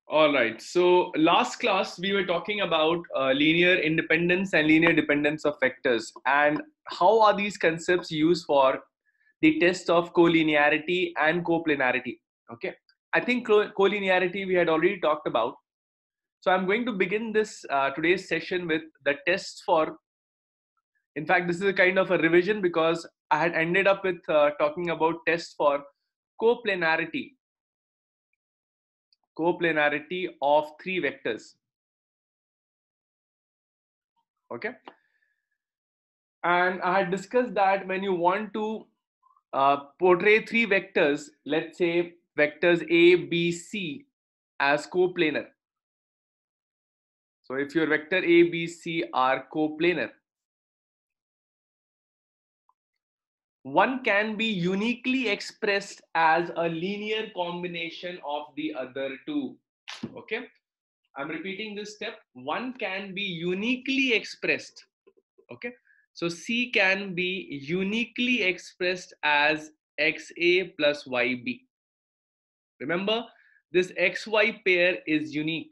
All right. So last class we were talking about linear independence and linear dependence of vectors, and how are these concepts used for the test of collinearity and coplanarity. Okay. I think collinearity we had already talked about. So I'm going to begin this today's session with the tests for. In fact, this is a kind of a revision because I had ended up with talking about tests for coplanarity of three vectors. Okay. And I had discussed that when you want to portray three vectors, let's say vectors A, B, C as coplanar. So if your vector A, B, C are coplanar, one can be uniquely expressed as a linear combination of the other two. Okay. I'm repeating this step. One can be uniquely expressed. Okay. So C can be uniquely expressed as XA plus YB. Remember, this XY pair is unique.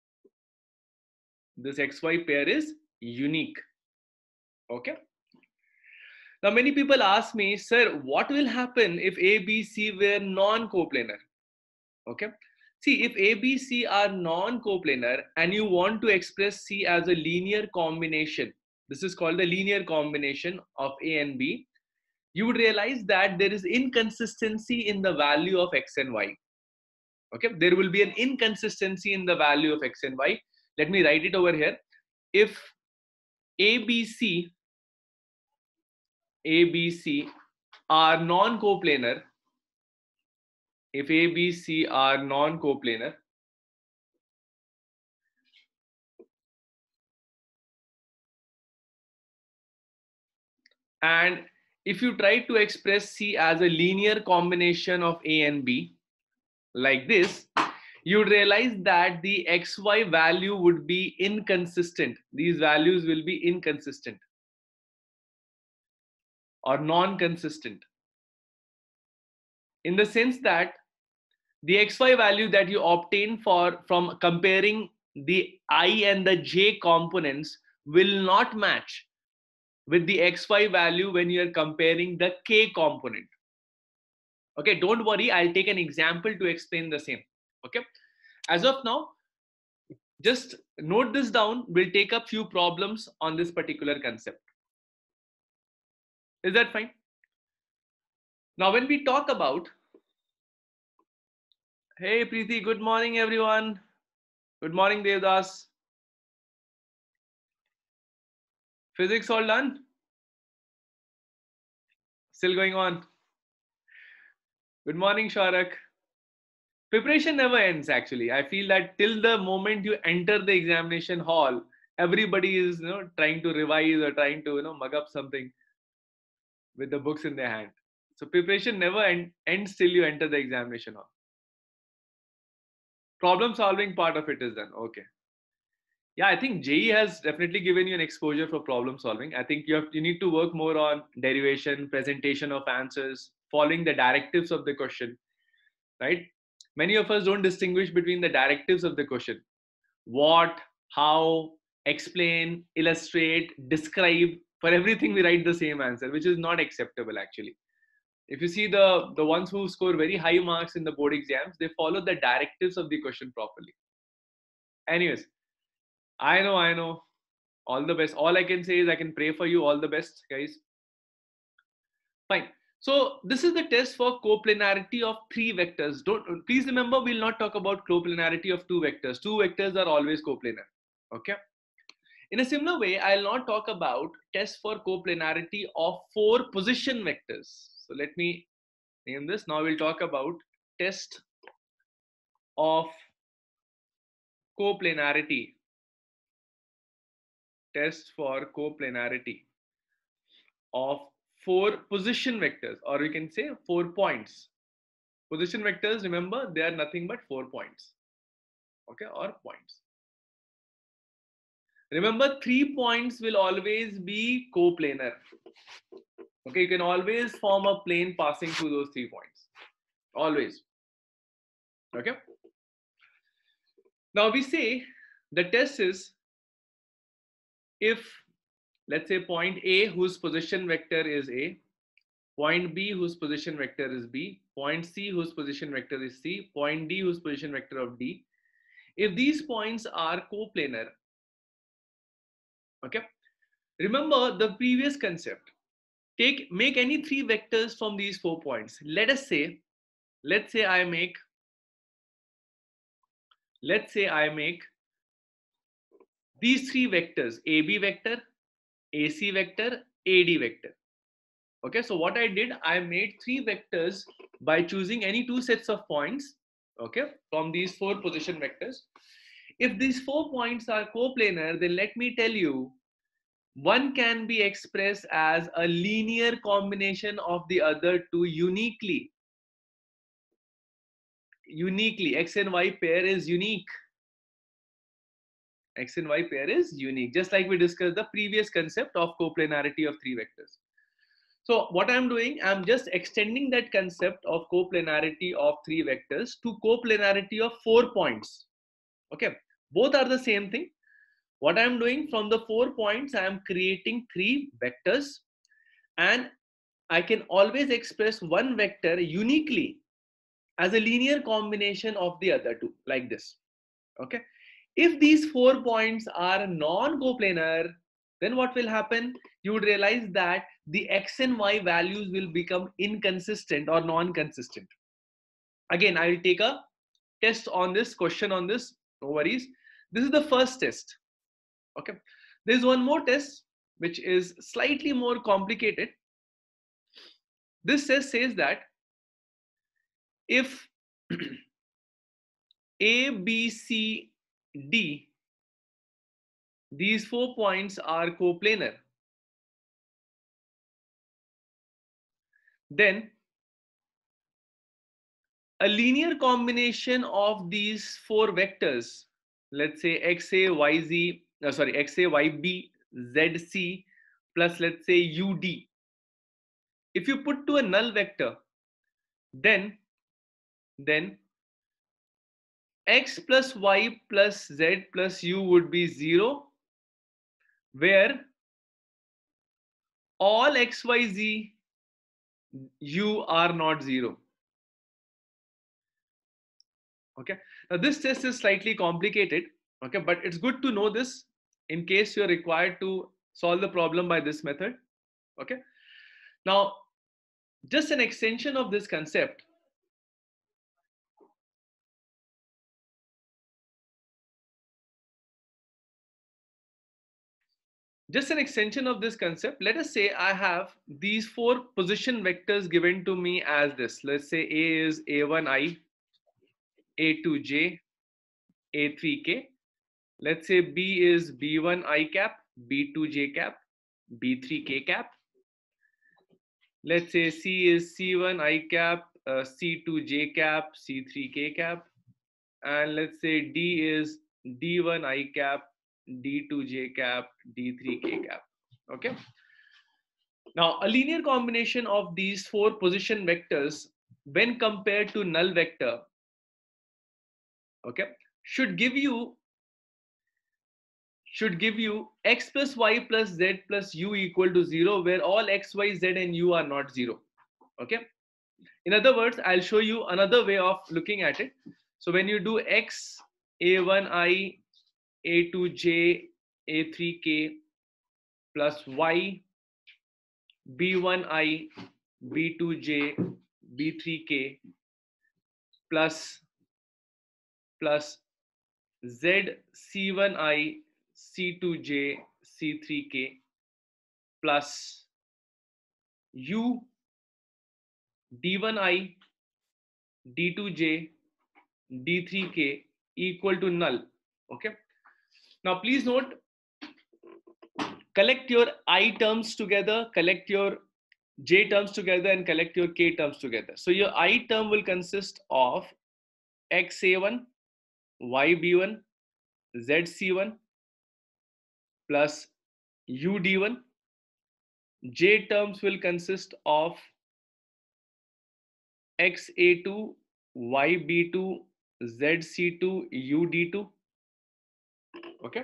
This XY pair is unique. Okay. Now, many people ask me, sir, what will happen if A, B, C were non-coplanar? Okay. See, if A, B, C are non-coplanar and you want to express C as a linear combination, this is called the linear combination of A and B, you would realize that there is inconsistency in the value of X and Y. Okay, there will be an inconsistency in the value of X and Y. Let me write it over here. If ABC are non-coplanar, if ABC are non-coplanar, and if you try to express C as a linear combination of A and B, like this, you would realize that the XY value would be inconsistent. These values will be inconsistent or non-consistent, in the sense that the XY value that you obtain from comparing the I and the J components will not match with the XY value when you are comparing the K component. Okay, don't worry, I'll take an example to explain the same. Okay, as of now, just note this down. We'll take up few problems on this particular concept. Is that fine? Now, when we talk about, hey Preeti, good morning everyone. Good morning Devdas. Physics all done? Still going on? Good morning Sharak. Preparation never ends actually. I feel that till the moment you enter the examination hall, everybody is trying to revise or trying to mug up something with the books in their hand. So preparation never ends till you enter the examination hall. Problem solving part of it is done. Okay. Yeah, I think JEE has definitely given you an exposure for problem solving. I think you need to work more on derivation, presentation of answers, following the directives of the question, right? Many of us don't distinguish between the directives of the question. What, how, explain, illustrate, describe. For everything we write the same answer, which is not acceptable actually. If you see the ones who score very high marks in the board exams, they follow the directives of the question properly. Anyways, I know. All the best. All I can say is I can pray for you. All the best, guys. Fine. So this is the test for coplanarity of three vectors. Don't please remember, we'll not talk about coplanarity of two vectors. Two vectors are always coplanar. Okay. In a similar way, I'll not talk about test for coplanarity of four position vectors. So let me name this. Now we'll talk about test of coplanarity. Test for coplanarity of four position vectors, or we can say 4 points. Position vectors, remember, they are nothing but 4 points. Okay, or points. Remember, 3 points will always be coplanar. Okay, you can always form a plane passing through those 3 points. Always. Okay. Now we say the test is if, let's say, point A whose position vector is A, point B whose position vector is B, point C whose position vector is C, point D whose position vector of D. If these points are coplanar, okay, remember the previous concept. Make any three vectors from these 4 points. Let's say I make these three vectors: AB vector, AC vector, AD vector. Okay, so what I did, I made three vectors by choosing any two sets of points, okay, from these 4 position vectors. If these 4 points are coplanar, then let me tell you, one can be expressed as a linear combination of the other two uniquely. X and Y pair is unique. X and Y pair is unique, just like we discussed the previous concept of coplanarity of three vectors. So what I'm doing, I'm just extending that concept of coplanarity of three vectors to coplanarity of 4 points. Okay, both are the same thing. What I'm doing, from the 4 points, I am creating three vectors, and I can always express one vector uniquely as a linear combination of the other two, like this. Okay, if these 4 points are non-coplanar, then what will happen? You would realize that the X and Y values will become inconsistent or non-consistent. Again, I will take a test on this, question on this, no worries. This is the first test. Okay, there's one more test which is slightly more complicated. This test says that if A, B, C, D, these 4 points are coplanar, then a linear combination of these 4 vectors, let's say xa, yz, xa, yb, zc, plus let's say ud, if you put to a null vector, then x plus y plus z plus u would be 0, where all x, y, z, u are not 0. Okay, now this test is slightly complicated, okay, but it's good to know this in case you're required to solve the problem by this method. Okay, now just an extension of this concept, let us say I have these 4 position vectors given to me as this. Let's say A is A1i, A2j, A3k. Let's say B is B1i cap, B2j cap, B3k cap. Let's say C is C1i cap, C2j cap, C3k cap. And let's say D is D1i cap, D2j cap, D3k cap. Okay. Now, a linear combination of these 4 position vectors when compared to null vector, okay, should give you x plus y plus z plus u equal to 0, where all x, y, z and u are not 0. Okay. In other words, I'll show you another way of looking at it. So when you do x, a1i, a2j, a3k plus y, b1i, b2j, b3k plus z, c1i, c2j, c3k plus u, d1i, d2j, d3k equal to null. Okay. Now please note, collect your I terms together, collect your J terms together, and collect your K terms together. So your I term will consist of XA1, YB1, ZC1 plus UD1. J terms will consist of XA2, YB2, ZC2, UD2. Okay.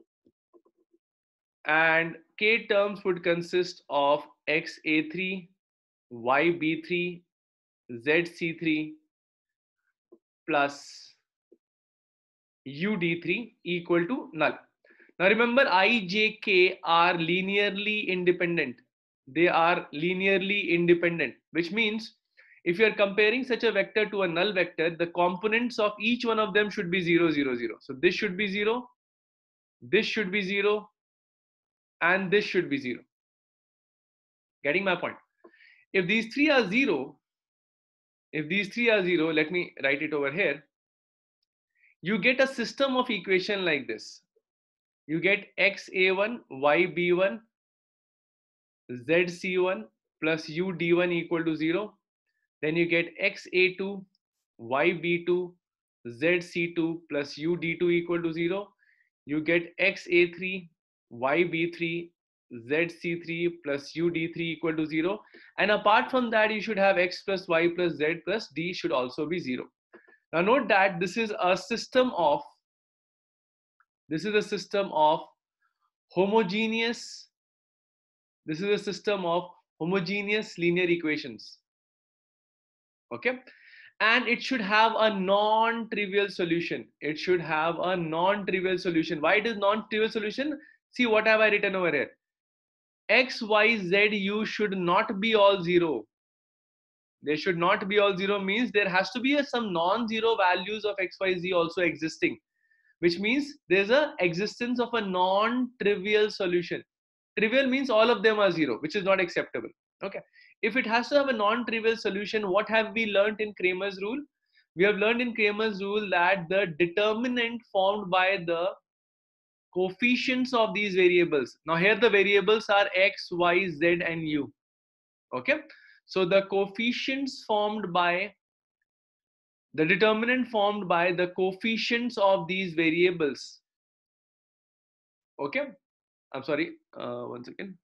And k terms would consist of xa3, yb3, zc3 plus ud3 equal to null. Now remember, I, j, k are linearly independent. They are linearly independent, which means if you are comparing such a vector to a null vector, the components of each one of them should be 0, 0, 0. So this should be 0, this should be 0, and this should be 0. Getting my point? If these three are 0, let me write it over here. You get a system of equation like this. You get xa1, yb1, zc1 plus ud1 equal to 0. Then you get xa2, yb2, zc2 plus ud2 equal to 0. You get xa3, yb3, zc3 plus ud3 equal to 0. And apart from that, you should have x plus y plus z plus d should also be 0. Now note that this is a system of homogeneous linear equations. Okay. And it should have a non-trivial solution. Why it is non-trivial solution? See what have I written over here. X, Y, Z, U should not be all 0. They should not be all 0 means there has to be some non-zero values of X, Y, Z also existing, which means there's a existence of a non-trivial solution. Trivial means all of them are 0, which is not acceptable. Okay. If it has to have a non-trivial solution, what have we learned in Kramer's rule? We have learned in Kramer's rule that the determinant formed by the coefficients of these variables. Now here the variables are x, y, z and u. Okay. So the coefficients formed by the determinant formed by the coefficients of these variables. Okay. I'm sorry. One second.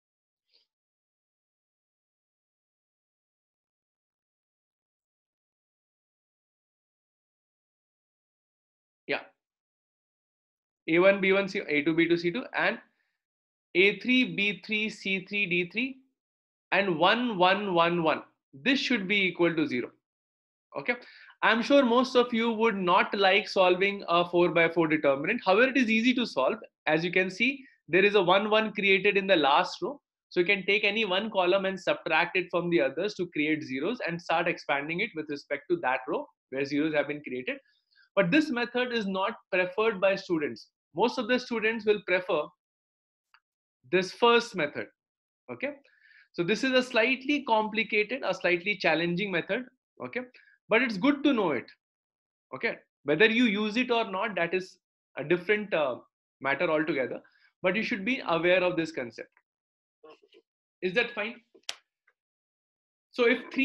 Yeah. A1, B1, C, A2, B2, C2 and A3, B3, C3, D3 and 1, 1, 1, 1. This should be equal to 0. Okay. I'm sure most of you would not like solving a 4 by 4 determinant. However, it is easy to solve. As you can see, there is a 1, 1 created in the last row. So you can take any one column and subtract it from the others to create zeros and start expanding it with respect to that row where zeros have been created. But this method is not preferred by students. Most of the students will prefer this first method. Okay. So this is a slightly complicated, a slightly challenging method. Okay. But it's good to know it. Okay. Whether you use it or not, that is a different matter altogether. But you should be aware of this concept. Is that fine? So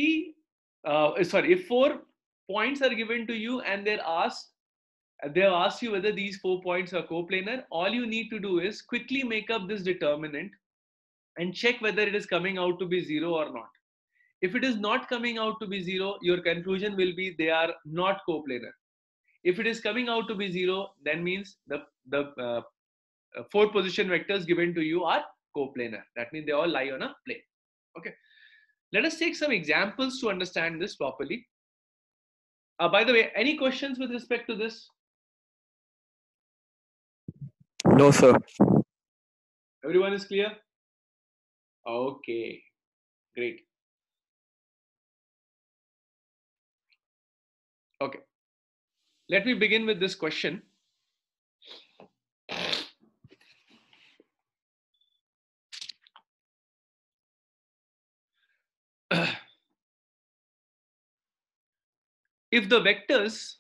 if 4 points are given to you and they have asked you whether these 4 points are coplanar, all you need to do is quickly make up this determinant and check whether it is coming out to be 0 or not. If it is not coming out to be 0, your conclusion will be they are not coplanar. If it is coming out to be 0, then means the 4 position vectors given to you are coplanar. That means they all lie on a plane. Okay. Let us take some examples to understand this properly. By the way, any questions with respect to this? No, sir. Everyone is clear? Okay, great. Okay, let me begin with this question. If the vectors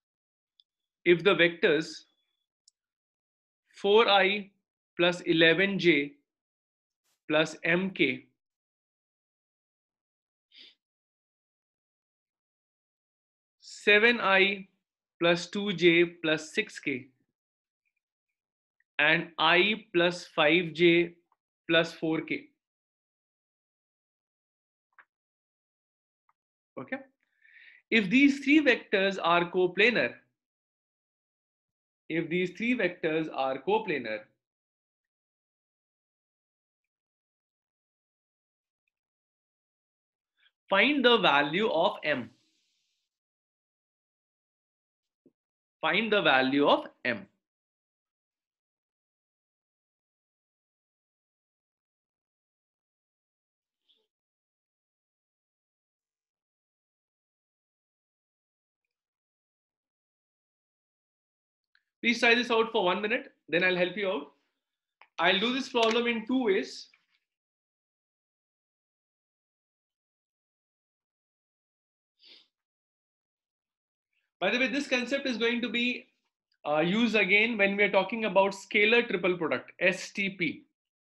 4i plus 11j plus mk seven I plus 2j plus 6k and I plus 5j plus 4k. Okay. If these three vectors are coplanar, if these three vectors are coplanar, find the value of m. Find the value of m. Please try this out for 1 minute, then I'll help you out. I'll do this problem in two ways. By the way, this concept is going to be used again when we are talking about scalar triple product, STP.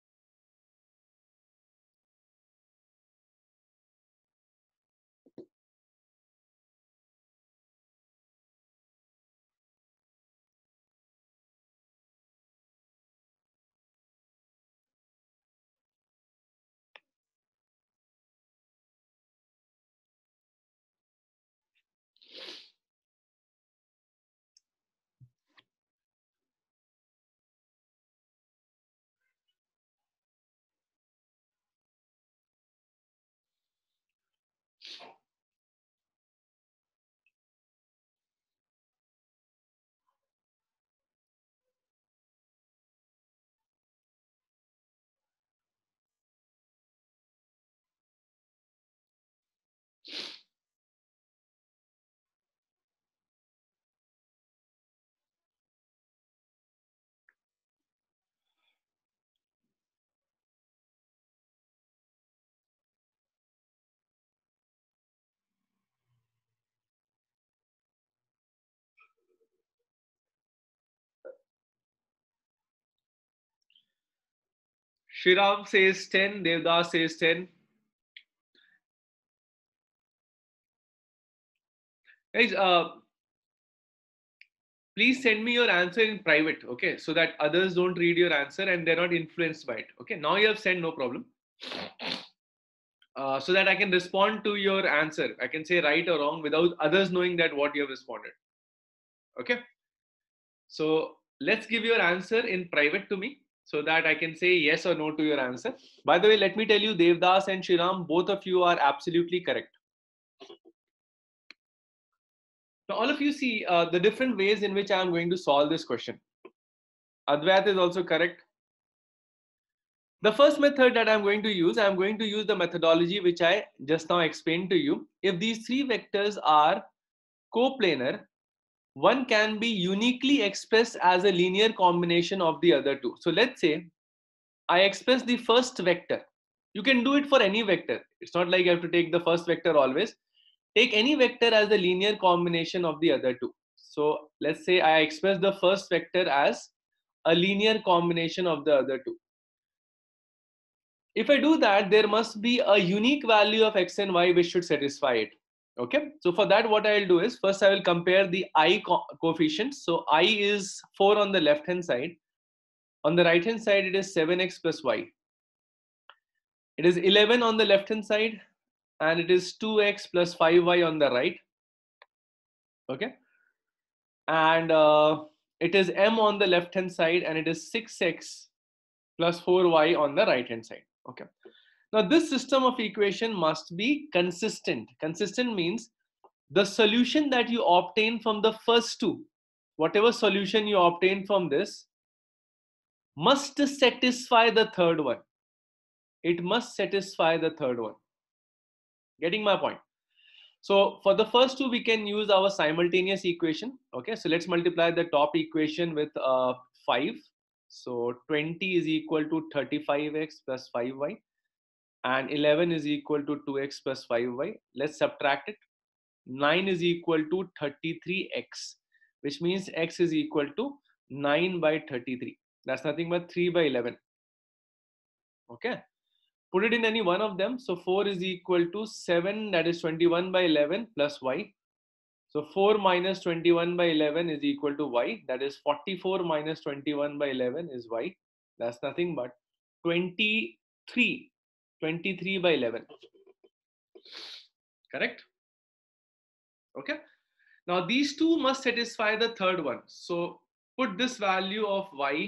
Shriram says 10, Devdas says 10. Guys, please send me your answer in private, okay? So that others don't read your answer and they're not influenced by it, okay? Now you have sent, no problem. So that I can respond to your answer. I can say right or wrong without others knowing that what you have responded, okay? So let's give your answer in private to me so that I can say yes or no to your answer. By the way, let me tell you, Devdas and Shriram, both of you are absolutely correct. Now, all of you see the different ways in which I am going to solve this question. Advait is also correct. The first method that I'm going to use the methodology which I just now explained to you. If these three vectors are coplanar, one can be uniquely expressed as a linear combination of the other two. So let's say I express the first vector. You can do it for any vector. It's not like you have to take the first vector always. Take any vector as a linear combination of the other two. So let's say I express the first vector as a linear combination of the other two. If I do that, there must be a unique value of x and y which should satisfy it. Okay, so for that, what I'll do is first I will compare the I coefficients. So I is 4 on the left hand side. On the right hand side, it is 7x plus y. It is 11 on the left hand side, and it is 2x plus 5y on the right. Okay, and it is m on the left hand side, and it is 6x plus 4y on the right hand side. Okay, now this system of equation must be consistent. Consistent means the solution that you obtain from the first two, whatever solution you obtain from this, must satisfy the third one. It must satisfy the third one. Getting my point? So for the first two, we can use our simultaneous equation. Okay, so let's multiply the top equation with 5. So 20 is equal to 35x plus 5y, and 11 is equal to 2x plus 5y. Let's subtract it. 9 is equal to 33x, which means x is equal to 9 by 33. That's nothing but 3 by 11. Okay, put it in any one of them. So 4 is equal to 7, that is 21 by 11 plus y. So 4 minus 21 by 11 is equal to y. That is 44 minus 21 by 11 is y. That's nothing but 23. 23 by 11. Correct? Okay. Now these two must satisfy the third one. So put this value of y,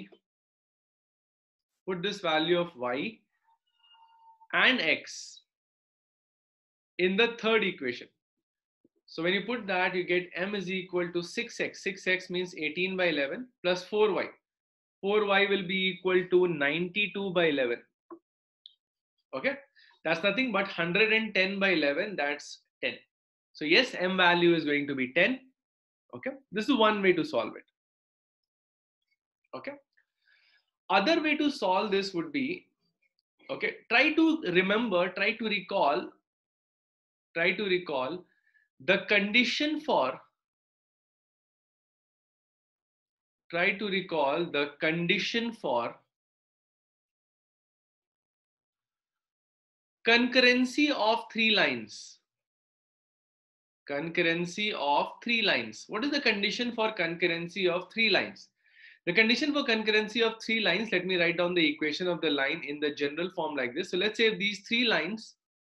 and x in the third equation. So when you put that, you get m is equal to 6x. 6x means 18 by 11 plus 4y. 4y will be equal to 92 by 11. Okay, that's nothing but 110 by 11, that's 10. So yes, m value is going to be 10. Okay, this is one way to solve it. Okay, other way to solve this would be, okay, try to recall the condition for concurrency of three lines. What is the condition for concurrency of three lines? The condition for concurrency of three lines, let me write down the equation of the line in the general form like this. So let's say if these three lines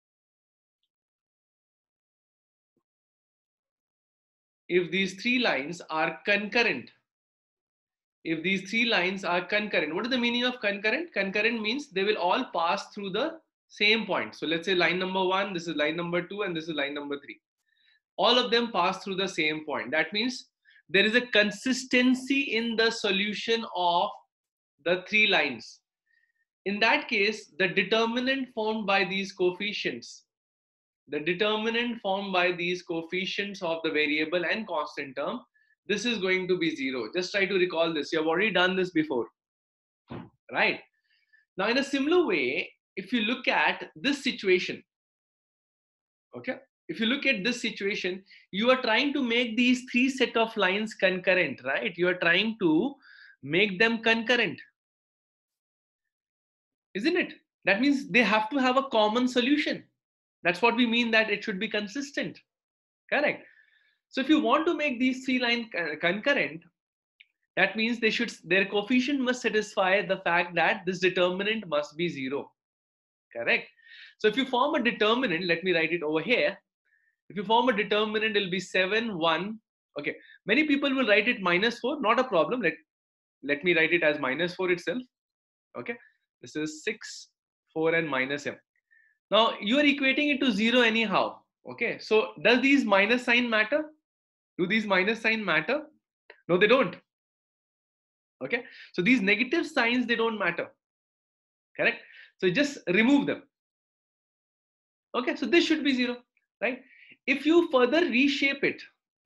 are concurrent, what is the meaning of concurrent? Concurrent means they will all pass through the same point. So let's say line number 1, this is line number 2, and this is line number 3. All of them pass through the same point. That means there is a consistency in the solution of the three lines. In that case, the determinant formed by these coefficients of the variable and constant term, this is going to be 0. Just try to recall this. You have already done this before, right? Now, in a similar way, if you look at this situation, okay, you are trying to make these three set of lines concurrent, right? You are trying to make them concurrent, isn't it? That means they have to have a common solution. That's what we mean, that it should be consistent, correct? So if you want to make these three lines concurrent, that means their coefficient must satisfy the fact that this determinant must be 0, correct? So if you form a determinant, let me write it over here. If you form a determinant, it will be 7, 1. Okay, many people will write it -4, not a problem. Let me write it as -4 itself. Okay, this is 6, 4 and minus m. Now you are equating it to 0 anyhow. Okay, so does these minus sign matter? Do these minus sign matter? No, they don't. Okay, so these negative signs, they don't matter, correct? So just remove them. Okay, so this should be 0, right? If you further reshape it,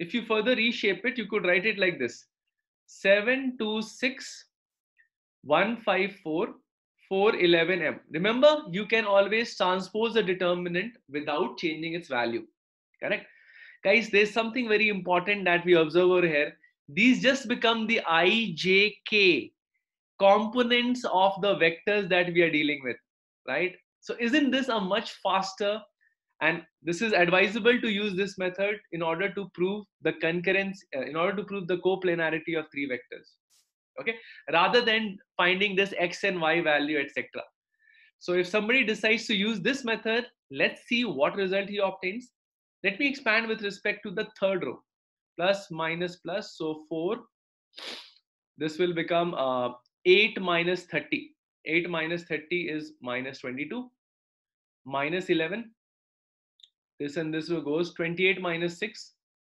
you could write it like this: 7, 2, 6, 1, 5, 4, 4, 11 m. Remember, you can always transpose the determinant without changing its value, correct? Guys, there's something very important that we observe over here. These just become the I, J, K components of the vectors that we are dealing with, right? So isn't this a much faster, and this is advisable to use this method in order to prove the concurrence, in order to prove the coplanarity of three vectors, okay, rather than finding this x and y value, etc. So if somebody decides to use this method, let's see what result he obtains. Let me expand with respect to the third row. Plus, minus, plus. So 4. This will become 8 minus 30. 8 minus 30 is minus 22. Minus 11. This and this will goes 28 minus 6.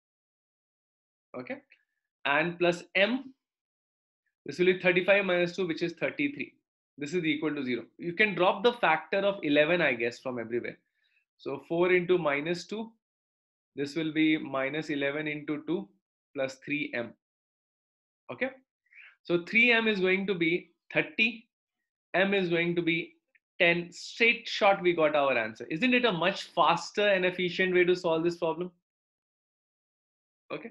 Okay. And plus m. This will be 35 minus 2, which is 33. This is equal to 0. You can drop the factor of 11, I guess, from everywhere. So 4 into minus 2. This will be minus 11 into 2 plus 3m. Okay. So 3m is going to be 30. M is going to be 10. Straight shot, we got our answer. Isn't it a much faster and efficient way to solve this problem? Okay.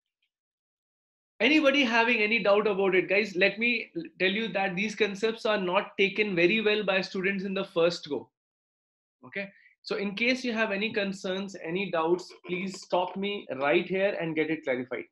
Anybody having any doubt about it, guys? Let me tell you that these concepts are not taken very well by students in the first go. Okay. So in case you have any concerns, any doubts, please stop me right here and get it clarified.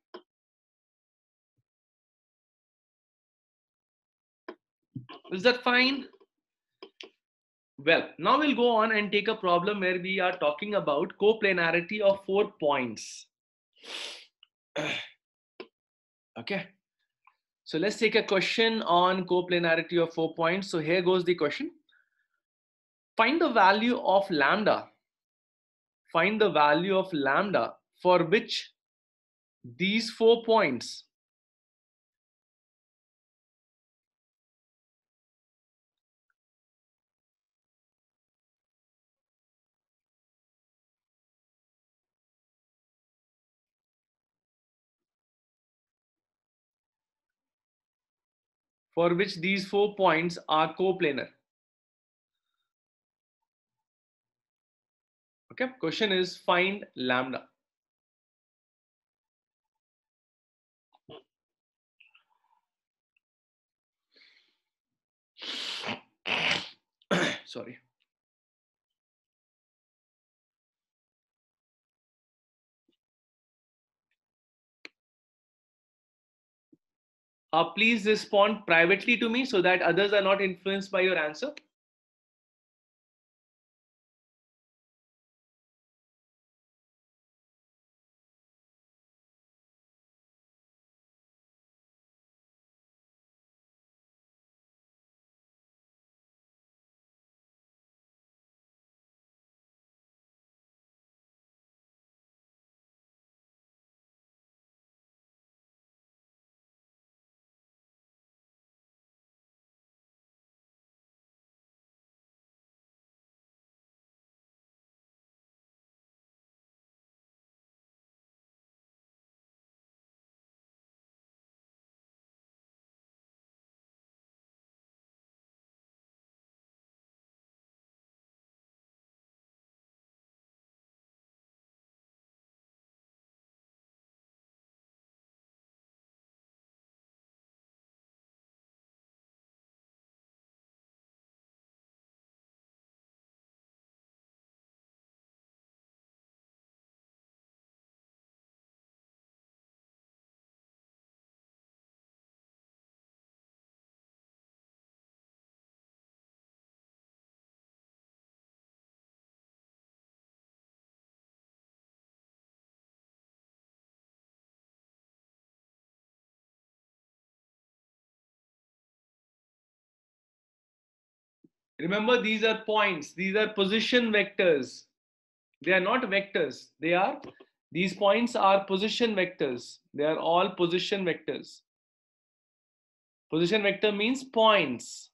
Is that fine? Well, now we'll go on and take a problem where we are talking about coplanarity of 4 points. Okay. So let's take a question on coplanarity of 4 points. So here goes the question. Find the value of lambda. Find the value of lambda for which these 4 points are coplanar. Okay, question is find lambda. Sorry. Please respond privately to me so that others are not influenced by your answer. Remember, these are points. These are position vectors. They are not vectors. These points are position vectors. They are all position vectors. Position vector means points.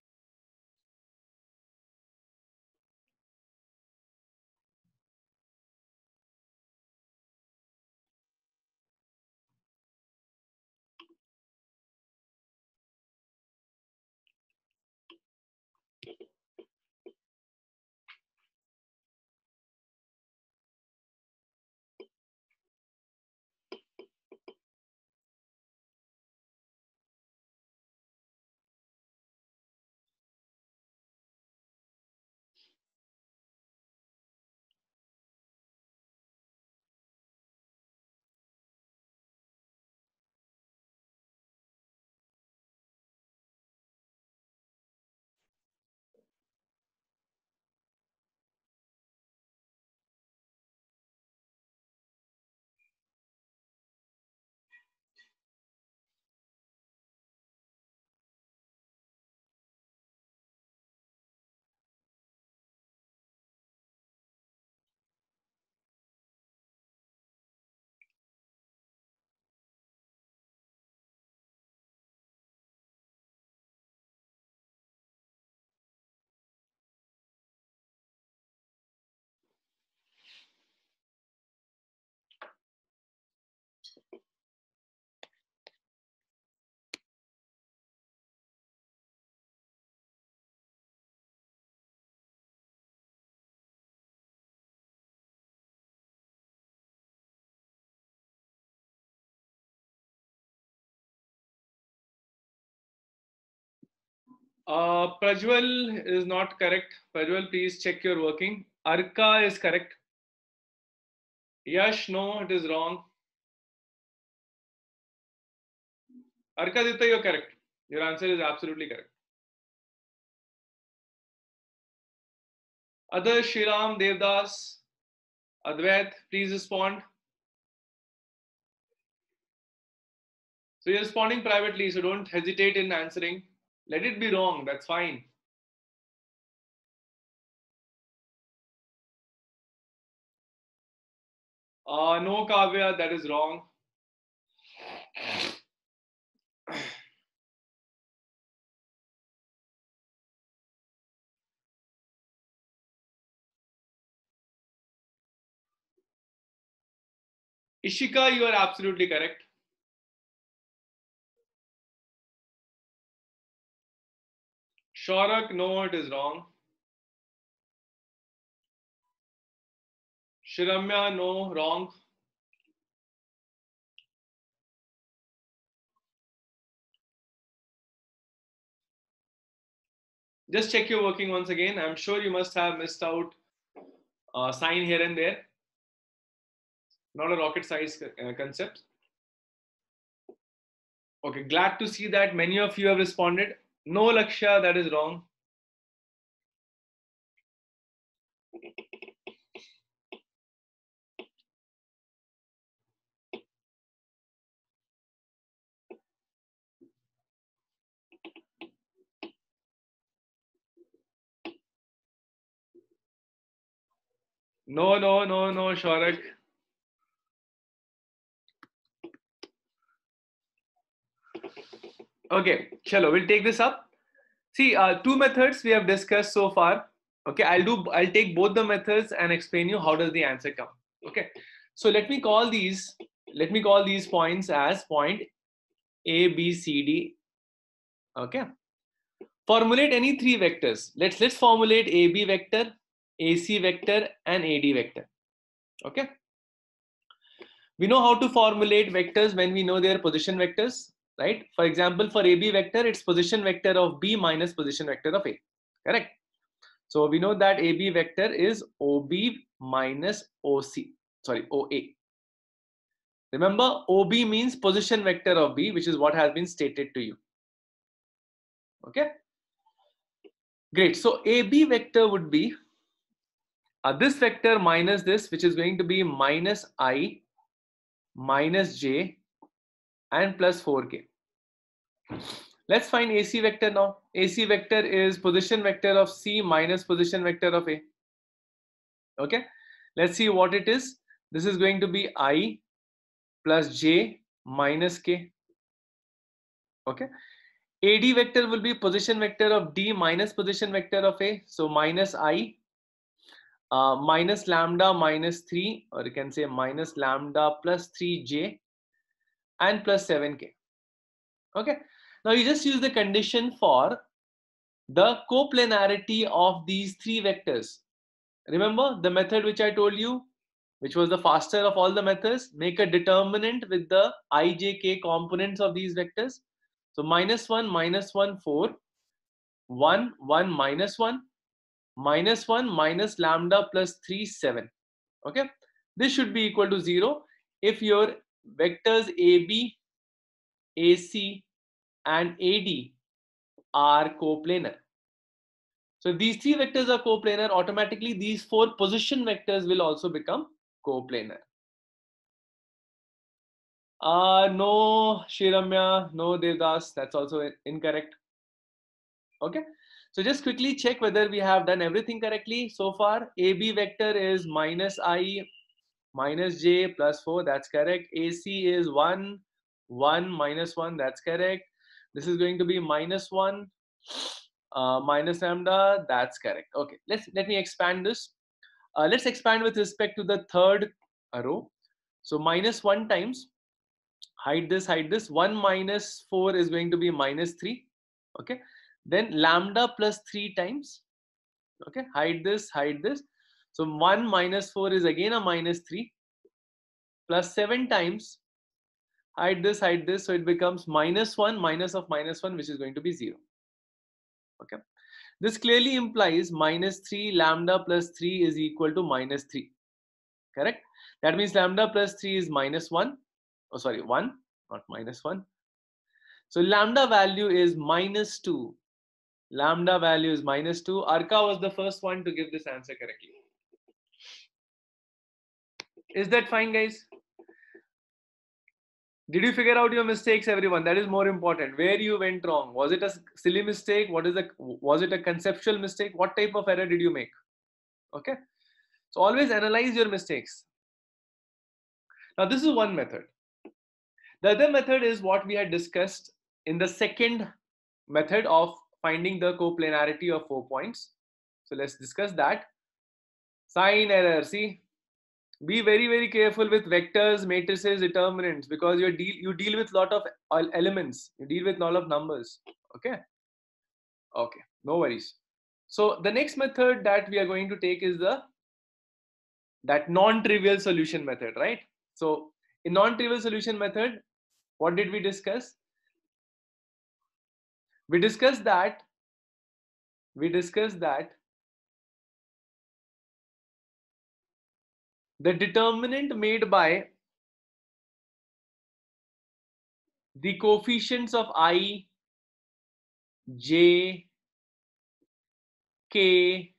Prajwal is not correct. Prajwal, please check your working. Arka is correct. Yash, no, it is wrong. Arka Dita, you're correct. Your answer is absolutely correct. Others, Shriram, Devdas, Advait, please respond. So you're responding privately, so don't hesitate in answering. Let it be wrong, that's fine. No, Kavya, that is wrong. Ishika, you are absolutely correct. Shorak, no, it is wrong. Shiramya, no, wrong. Just check your working once again. I'm sure you must have missed out a sign here and there. Not a rocket science concept. Okay, glad to see that many of you have responded. No, Lakshya, that is wrong. No, no, no, no, Shorak. Okay, chalo, we'll take this up. See, two methods we have discussed so far. Okay, I'll take both the methods and explain you how does the answer come. Okay, so let me call these points as point A, B, C, D. Okay, formulate any three vectors. Let's formulate AB vector, AC vector, and AD vector. Okay, we know how to formulate vectors when we know their position vectors, right? For example, for AB vector, it's position vector of B minus position vector of A. Correct. So we know that AB vector is OB minus OC. Sorry, OA. Remember, OB means position vector of B, which is what has been stated to you. Okay. Great. So AB vector would be this vector minus this, which is going to be minus I minus J and plus 4K. Let's find AC vector now. AC vector is position vector of C minus position vector of A. Okay. Let's see what it is. This is going to be I plus J minus K. Okay. AD vector will be position vector of D minus position vector of A. So minus I minus lambda minus 3, or you can say minus lambda plus 3J and plus 7K. Okay. Now you just use the condition for the coplanarity of these three vectors. Remember the method which I told you, which was the faster of all the methods? Make a determinant with the ijk components of these vectors. So minus 1, 4, 1, 1, minus 1, minus 1, minus lambda plus 3, 7. Okay. This should be equal to 0 if your vectors AB, AC, and AD are coplanar. So if these three vectors are coplanar, automatically these four position vectors will also become coplanar. No, Shiramya, no, Devdas, that's also incorrect. Okay, so just quickly check whether we have done everything correctly so far. AB vector is minus I minus J plus 4, that's correct. AC is 1, 1, minus 1, that's correct. This is going to be minus 1, minus lambda, that's correct. Okay, let me expand this. Let's expand with respect to the third row. So minus 1 times, hide this, 1 minus 4 is going to be minus 3. Okay, then lambda plus 3 times. Okay, hide this, so 1 minus 4 is again a minus 3 plus 7 times, hide this, so it becomes minus 1 minus of minus 1, which is going to be 0. Okay, this clearly implies minus 3 lambda plus 3 is equal to minus 3. Correct. That means lambda plus 3 is minus 1. Oh, sorry, 1, not minus 1. So lambda value is minus 2. Lambda value is minus 2. Arka was the first one to give this answer correctly. Is that fine, guys? Did you figure out your mistakes, everyone? That is more important. Where you went wrong? Was it a silly mistake? Was it a conceptual mistake? What type of error did you make? Okay. So always analyze your mistakes. Now this is one method. The other method is what we had discussed in the second method of finding the coplanarity of 4 points. So let's discuss that. Sign error. See, be very careful with vectors, matrices, determinants, because you deal with lot of elements. You deal with lot of numbers. Okay. Okay. No worries. So the next method that we are going to take is that non-trivial solution method, right? So in non-trivial solution method, what did we discuss? We discussed that the determinant made by the coefficients of I, J, K,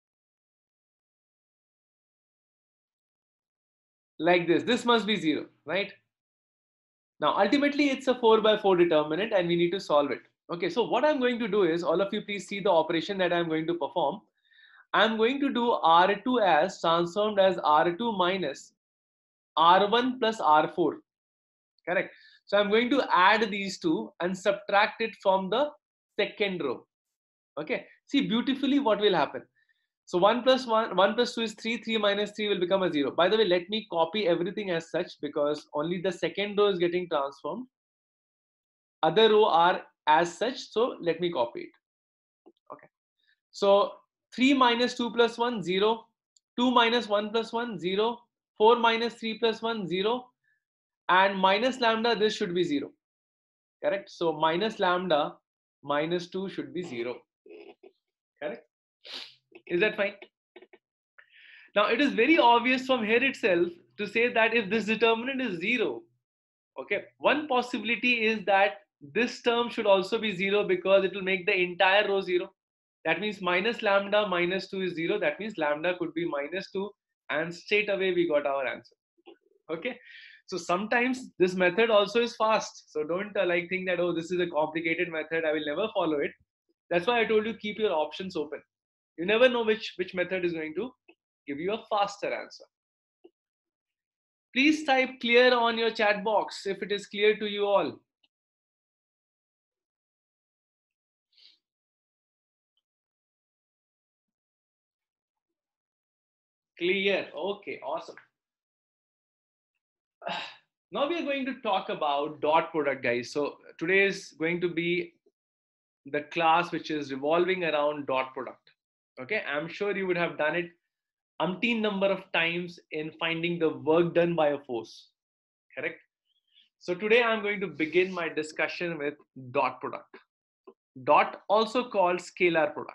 like this must be 0, right? Now ultimately it's a 4 by 4 determinant and we need to solve it. Okay, so what I'm going to do is, all of you please see the operation that I'm going to perform. I'm going to do R2 as transformed as R2 minus R1 plus R4. Correct. So I'm going to add these two and subtract it from the second row. Okay. See beautifully what will happen. So 1 plus 1 plus 2 is 3. 3 minus 3 will become a 0. By the way, let me copy everything as such because only the second row is getting transformed. Other row are as such. So let me copy it. Okay. So 3 minus 2 plus 1, 0. 2 minus 1 plus 1, 0. 4 minus 3 plus 1, 0. And minus lambda, this should be 0. Correct. So minus lambda minus 2 should be 0. Correct. Is that fine? Now it is very obvious from here itself to say that if this determinant is 0, okay, one possibility is that this term should also be 0 because it will make the entire row 0. That means minus lambda minus 2 is 0. That means lambda could be minus 2 and straight away we got our answer. Okay. So sometimes this method also is fast. So don't like think that, oh, this is a complicated method, I will never follow it. That's why I told you keep your options open. You never know which method is going to give you a faster answer. Please type clear on your chat box if it is clear to you all. Clear. Okay, awesome. Now we are going to talk about dot product, guys. So today is going to be the class which is revolving around dot product. Okay, I'm sure you would have done it umpteen number of times in finding the work done by a force. Correct? So today I'm going to begin my discussion with dot product. Dot, also called scalar product.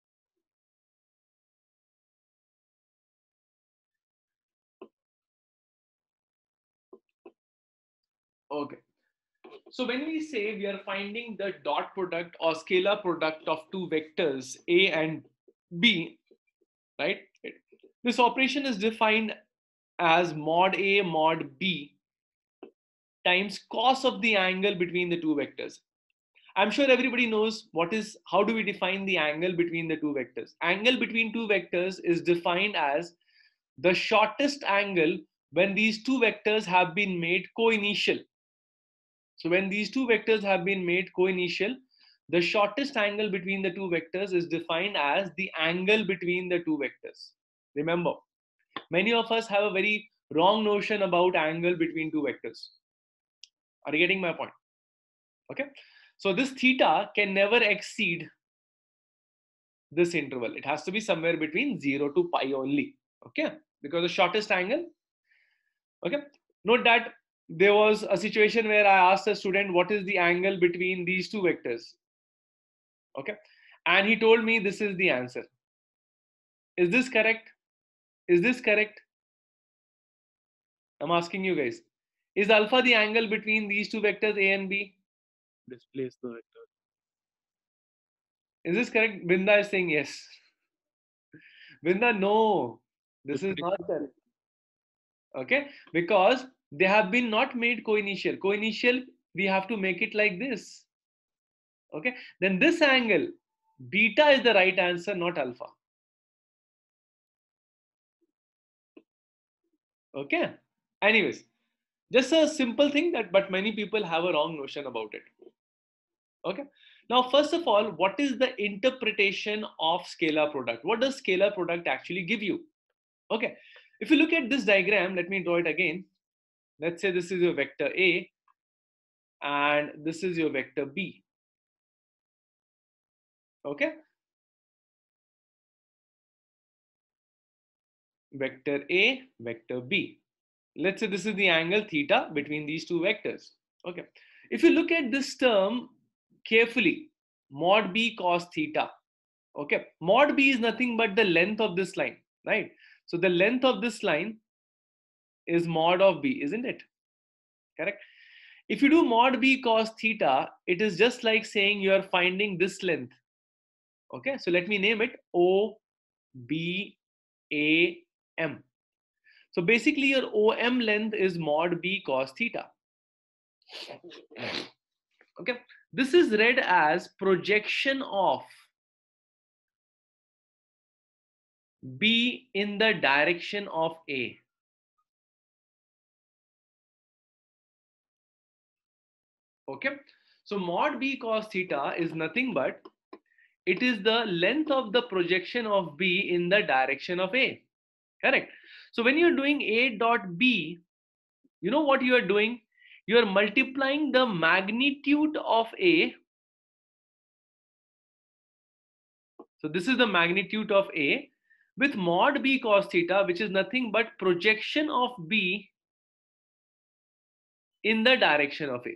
Okay. So when we say we are finding the dot product or scalar product of two vectors A and B, right? This operation is defined as mod A mod B times cos of the angle between the two vectors. I'm sure everybody knows how do we define the angle between the two vectors. Angle between two vectors is defined as the shortest angle when these two vectors have been made co-initial. So when these two vectors have been made co-initial, the shortest angle between the two vectors is defined as the angle between the two vectors. Remember, many of us have a very wrong notion about angle between two vectors. Are you getting my point? Okay. So this theta can never exceed this interval. It has to be somewhere between 0 to pi only. Okay. Because the shortest angle. Okay. Note that there was a situation where I asked a student what is the angle between these two vectors. Okay. And he told me this is the answer. Is this correct? Is this correct? I'm asking you guys. Is alpha the angle between these two vectors A and B? Displace the vector. Is this correct? Binda is saying yes. Binda, no. This is not correct. Okay. Because They have been not made co-initial. Co-initial, we have to make it like this. Okay, then this angle, beta is the right answer, not alpha. Okay, anyways, just a simple thing that, but many people have a wrong notion about it. Okay, now first of all, what is the interpretation of scalar product? What does scalar product actually give you? Okay, if you look at this diagram, let me draw it again. Let's say this is your vector A and this is your vector B. Okay, vector A, vector B. Let's say this is the angle theta between these two vectors. Okay, if you look at this term carefully, mod B cos theta. Okay, mod B is nothing but the length of this line, right? So the length of this line is mod of B, isn't it? Correct. If you do mod B cos theta, it is just like saying you are finding this length. Okay, so let me name it O B A M. So basically your OM length is mod B cos theta. Okay, this is read as projection of B in the direction of A. Okay, so mod B cos theta is nothing but it is the length of the projection of B in the direction of A. Correct. So when you're doing A dot B, you know what you are doing? You are multiplying the magnitude of A. So this is the magnitude of A with mod B cos theta, which is nothing but projection of B in the direction of A.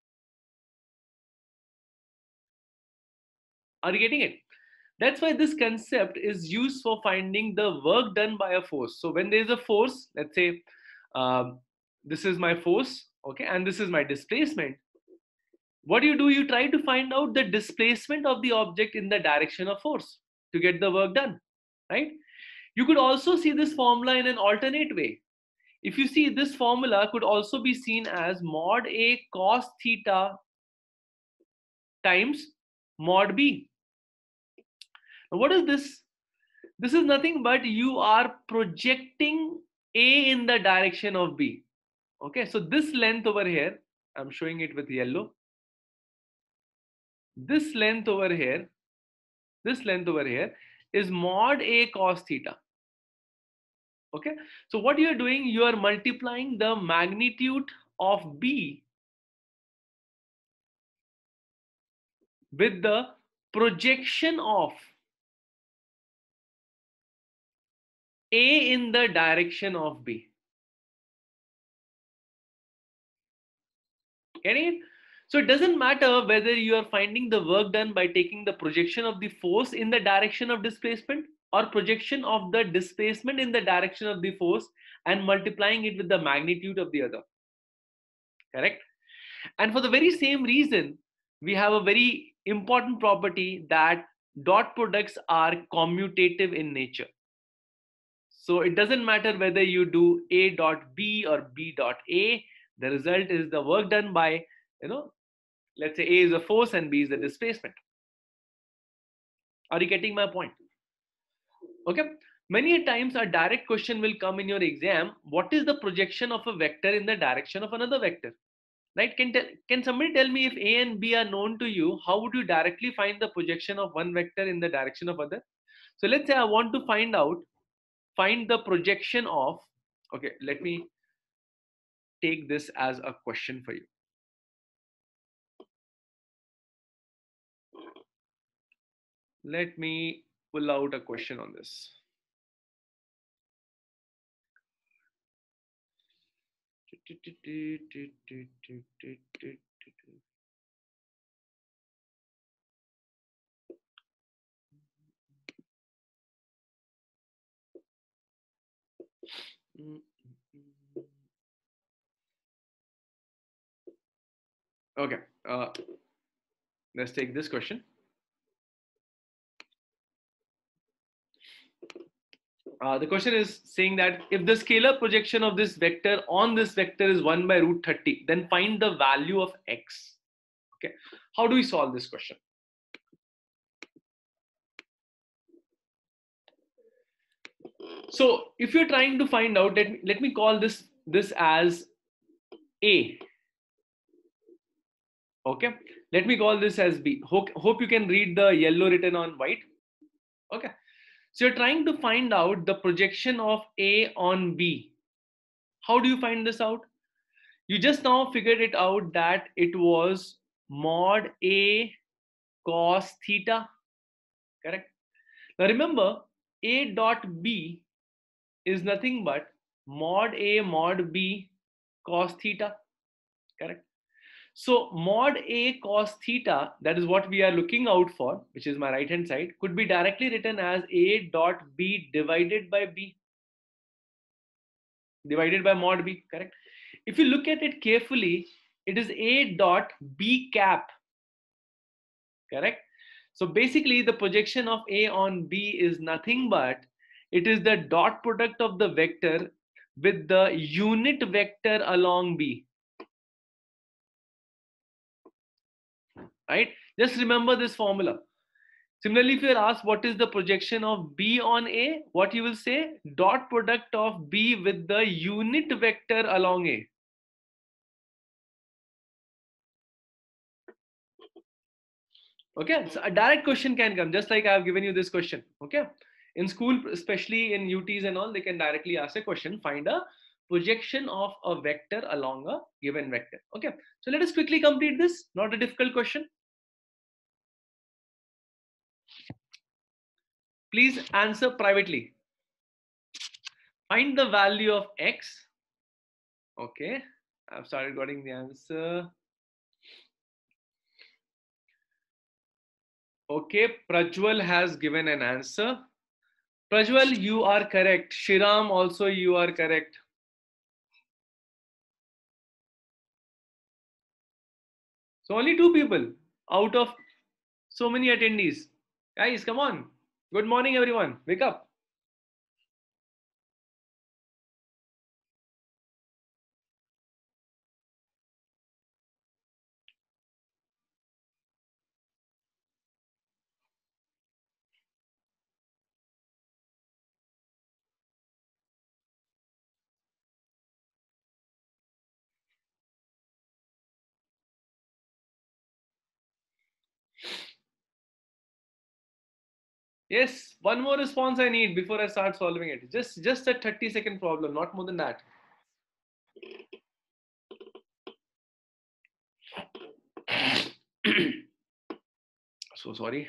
Are you getting it? That's why this concept is used for finding the work done by a force. So when there is a force, let's say this is my force, okay, and this is my displacement. What do? You try to find out the displacement of the object in the direction of force to get the work done, right? You could also see this formula in an alternate way. If you see, this formula could also be seen as mod A cos theta times mod B. Now, what is this? This is nothing but you are projecting A in the direction of B. Okay, so this length over here, I'm showing it with yellow. This length over here, is mod A cos theta. Okay, so what you are doing, you are multiplying the magnitude of B with the projection of A in the direction of B. Getting it? So it doesn't matter whether you are finding the work done by taking the projection of the force in the direction of displacement or projection of the displacement in the direction of the force and multiplying it with the magnitude of the other. Correct? And for the very same reason, we have a very important property that dot products are commutative in nature. So it doesn't matter whether you do A dot B or B dot A, the result is the work done by, let's say A is a force and B is the displacement. Are you getting my point? Okay. Many times a direct question will come in your exam. What is the projection of a vector in the direction of another vector? Right? Can somebody tell me if A and B are known to you, how would you directly find the projection of one vector in the direction of other? So let's say I want to find the projection of, okay, let me take this as a question for you. Let me pull out a question on this. Okay, let's take this question. The question is saying that if the scalar projection of this vector on this vector is 1 by root 30, then find the value of x. Okay, how do we solve this question? So if you're trying to find out, let me call this as A. Okay, let me call this as B. Hope you can read the yellow written on white. Okay, so you're trying to find out the projection of A on B. How do you find this out? You just now figured it out that it was mod A cos theta, correct? Now remember, A dot B is nothing but mod A mod B cos theta, correct? So mod A cos theta, that is what we are looking out for, which is my right hand side, could be directly written as A dot B divided by B, divided by mod B, correct? If you look at it carefully, it is A dot B cap, correct? So basically the projection of A on B is nothing but it is the dot product of the vector with the unit vector along B, right? Just remember this formula. Similarly, if you're asked what is the projection of B on A, what you will say? Dot product of B with the unit vector along A. Okay, so a direct question can come, just like I have given you this question. Okay, in school, especially in UTs and all, they can directly ask a question, find a projection of a vector along a given vector. Okay, so let us quickly complete this, not a difficult question. Please answer privately. Find the value of x. Okay, I've started getting the answer. Okay, Prajwal has given an answer. Prajwal, you are correct. Shiram, also you are correct. So only two people out of so many attendees. Guys, come on. Good morning, everyone. Wake up. Yes, one more response I need before I start solving it. Just a 30-second problem, not more than that. So sorry.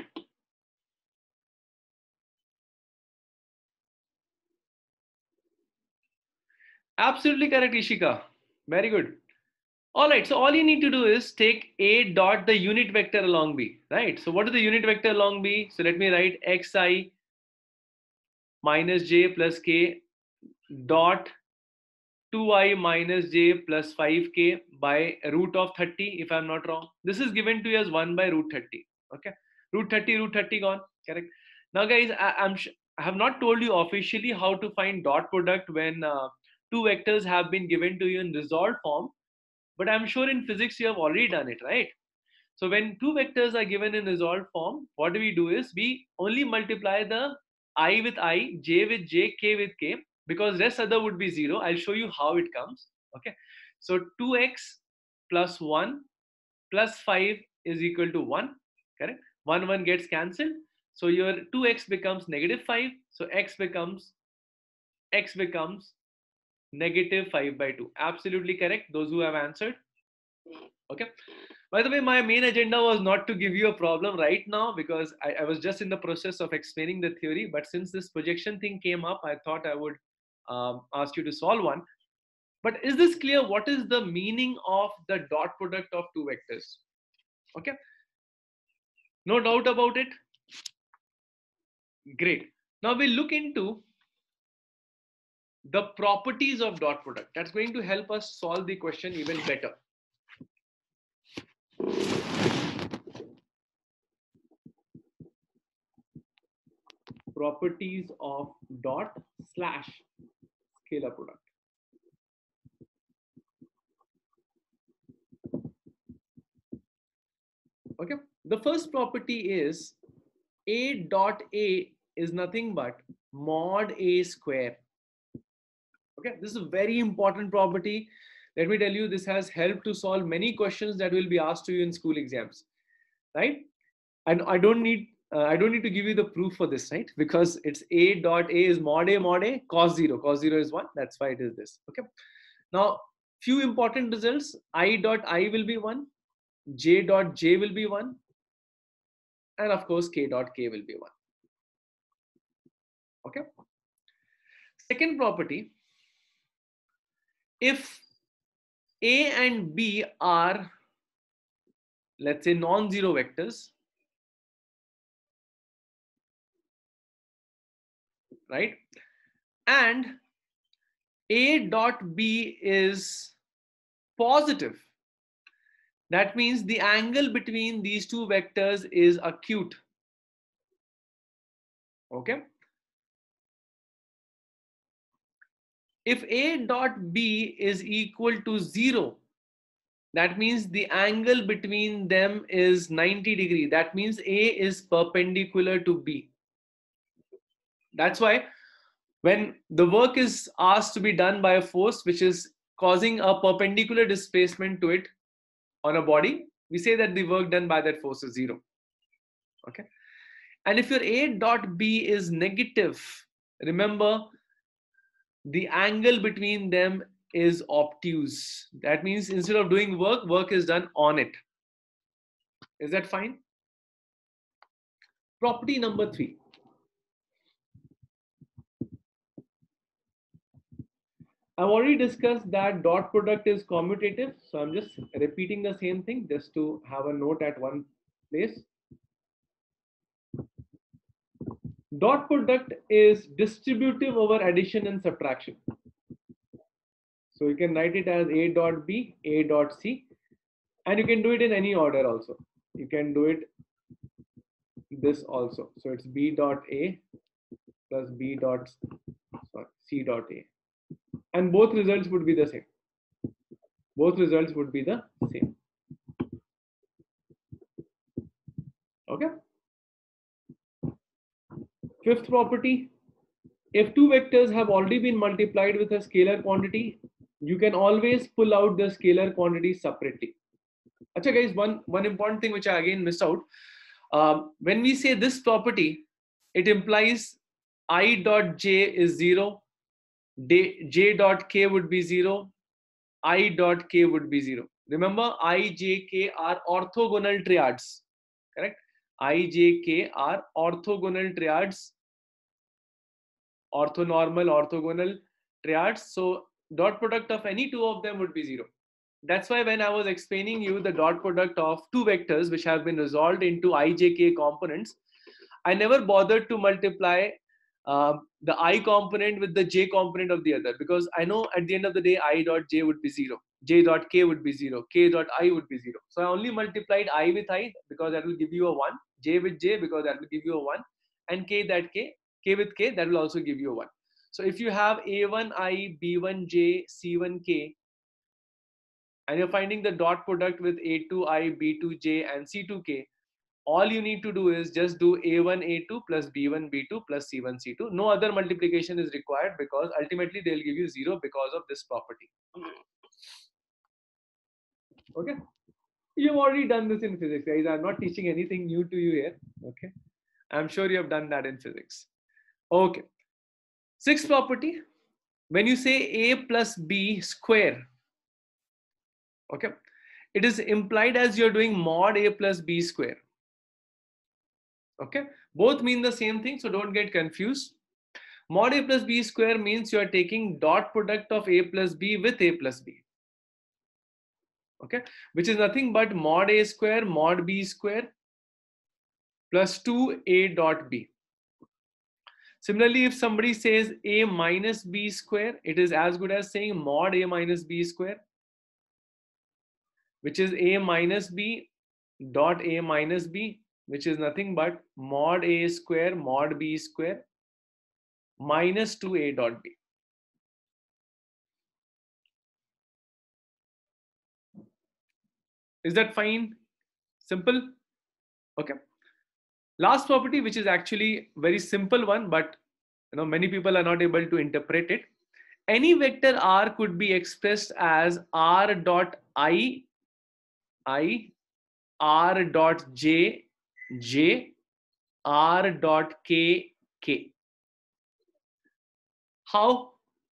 Absolutely correct, Ishika. Very good. All right, so all you need to do is take A dot the unit vector along B, right? So what is the unit vector along B? So let me write xi minus j plus k dot 2i minus j plus 5k by root of 30, if I'm not wrong. This is given to you as 1 by root 30. Okay, root 30 gone, correct? Now guys, I have not told you officially how to find dot product when two vectors have been given to you in resolved form, but I'm sure in physics you have already done it, right? So when two vectors are given in resolved form, what do we do is we only multiply the I with I, j with j, k with k, because rest other would be 0. I'll show you how it comes. Okay. So 2x plus 1 plus 5 is equal to 1. Correct. 1 gets cancelled. So your 2x becomes negative 5. So x becomes negative 5 by 2. Absolutely correct. Those who have answered. Okay. By the way, my main agenda was not to give you a problem right now because I was just in the process of explaining the theory. But since this projection thing came up, I thought I would ask you to solve one. But is this clear? What is the meaning of the dot product of two vectors? Okay. No doubt about it. Great. Now we'll look into the properties of dot product. That's going to help us solve the question even better. Properties of dot slash scalar product. Okay, the first property is a dot a is nothing but mod a square. Okay, this is a very important property. Let me tell you, this has helped to solve many questions that will be asked to you in school exams, right? And I don't need to give you the proof for this, right? Because it's a dot a is mod a cos 0. Cos 0 is 1. That's why it is this. Okay. Now, few important results. I dot I will be 1. J dot j will be 1. And of course, k dot k will be 1. Okay. Second property. If a and b are, let's say, non-zero vectors, right? And a dot b is positive. That means the angle between these two vectors is acute. Okay. If a dot b is equal to 0, that means the angle between them is 90 degree. That means a is perpendicular to b. That's why when the work is asked to be done by a force which is causing a perpendicular displacement to it on a body, we say that the work done by that force is 0. Okay. And if your a dot b is negative, remember the angle between them is obtuse. That means instead of doing work, work is done on it. Is that fine? Property number 3. I've already discussed that dot product is commutative. So I'm just repeating the same thing just to have a note at one place. Dot product is distributive over addition and subtraction. So you can write it as a dot b, a dot c, and you can do it in any order also. You can do it this also. So it's b dot a plus b dot c dot a, and both results would be the same. Both results would be the same. Okay. Fifth property, if two vectors have already been multiplied with a scalar quantity, you can always pull out the scalar quantity separately. Achha guys, one important thing which I again missed out. When we say this property, it implies I dot j is 0, j dot k would be 0, I dot k would be 0. Remember, I, j, k are orthogonal triads, correct? I, j, k are orthogonal triads, orthonormal, orthogonal triads. So dot product of any two of them would be 0. That's why when I was explaining you the dot product of two vectors which have been resolved into I, j, k components, I never bothered to multiply the I component with the j component of the other, because I know at the end of the day I dot j would be 0, j dot k would be 0, k dot I would be 0. So I only multiplied I with I because that will give you a 1, j with j because that will give you a 1, and k with k, that will also give you a 1. So if you have a1i, b1j, c1k, and you're finding the dot product with a2i, b2j, and c2k, all you need to do is just do a1 a2 plus b1 b2 plus c1 c2. No other multiplication is required because ultimately they'll give you 0 because of this property. Okay, you've already done this in physics, guys. I'm not teaching anything new to you here. Okay, I'm sure you have done that in physics. Okay, sixth property, when you say a plus b square, okay, it is implied as you're doing mod a plus b square. Okay, both mean the same thing, so don't get confused. Mod a plus b square means you are taking dot product of a plus b with a plus b. Okay, which is nothing but mod a square mod b square plus 2a dot b. Similarly, if somebody says a minus b square, it is as good as saying mod a minus b square, which is a minus b dot a minus b, which is nothing but mod a square mod b square minus 2a dot b. Is that fine? Simple? Okay. Last property, which is actually very simple one, but many people are not able to interpret it. Any vector r could be expressed as r dot I, r dot j, r dot k, k. How?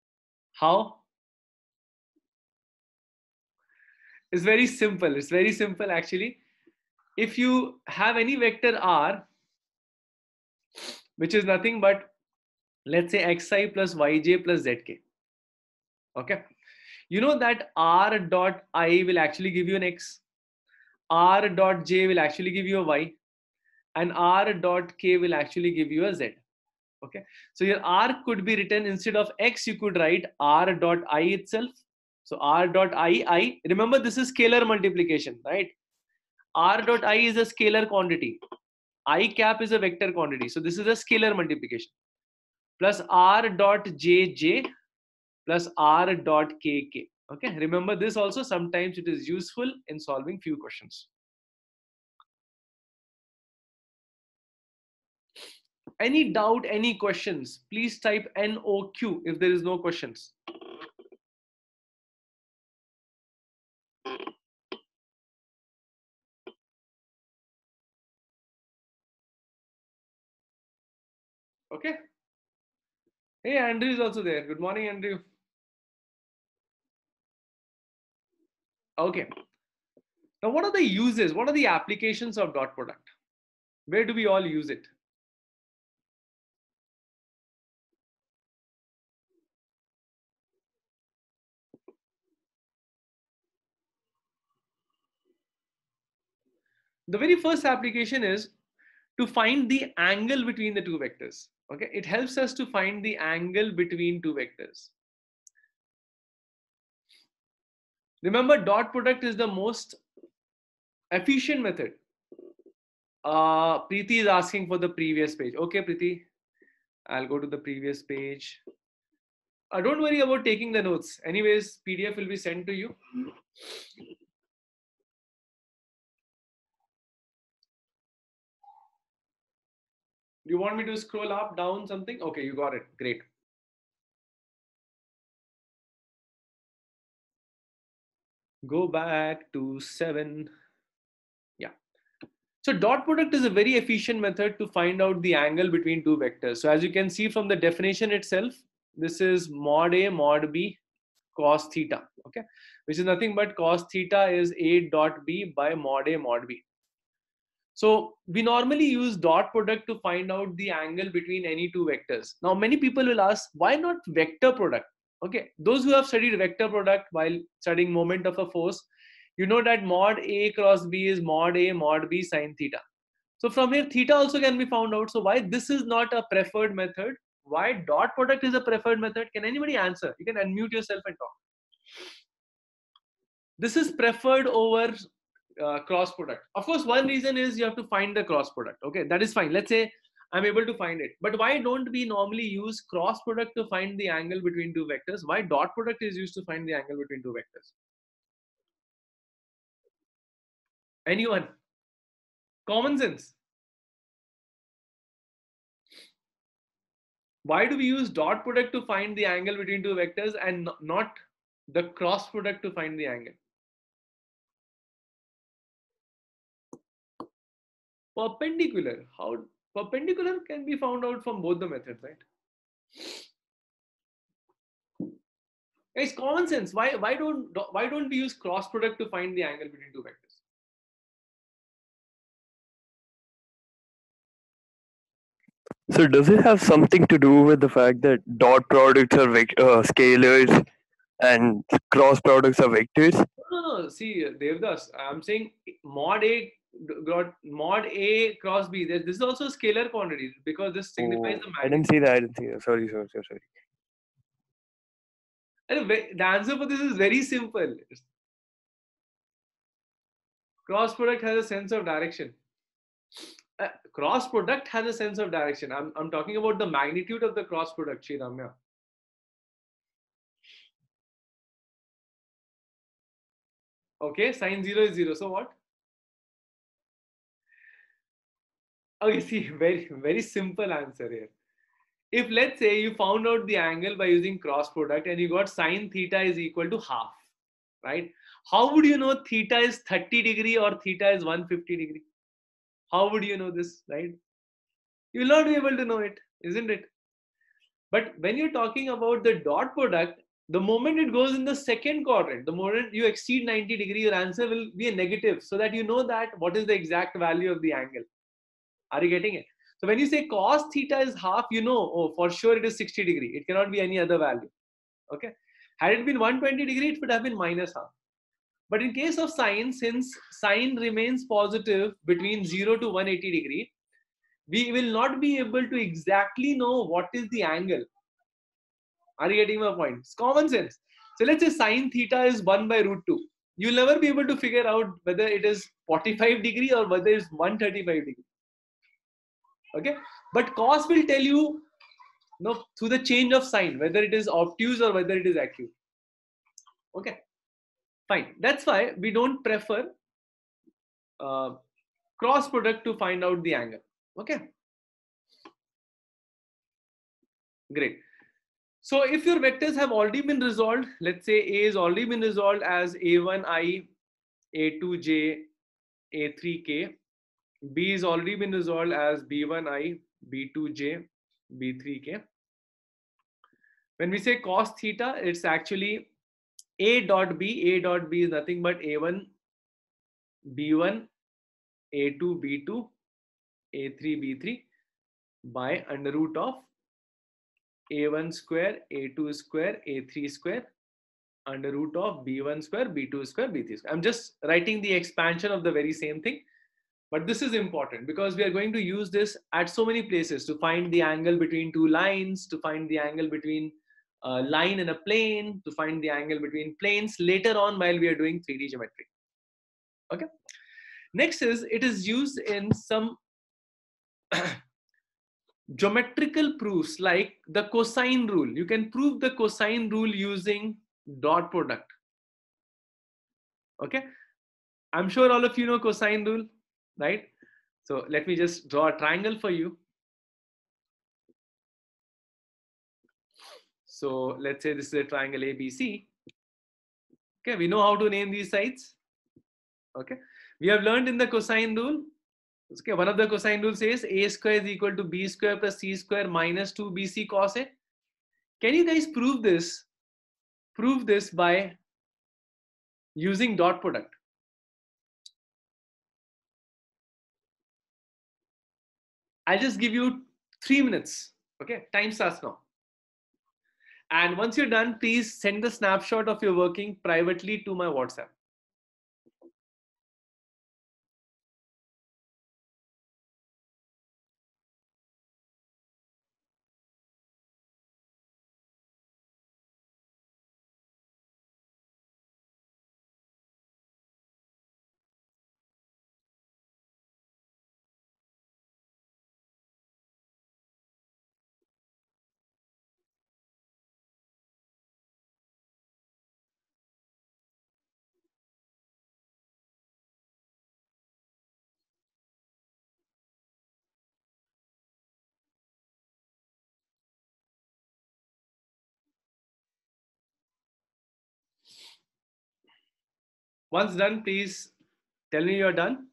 It's very simple. It's very simple actually. If you have any vector r, which is nothing but, let's say, xi plus yj plus zk. Okay. You know that r dot I will actually give you an x, r dot j will actually give you a y, and r dot k will actually give you a z. Okay. So your r could be written, instead of x, you could write r dot I itself. So r dot I, remember this is scalar multiplication, right? R dot I is a scalar quantity. I cap is a vector quantity. So this is a scalar multiplication. Plus r dot jj plus r dot kk. Okay, remember this also. Sometimes it is useful in solving few questions. Any doubt, any questions? Please type NOQ if there is no questions. Okay. Hey, Andrew is also there. Good morning, Andrew. Okay. Now, what are the uses? What are the applications of dot product? Where do we all use it? The very first application is to find the angle between the two vectors. Okay, it helps us to find the angle between two vectors. Remember, dot product is the most efficient method. Preeti is asking for the previous page. Okay, Preeti, I'll go to the previous page. Don't worry about taking the notes. Anyways, PDF will be sent to you. Do you want me to scroll up, down, something? Okay, you got it. Great. Go back to 7. Yeah. So dot product is a very efficient method to find out the angle between two vectors. So as you can see from the definition itself, this is mod A mod B cos theta. Okay, which is nothing but cos theta is A dot B by mod A mod B. So we normally use dot product to find out the angle between any two vectors. Now many people will ask, why not vector product? Okay, those who have studied vector product while studying moment of a force, you know that mod A cross B is mod A mod B sine theta. So from here theta also can be found out. So why this is not a preferred method? Why dot product is a preferred method? Can anybody answer? You can unmute yourself and talk. This is preferred over cross product. Of course, one reason is you have to find the cross product. Okay, that is fine. Let's say I'm able to find it. But why don't we normally use cross product to find the angle between two vectors? Why dot product is used to find the angle between two vectors? Anyone? Common sense. Why do we use dot product to find the angle between two vectors and not the cross product to find the angle? Perpendicular. How? Perpendicular can be found out from both the methods, right? It's common sense. Why don't we use cross product to find the angle between two vectors? So does it have something to do with the fact that dot products are scalars and cross products are vectors? No. See, Devdas, I'm saying mod A got mod A cross B. This is also a scalar quantity because this signifies the I didn't magnitude. see that. I didn't see that. Sorry. And the answer for this is very simple. Cross product has a sense of direction. Cross product has a sense of direction. I'm talking about the magnitude of the cross product, Sriramya. Okay, sine 0 is 0. So what? Okay, see, very simple answer here. If let's say you found out the angle by using cross product and you got sine theta is equal to half, right? How would you know theta is 30 degree or theta is 150 degree? How would you know this, right? You will not be able to know it, isn't it? But when you're talking about the dot product, the moment it goes in the second quadrant, the moment you exceed 90 degree, your answer will be a negative, so that you know that what is the exact value of the angle. Are you getting it? So when you say cos theta is half, you know, oh, for sure it is 60 degree. It cannot be any other value. Okay. Had it been 120 degree, it would have been minus half. But in case of sine, since sine remains positive between 0 to 180 degree, we will not be able to exactly know what is the angle. Are you getting my point? It's common sense. So let's say sine theta is 1 by root 2. You'll never be able to figure out whether it is 45 degree or whether it's 135 degree. Okay. But cos will tell you, through the change of sign, whether it is obtuse or whether it is acute. Okay. Fine. That's why we don't prefer cross product to find out the angle. Okay. Great. So if your vectors have already been resolved, let's say A is already been resolved as A1i, A2j, A3k. B is already been resolved as B1i, B2j, B3k. When we say cos theta, it's actually A dot B. A dot B is nothing but A1, B1, A2, B2, A3, B3 by under root of A1 square, A2 square, A3 square under root of B1 square, B2 square, B3 square. I'm just writing the expansion of the very same thing. But this is important because we are going to use this at so many places to find the angle between two lines, to find the angle between a line and a plane, to find the angle between planes later on while we are doing 3D geometry. Okay. Next is, it is used in some geometrical proofs like the cosine rule. You can prove the cosine rule using dot product. Okay. I'm sure all of you know cosine rule, right? So let me just draw a triangle for you. So let's say this is a triangle ABC. Okay, we know how to name these sides. Okay, we have learned in the cosine rule. Okay, one of the cosine rule says a square is equal to b square plus c square minus 2bc cos a. Can you guys prove this? Prove this by using dot product. I'll just give you 3 minutes. Okay, time starts now. And once you're done, please send the snapshot of your working privately to my WhatsApp. Once done, please tell me you're done.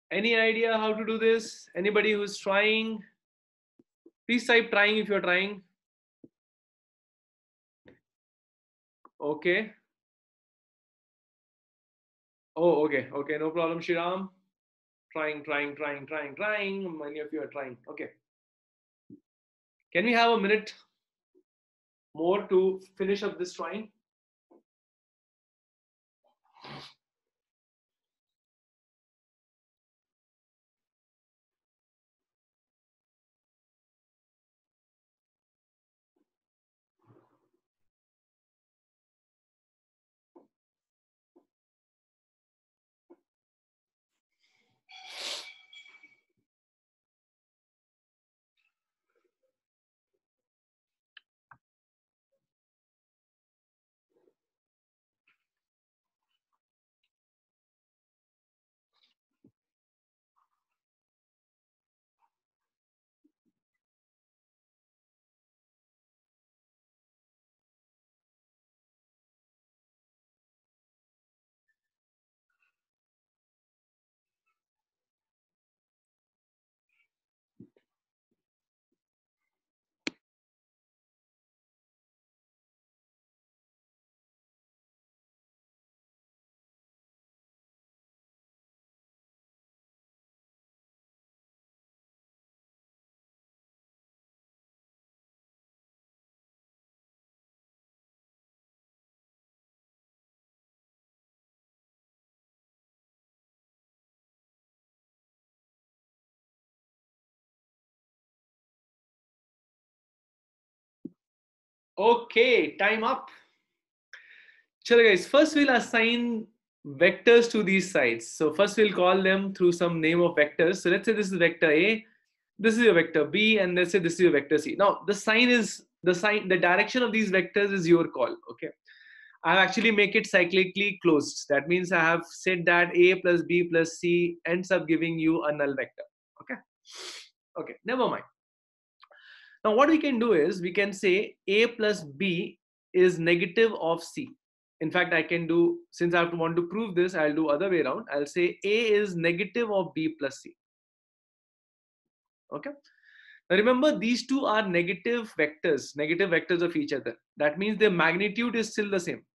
Any idea how to do this? Anybody who's trying? Please type trying if you're trying. Okay. Oh, okay. Okay, no problem, Shriram. Trying. Many of you are trying. Okay. Can we have a minute more to finish up this trying? Okay, time up. Chalo guys, first we'll assign vectors to these sides. So first we'll call them through some name of vectors. So let's say this is vector A, this is your vector B, and let's say this is your vector C. Now the direction of these vectors is your call. Okay. I actually make it cyclically closed. That means I have said that A plus B plus C ends up giving you a null vector. Okay. Okay, never mind. Now what we can do is we can say A plus B is negative of C. In fact, I can do, since I want to prove this, I'll do other way around. I'll say A is negative of B plus C. Okay. Now remember, these two are negative vectors of each other. That means their magnitude is still the same.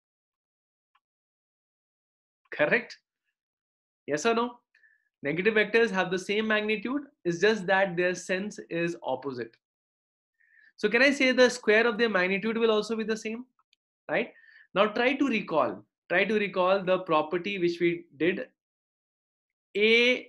Correct? Yes or no? Negative vectors have the same magnitude. It's just that their sense is opposite. So can I say the square of their magnitude will also be the same? Right? Now try to recall the property which we did. A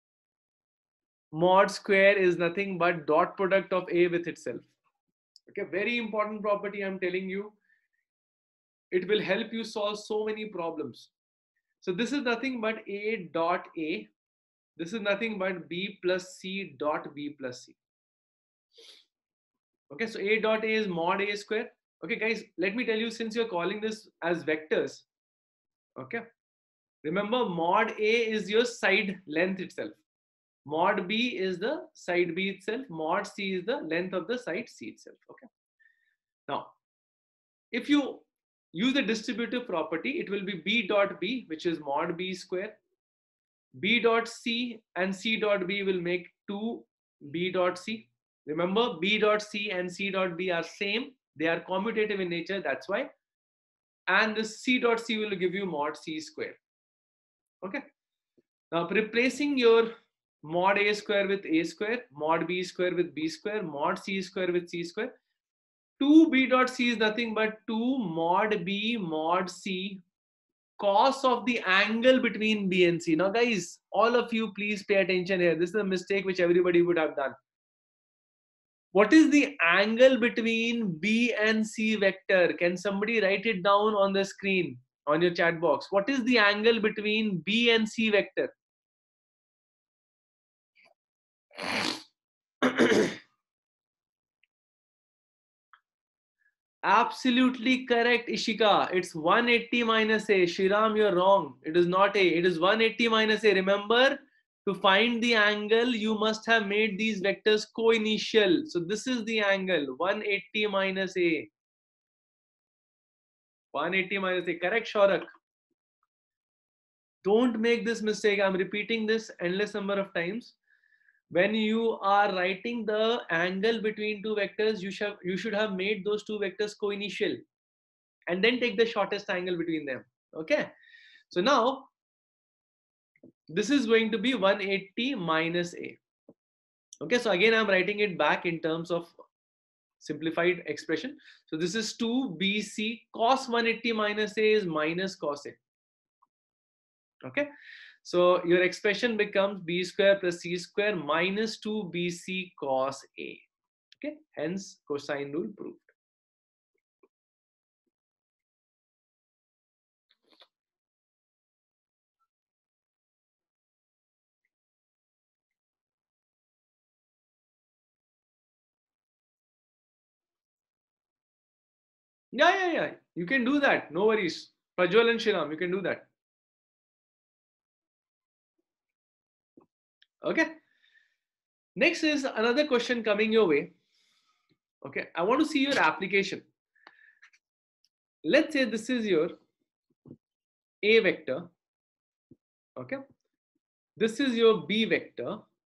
mod square is nothing but dot product of A with itself. Okay, very important property I'm telling you. It will help you solve so many problems. So this is nothing but A dot A. This is nothing but B plus C dot B plus C. Okay, so A dot A is mod A square. Okay, guys, let me tell you, since you're calling this as vectors, okay, remember mod A is your side length itself. Mod B is the side B itself. Mod C is the length of the side C itself. Okay. Now, if you use the distributive property, it will be B dot B, which is mod B square. B dot C and C dot B will make 2 B dot C. Remember, B dot C and C dot B are same. They are commutative in nature. That's why. And the C dot C will give you mod C square. Okay. Now, replacing your mod A square with A square, mod B square with B square, mod C square with C square. 2B dot C is nothing but 2 mod B mod C cos of the angle between B and C. Now guys, all of you please pay attention here. This is a mistake which everybody would have done. What is the angle between B and C vector? Can somebody write it down on the screen on your chat box? What is the angle between B and C vector? Absolutely correct, Ishika. It's 180 minus A. Shriram, you're wrong. It is not A. It is 180 minus A. Remember, to find the angle, you must have made these vectors co-initial. So this is the angle, 180 minus A. 180 minus A. Correct, Shorak. Don't make this mistake. I'm repeating this endless number of times. When you are writing the angle between two vectors, you should have made those two vectors co-initial and then take the shortest angle between them. Okay. So now this is going to be 180 minus a. Okay. So again, I'm writing it back in terms of simplified expression. So this is 2bc cos 180 minus a is minus cos a. Okay. So your expression becomes b square plus c square minus 2bc cos a. Okay. Hence cosine rule proved. Yeah. You can do that. No worries. Prajwal and Shiram, you can do that. Okay. Next is another question coming your way. Okay. I want to see your application. Let's say this is your A vector. Okay. This is your B vector.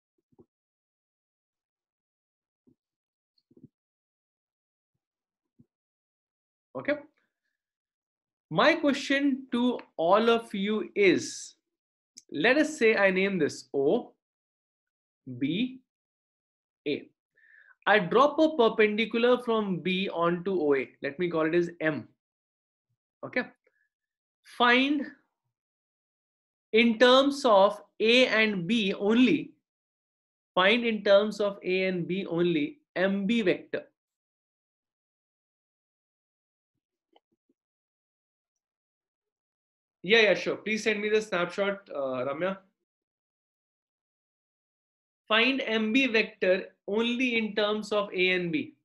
Okay. My question to all of you is, let us say I name this O, B, A. I drop a perpendicular from B onto OA. Let me call it as M. Okay. Find in terms of A and B only, find in terms of A and B only MB vector. Yeah, sure. Please send me the snapshot, Ramya. Find MB vector only in terms of A and B.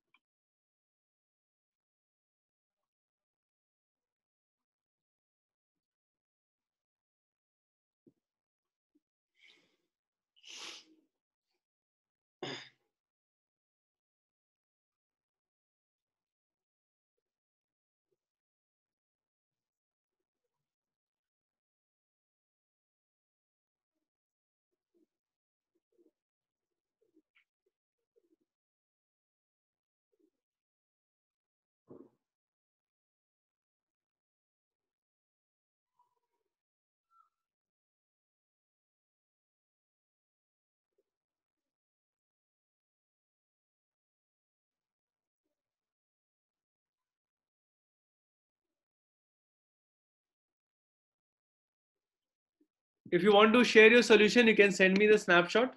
If you want to share your solution, you can send me the snapshot.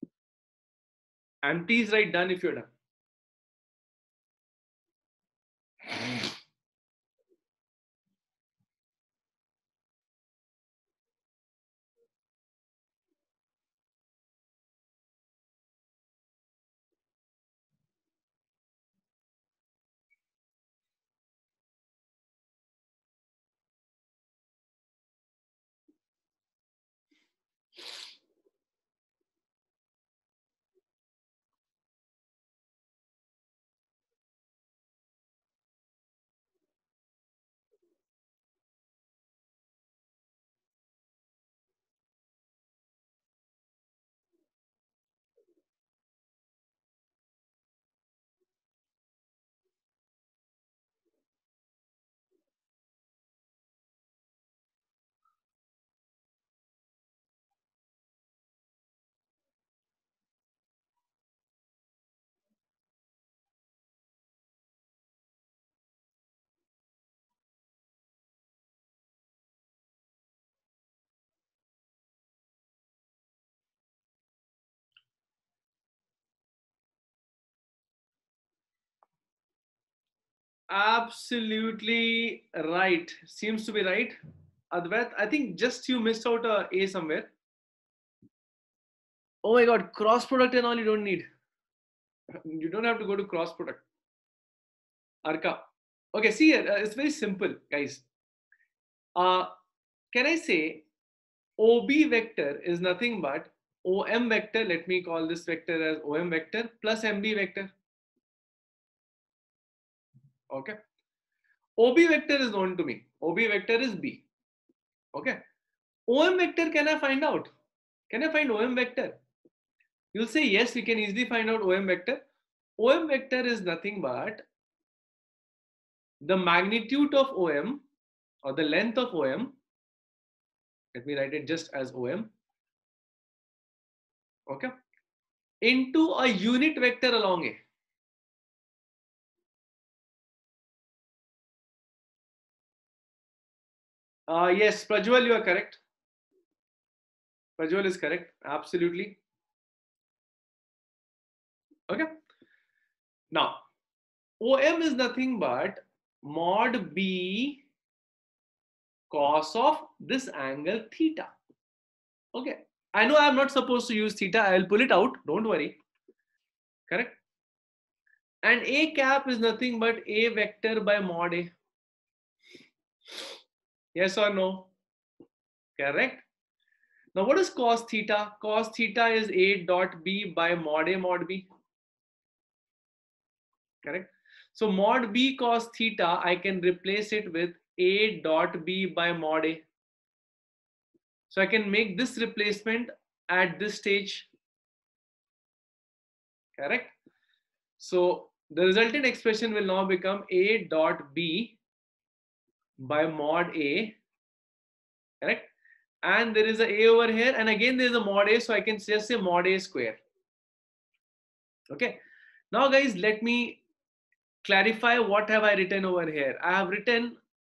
And please write done if you're done. Absolutely right. Seems to be right. Advait, I think just you missed out a somewhere. Oh my God, cross product and all you don't need. You don't have to go to cross product. Arka. Okay, see, it's very simple, guys. Can I say OB vector is nothing but OM vector, let me call this vector as OM vector plus MB vector. Okay. OB vector is known to me. OB vector is B. Okay. OM vector, can I find out? Can I find OM vector? You'll say yes, we can easily find out OM vector. OM vector is nothing but the magnitude of OM or the length of OM. Let me write it just as OM. Okay. Into a unit vector along A. Yes, Prajwal, you are correct. Prajwal is correct. Absolutely. Okay. Now, OM is nothing but mod B cos of this angle theta. Okay. I know I'm not supposed to use theta. I'll pull it out. Don't worry. Correct. And A cap is nothing but A vector by mod A. Yes or no? Correct. Now, what is cos theta? Cos theta is A dot B by mod A mod B. Correct. So mod B cos theta, I can replace it with A dot B by mod A. So I can make this replacement at this stage. Correct. So the resultant expression will now become A dot B by mod A. Correct. And there is a A over here, and again there is a mod A, so I can just say mod A square. Okay. Now guys, let me clarify what have I written over here. I have written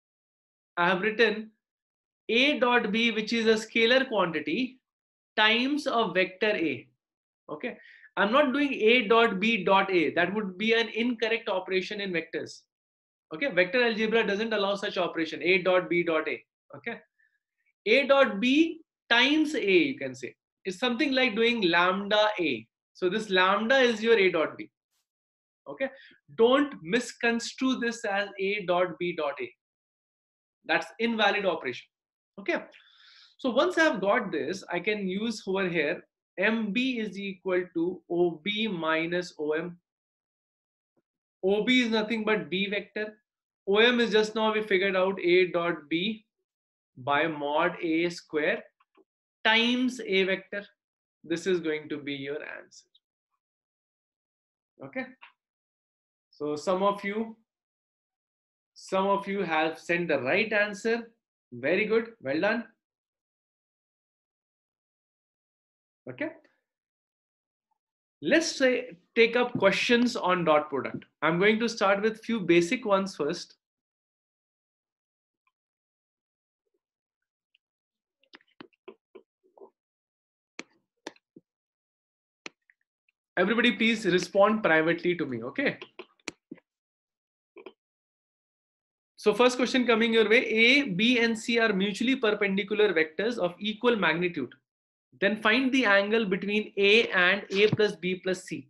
A dot B, which is a scalar quantity, times a vector A. Okay. I'm not doing A dot B dot A. That would be an incorrect operation in vectors. Okay. Vector algebra doesn't allow such operation. A dot B dot A. Okay. A dot B times A, you can say. It's something like doing lambda A. So this lambda is your A dot B. Okay. Don't misconstrue this as A dot B dot A. That's invalid operation. Okay. So once I've got this, I can use over here MB is equal to OB minus OM. OB is nothing but B vector. OM is just now we figured out A dot B by mod A square times A vector. This is going to be your answer. Okay. So some of you have sent the right answer. Very good. Well done. Okay. Let's say take up questions on dot product. I'm going to start with few basic ones first. Everybody please respond privately to me, okay? So first question coming your way, A, B and C are mutually perpendicular vectors of equal magnitude. Then find the angle between A and A plus B plus C.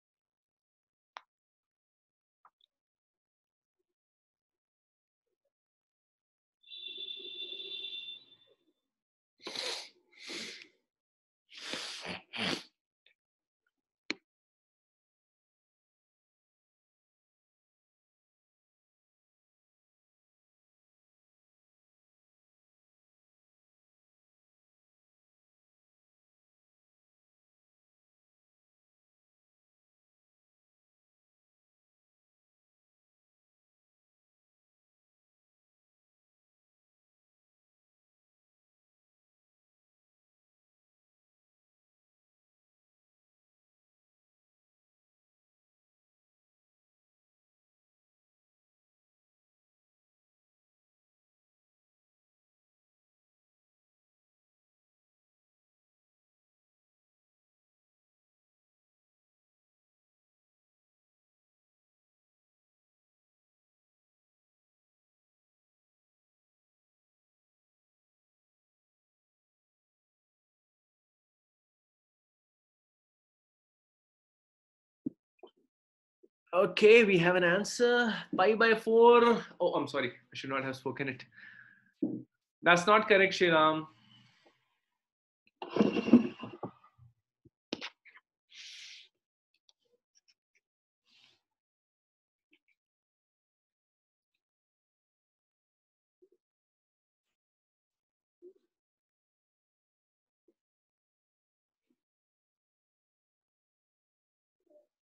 Okay, we have an answer. Pi by 4. Oh, I'm sorry. I should not have spoken it. That's not correct, Shriram.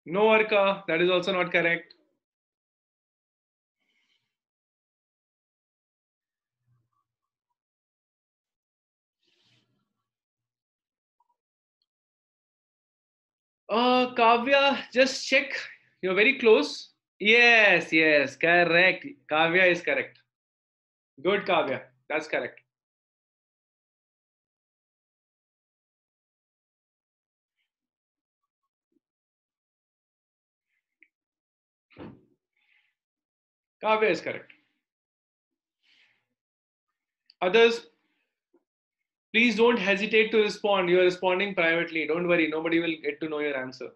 No, Arka, that is also not correct. Kavya, just check. You're very close. Yes, yes, correct. Kavya is correct. Good, Kavya. That's correct. Kavya is correct. Others, please don't hesitate to respond. You're responding privately. Don't worry. Nobody will get to know your answer.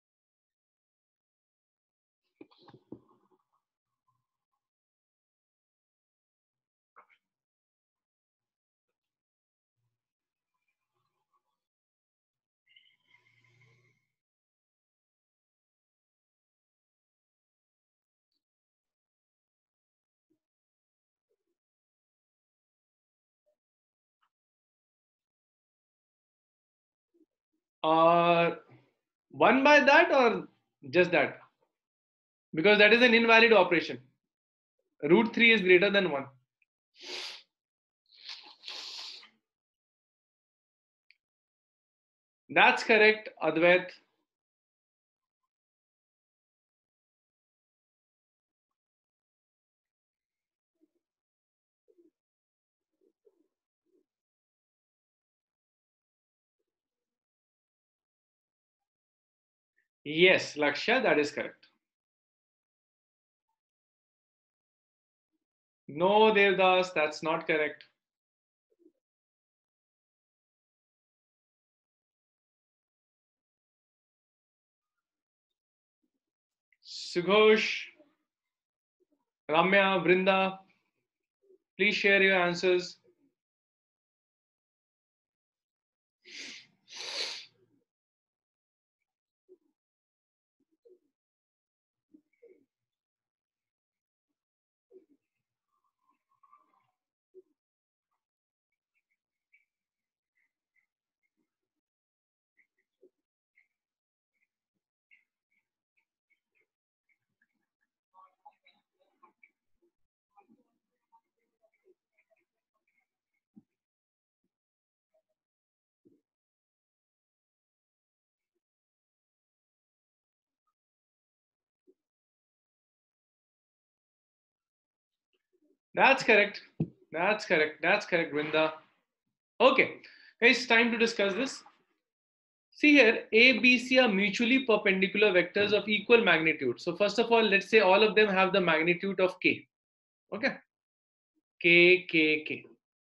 Uh, one by that or just that? Because that is an invalid operation. Root 3 is greater than 1. That's correct, Advait. Yes, Lakshya, that is correct. No, Devdas, that's not correct. Sughosh, Ramya, Vrinda, please share your answers. That's correct. That's correct. That's correct, Vrinda. Okay, guys, time to discuss this. See here, A, B, C are mutually perpendicular vectors of equal magnitude. So first of all, let's say all of them have the magnitude of K. Okay, K, K, K.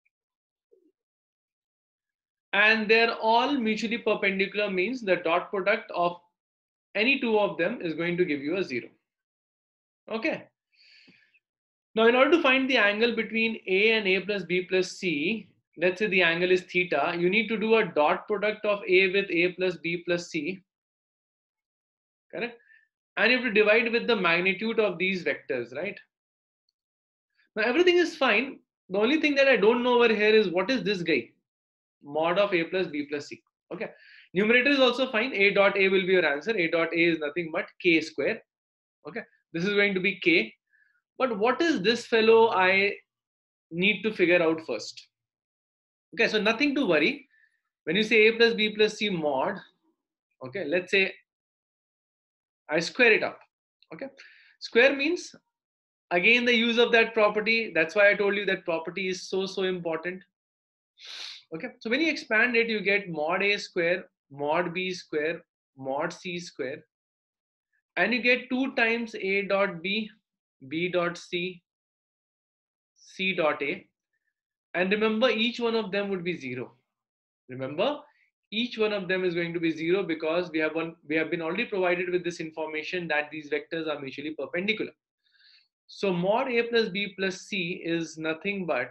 And they're all mutually perpendicular means the dot product of any two of them is going to give you a 0. Okay. Now, in order to find the angle between A and A plus B plus C, let's say the angle is theta, you need to do a dot product of A with A plus B plus C, correct? And you have to divide with the magnitude of these vectors, right? Now, everything is fine. The only thing that I don't know over here is what is this guy? Mod of A plus B plus C. Okay. Numerator is also fine. A dot A will be your answer. A dot A is nothing but K square. Okay. This is going to be K. But what is this fellow I need to figure out first? Okay, so nothing to worry. When you say A plus B plus C mod, okay, let's say I square it up. Okay, square means again the use of that property. That's why I told you that property is so important. Okay, so when you expand it, you get mod A square, mod B square, mod C square, and you get 2 times A dot B, B dot C, C dot A. And remember, each one of them would be 0. Remember, each one of them is going to be 0 because we have been already provided with this information that these vectors are mutually perpendicular. So mod A plus B plus C is nothing but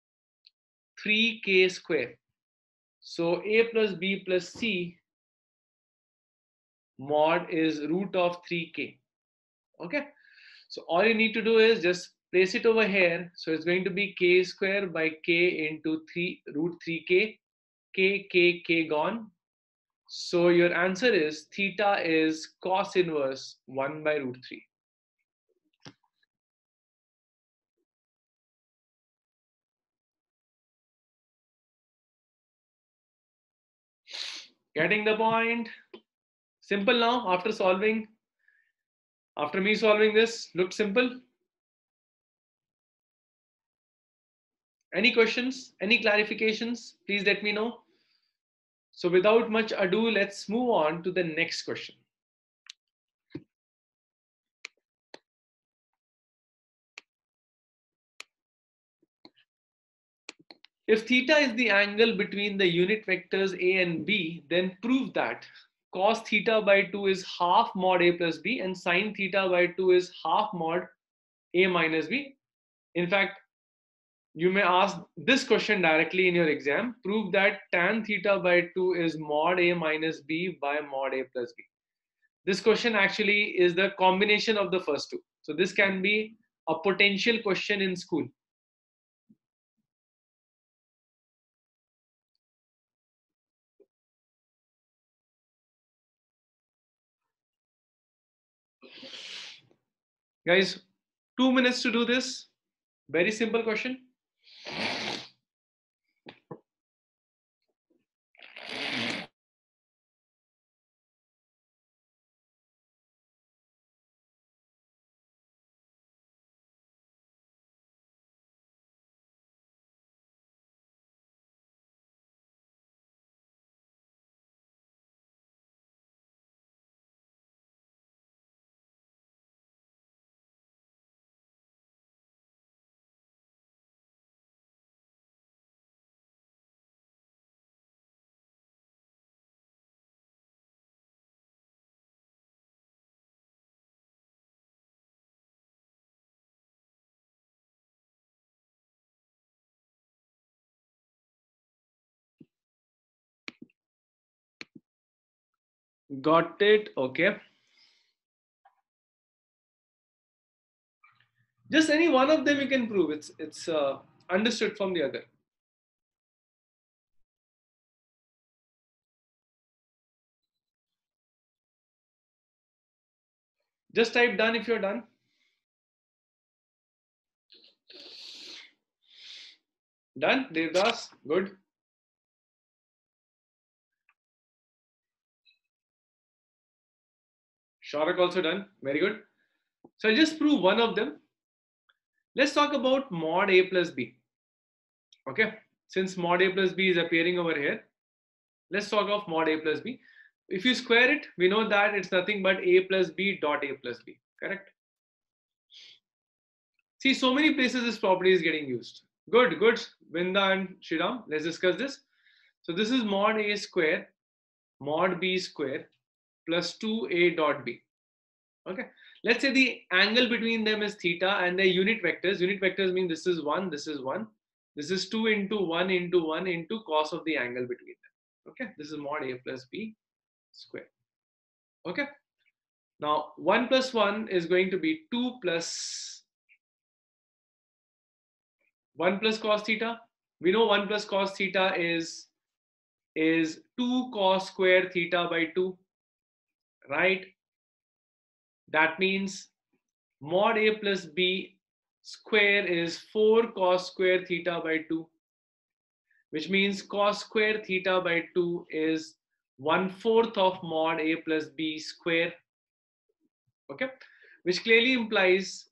3k square. So A plus B plus C mod is root of 3k. Okay. So all you need to do is just place it over here. So it's going to be k square by k into 3 root 3k, k gone. So your answer is theta is cos inverse 1 by root 3. Getting the point? Simple now after solving. After me solving this, looked simple. Any questions? Any clarifications? Please let me know. So without much ado, let's move on to the next question. If theta is the angle between the unit vectors a and b, then prove that cos theta by 2 is half mod a plus b and sin theta by 2 is half mod a minus b. In fact, you may ask this question directly in your exam. Prove that tan theta by 2 is mod a minus b by mod a plus b. This question actually is the combination of the first two. So this can be a potential question in school. Guys, 2 minutes to do this. Very simple question. Got it. Okay. Just any one of them you can prove. It's understood from the other. Just type done if you're done. Done, Devdas. Good. Sharak also done. Very good. So I'll just prove one of them. Let's talk about mod a plus b. Okay. Since mod a plus b is appearing over here, let's talk of mod a plus b. If you square it, we know that it's nothing but a plus b dot a plus b. Correct? See, so many places this property is getting used. Good, good. Vinda and Shriram, let's discuss this. So this is mod a square, mod b square plus 2a dot b. Okay. Let's say the angle between them is theta and their unit vectors. Unit vectors mean this is 1, this is 1. This is 2 into 1 into 1 into cos of the angle between them. Okay. This is mod a plus b square. Okay. Now 1 plus 1 is going to be 2 plus 1 plus cos theta. We know 1 plus cos theta is 2 cos square theta by 2, right? That means mod a plus b square is 4 cos square theta by 2, which means cos square theta by 2 is 1/4 of mod a plus b square. Okay, which clearly implies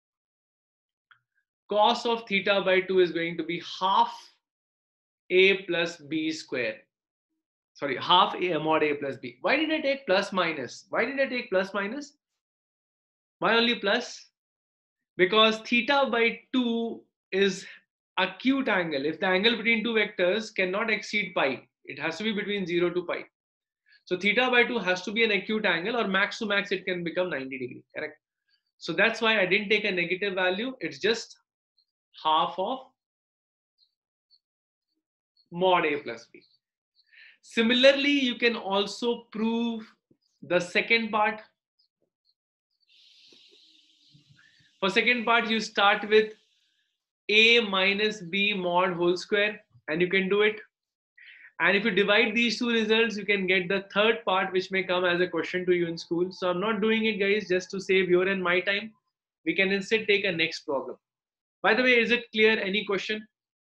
cos of theta by 2 is going to be half a plus b square. Sorry, half a mod a plus b. Why did I take plus minus? Why did I take plus minus? Why only plus? Because theta by 2 is acute angle. If the angle between two vectors cannot exceed pi, it has to be between 0 to pi. So theta by 2 has to be an acute angle, or max to max it can become 90 degree, correct? So that's why I didn't take a negative value. It's just half of mod a plus b. Similarly, you can also prove the second part. For second part, you start with a minus b mod whole square, and you can do it. And if you divide these two results, you can get the third part, which may come as a question to you in school. So I'm not doing it, guys, just to save your and my time. We can instead take a next problem. By the way, is it clear? Any question?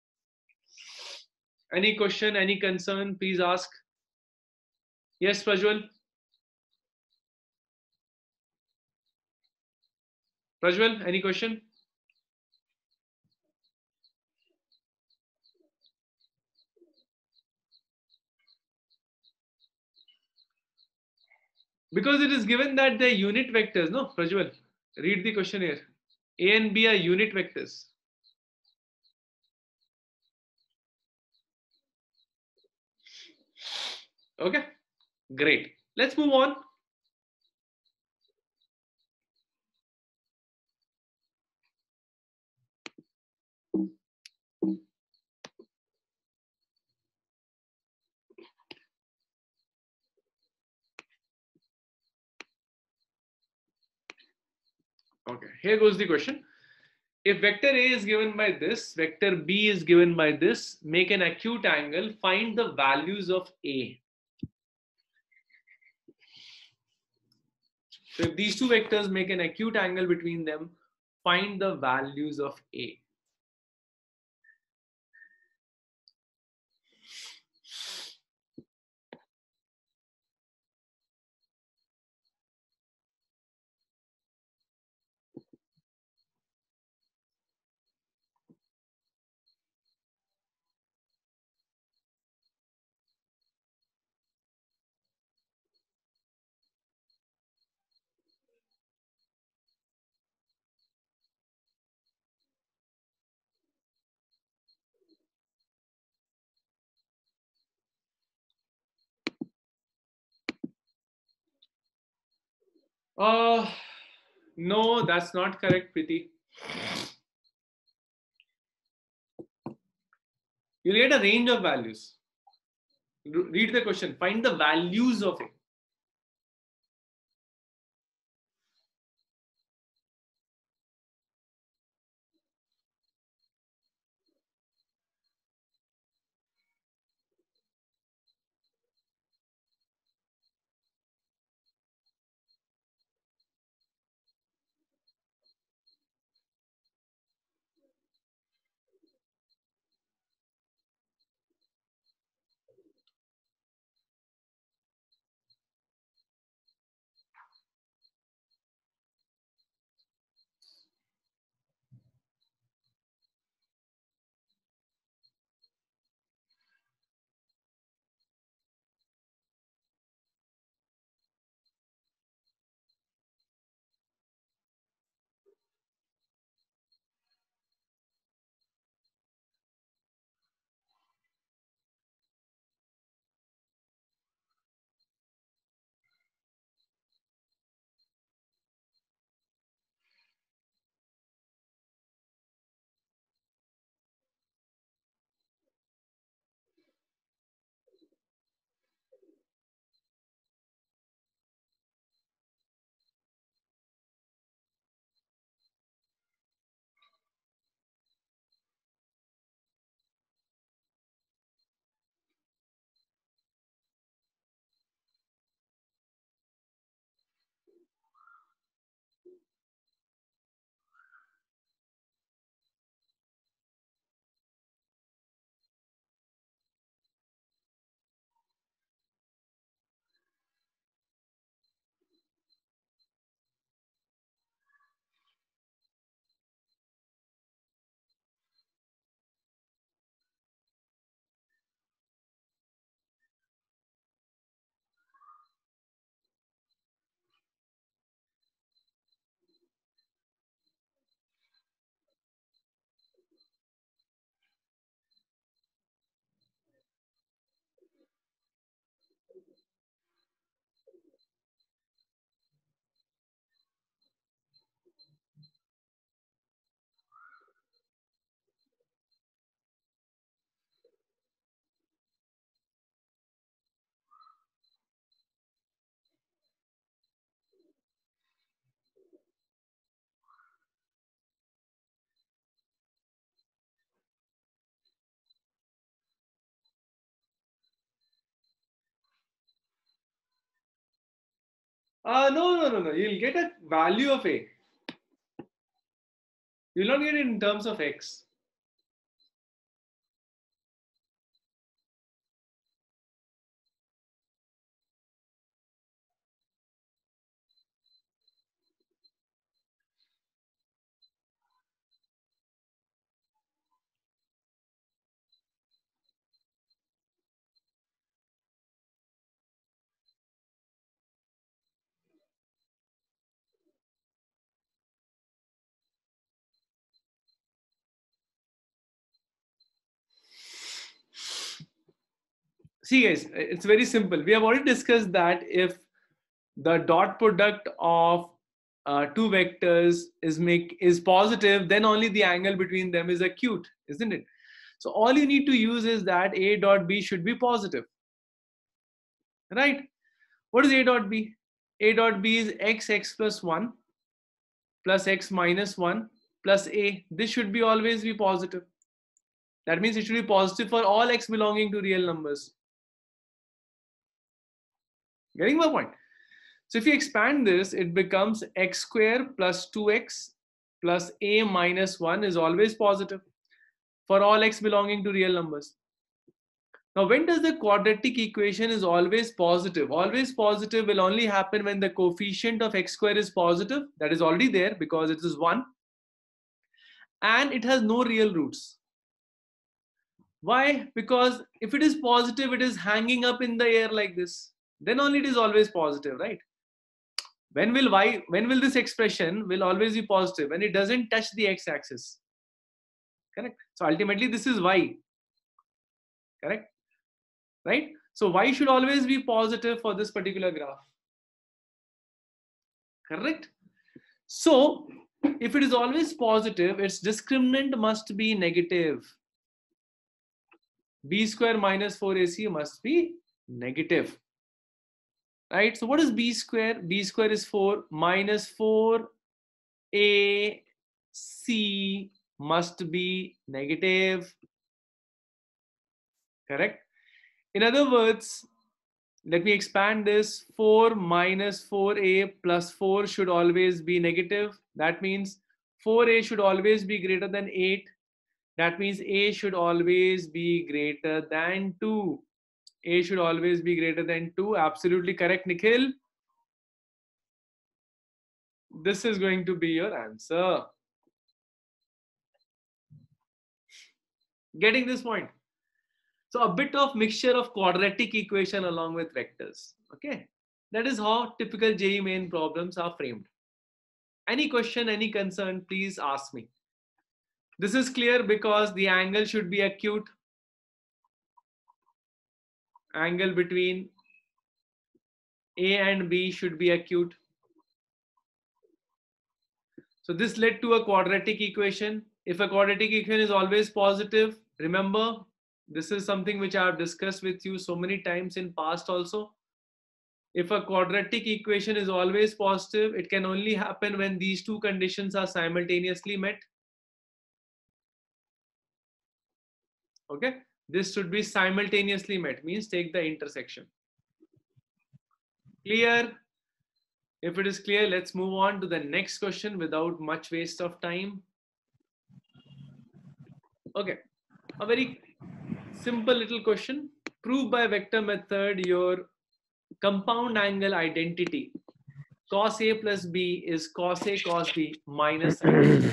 Any question, any concern, please ask. Yes, Prajwal? Prajwal, any question? Because it is given that they're unit vectors, no, Prajwal? Read the question here. A and B are unit vectors. Okay, great. Let's move on. Okay, here goes the question. If vector A is given by this, vector B is given by this, make an acute angle, find the values of A. So if these two vectors make an acute angle between them, find the values of A. No, that's not correct, Preeti. You'll get a range of values. Read the question. Find the values of A. No. You'll get a value of A. You'll not get it in terms of X. See guys, it's very simple. We have already discussed that if the dot product of two vectors is positive, then only the angle between them is acute, isn't it? So all you need to use is that A dot B should be positive, right? What is A dot B? A dot B is x plus 1 plus x minus 1 plus A. This should be always be positive. That means it should be positive for all x belonging to real numbers. Getting my point? So if you expand this, it becomes x square plus 2x plus A minus 1 is always positive for all x belonging to real numbers. Now, when does the quadratic equation is always positive? Always positive will only happen when the coefficient of x square is positive. That is already there because it is 1. And it has no real roots. Why? Because if it is positive, it is hanging up in the air like this. Then only it is always positive, right? When will this expression will always be positive? When it doesn't touch the x-axis. Correct? So ultimately this is y. Correct? Right? So y should always be positive for this particular graph. Correct? So if it is always positive, its discriminant must be negative. B square minus 4AC must be negative. Right? So what is B square? B square is 4 minus 4AC must be negative. Correct? In other words, let me expand this. 4 minus 4A plus 4 should always be negative. That means 4A should always be greater than 8. That means A should always be greater than 2. A should always be greater than 2. Absolutely correct, Nikhil. This is going to be your answer. Getting this point? So a bit of mixture of quadratic equation along with vectors. Okay. That is how typical JEE main problems are framed. Any question, any concern, please ask me. This is clear because the angle should be acute. Angle between A and B should be acute. So this led to a quadratic equation. If a quadratic equation is always positive, remember, this is something which I have discussed with you so many times in past also. If a quadratic equation is always positive, it can only happen when these two conditions are simultaneously met. Okay, this should be simultaneously met, means take the intersection. Clear? If it is clear, let's move on to the next question without much waste of time. Okay, a very simple little question. Prove by vector method your compound angle identity. Cos A plus B is cos A cos B minus sin.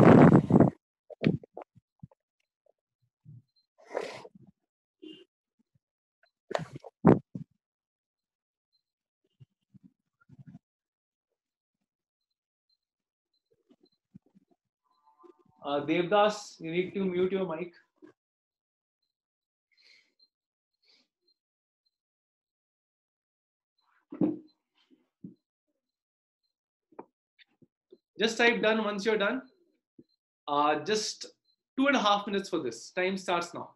Devdas, you need to mute your mic. Just type done once you're done. Just 2.5 minutes for this. Time starts now.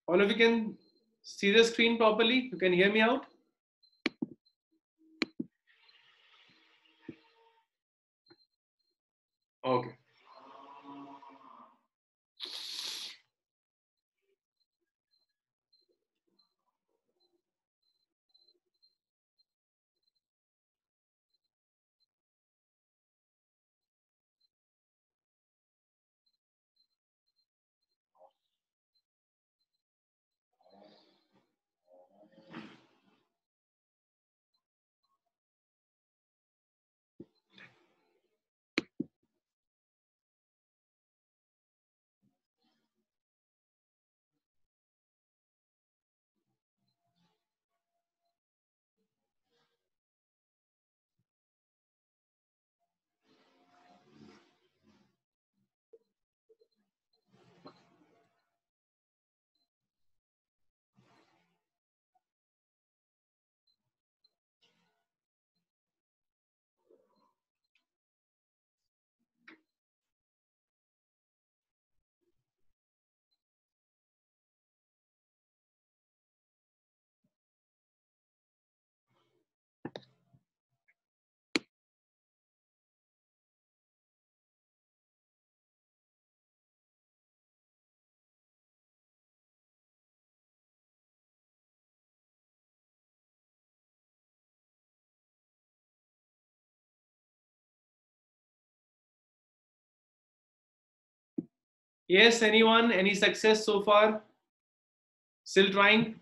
All of you can see the screen properly? You can hear me out? Okay. Yes, anyone? Any success so far? Still trying?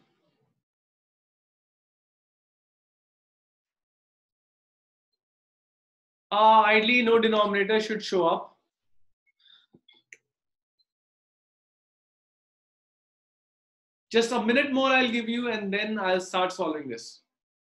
Ideally, no denominator should show up. Just a minute more I'll give you and then I'll start solving this.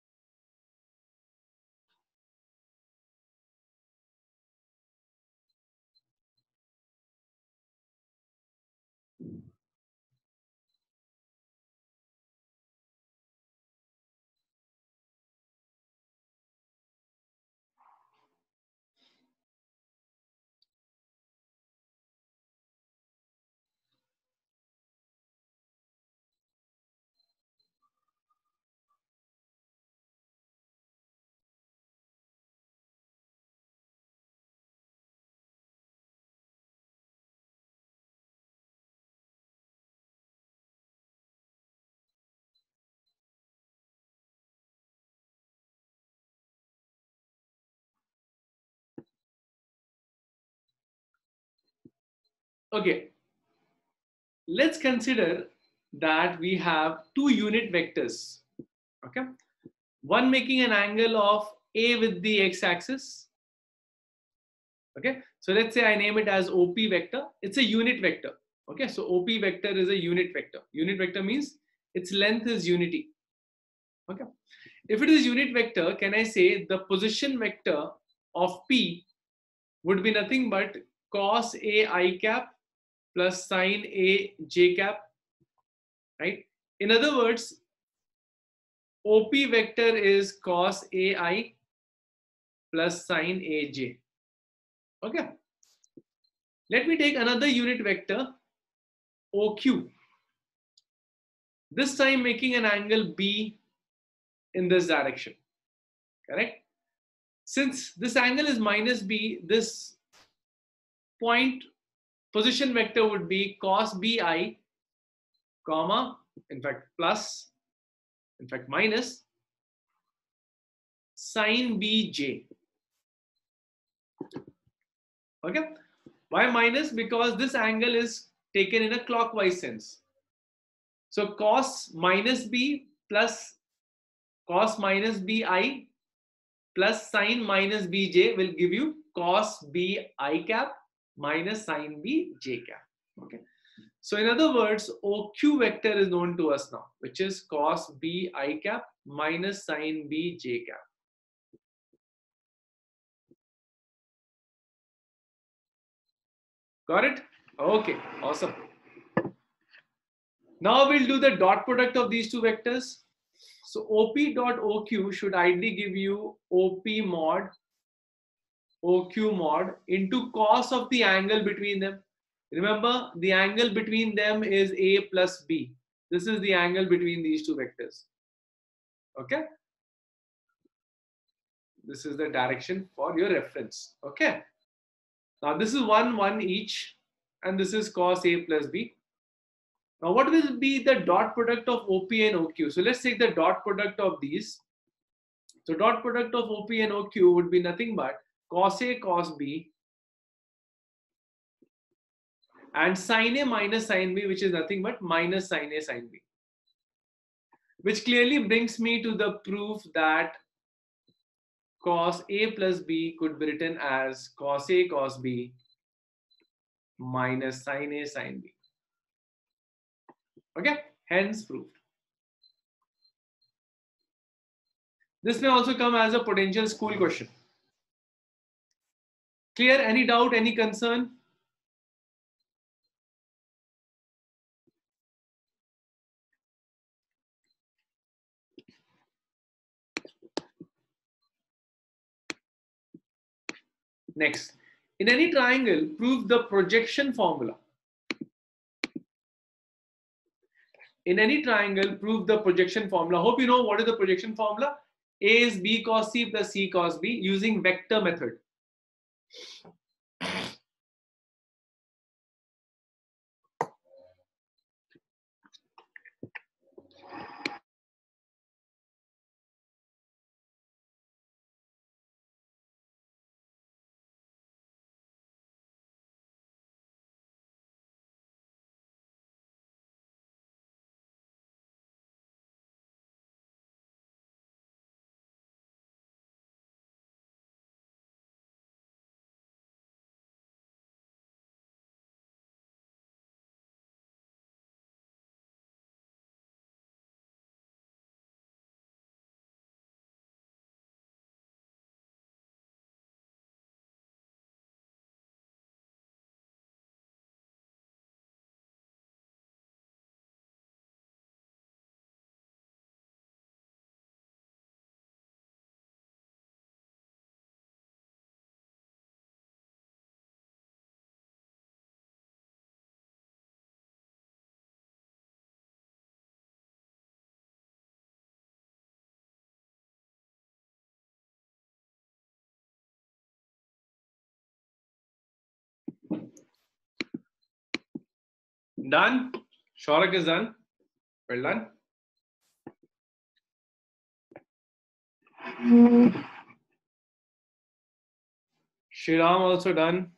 Okay, let's consider that we have two unit vectors. Okay, one making an angle of A with the x-axis. Okay, so let's say I name it as OP vector. It's a unit vector. Okay, so OP vector is a unit vector. Unit vector means its length is unity. Okay, if it is unit vector, can I say the position vector of P would be nothing but cos A I cap plus sine A j cap, right? In other words, OP vector is cos AI plus sine AJ. Okay. Let me take another unit vector, OQ. This time making an angle B in this direction. Correct? Since this angle is minus B, this point position vector would be cos BI, comma, in fact plus, in fact minus, sine BJ. Okay. Why minus? Because this angle is taken in a clockwise sense. So cos minus B plus cos minus BI plus sine minus BJ will give you cos BI cap minus sine BJ cap. Okay. So in other words, OQ vector is known to us now, which is cos BI cap minus sine BJ cap. Got it? Okay, awesome. Now we'll do the dot product of these two vectors. So OP dot OQ should ideally give you OP mod OQ mod into cos of the angle between them. Remember, the angle between them is A plus B. This is the angle between these two vectors. Okay. This is the direction for your reference. Okay. Now this is 1, 1 each, and this is cos A plus B. Now what will be the dot product of OP and OQ? So let's take the dot product of these. So dot product of OP and OQ would be nothing but cos A cos B and sin A minus sin B, which is nothing but minus sin A sin B. Which clearly brings me to the proof that cos A plus B could be written as cos A cos B minus sin A sin B. Okay, hence proved. This may also come as a potential school question. Clear? Any doubt, any concern? Next, in any triangle, prove the projection formula. In any triangle, prove the projection formula. Hope you know what is the projection formula. A is B cos C plus C cos B using vector method. Done. Shorak is done. Well done. Shriram also done.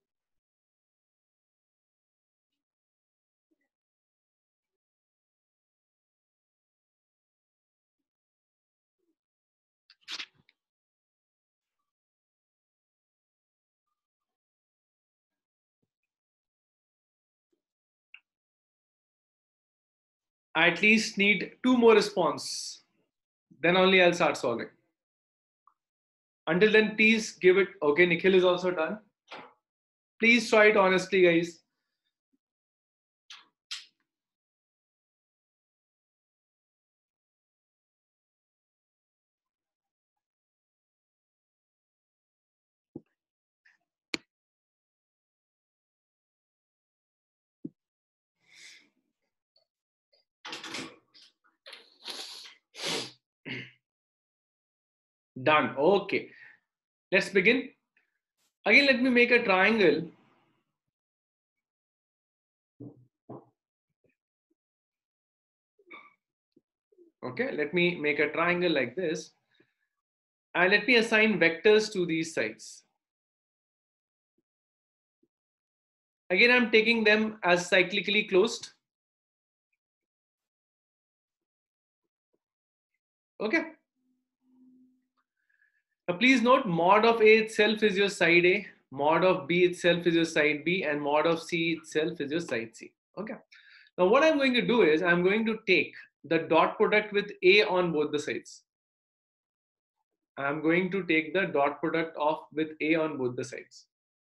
I at least need 2 more response. Then only I'll start solving. Until then, please give it. Okay, Nikhil is also done. Please try it honestly, guys. Done. Okay. Let's begin. Again, let me make a triangle. Okay, let me make a triangle like this. And let me assign vectors to these sides. Again, I'm taking them as cyclically closed. Okay. Now, please note, mod of A itself is your side A, mod of B itself is your side B, and mod of C itself is your side C. Okay. Now, what I'm going to do is I'm going to take the dot product with A on both the sides. I'm going to take the dot product of with A on both the sides.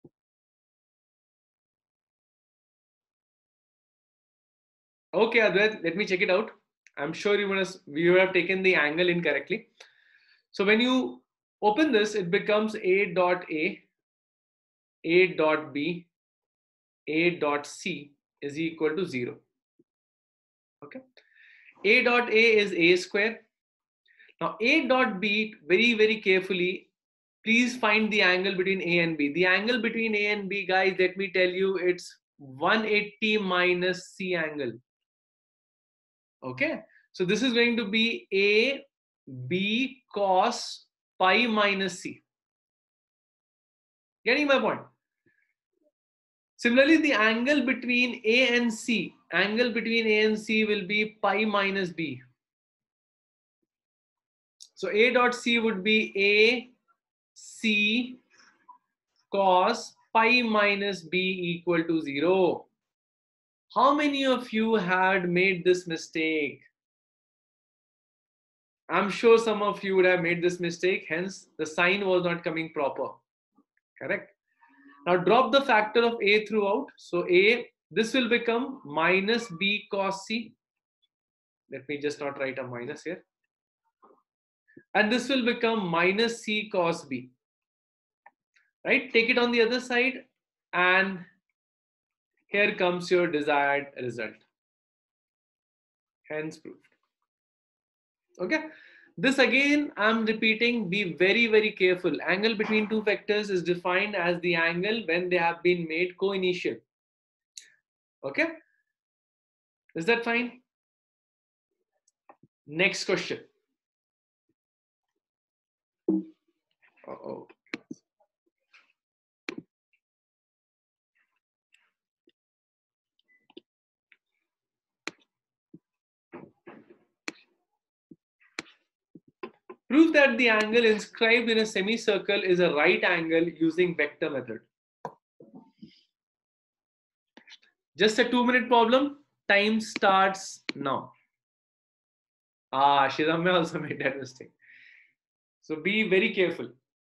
Okay, Advait, let me check it out. I'm sure you have taken the angle incorrectly. So when you open this, it becomes A dot B, A dot C is equal to 0. Okay. A dot A is A square. Now A dot B, very, very carefully, please find the angle between A and B. The angle between A and B, guys, let me tell you, it's 180 minus C angle. Okay, so this is going to be A B cos pi minus C. Getting my point? Similarly, the angle between A and C, will be pi minus B. So A dot C would be A C cos pi minus B equal to 0. How many of you had made this mistake? I'm sure some of you would have made this mistake, hence the sign was not coming proper. Correct? Now drop the factor of A throughout. So A, this will become minus B cos C. Let me just not write a minus here. And this will become minus C cos B. Right? Take it on the other side and here comes your desired result. Hence proved. Okay. This again, I'm repeating, be very, very careful. Angle between two vectors is defined as the angle when they have been made co-initial. Okay. Is that fine? Next question. Uh-oh. Prove that the angle inscribed in a semicircle is a right angle using vector method. Just a 2-minute problem. Time starts now. Shidamya also made that mistake. So be very careful.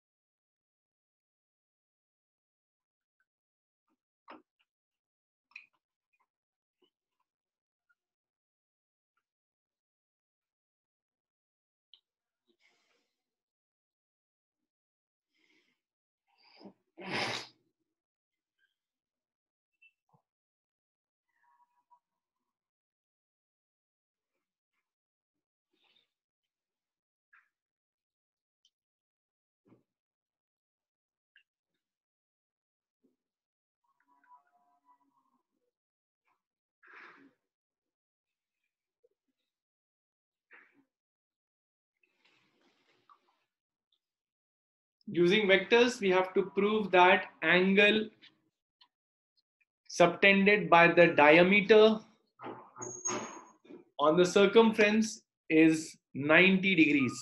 Using vectors, we have to prove that angle subtended by the diameter on the circumference is 90 degrees.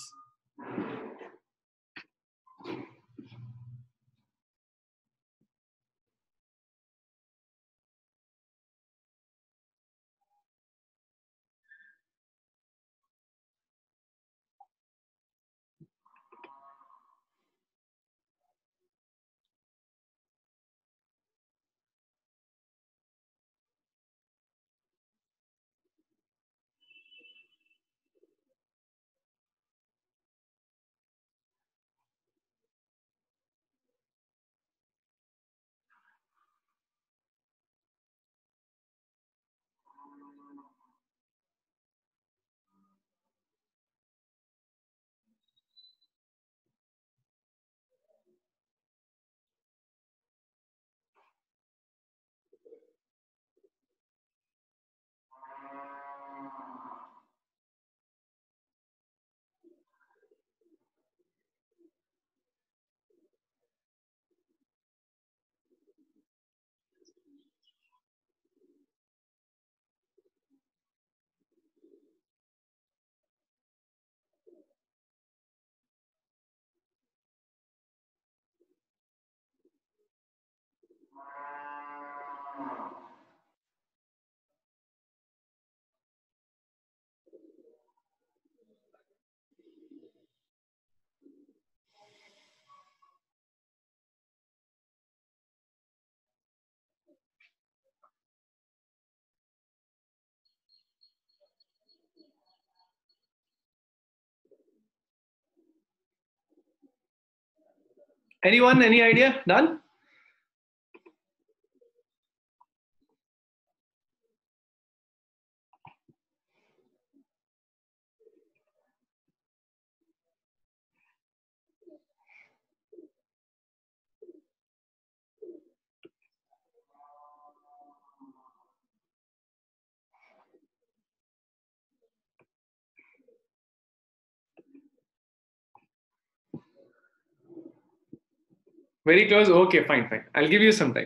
Anyone, any idea? Done? Very close. Okay, fine, fine. I'll give you some time.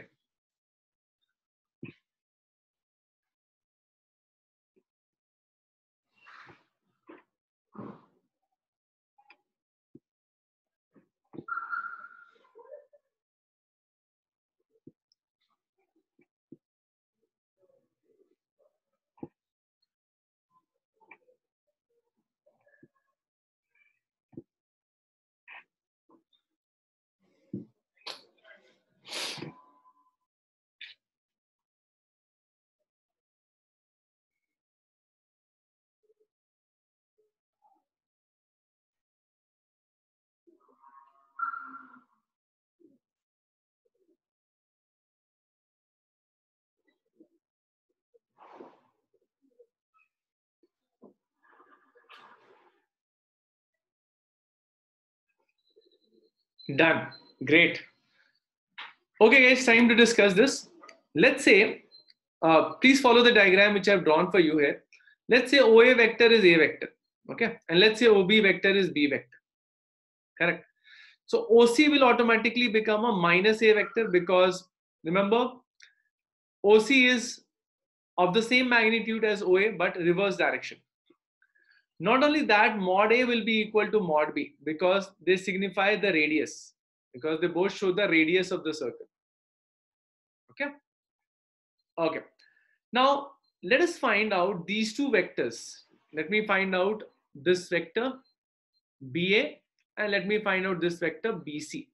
Done. Great. Okay, guys, time to discuss this. Let's say, please follow the diagram which I've drawn for you here. Let's say OA vector is A vector, okay? And let's say OB vector is B vector, correct? So OC will automatically become a minus A vector because remember, OC is of the same magnitude as OA but reverse direction. Not only that, mod A will be equal to mod B because they signify the radius, because they both show the radius of the circle. Okay. Okay. Now let us find out these two vectors. Let me find out this vector BA and let me find out this vector BC.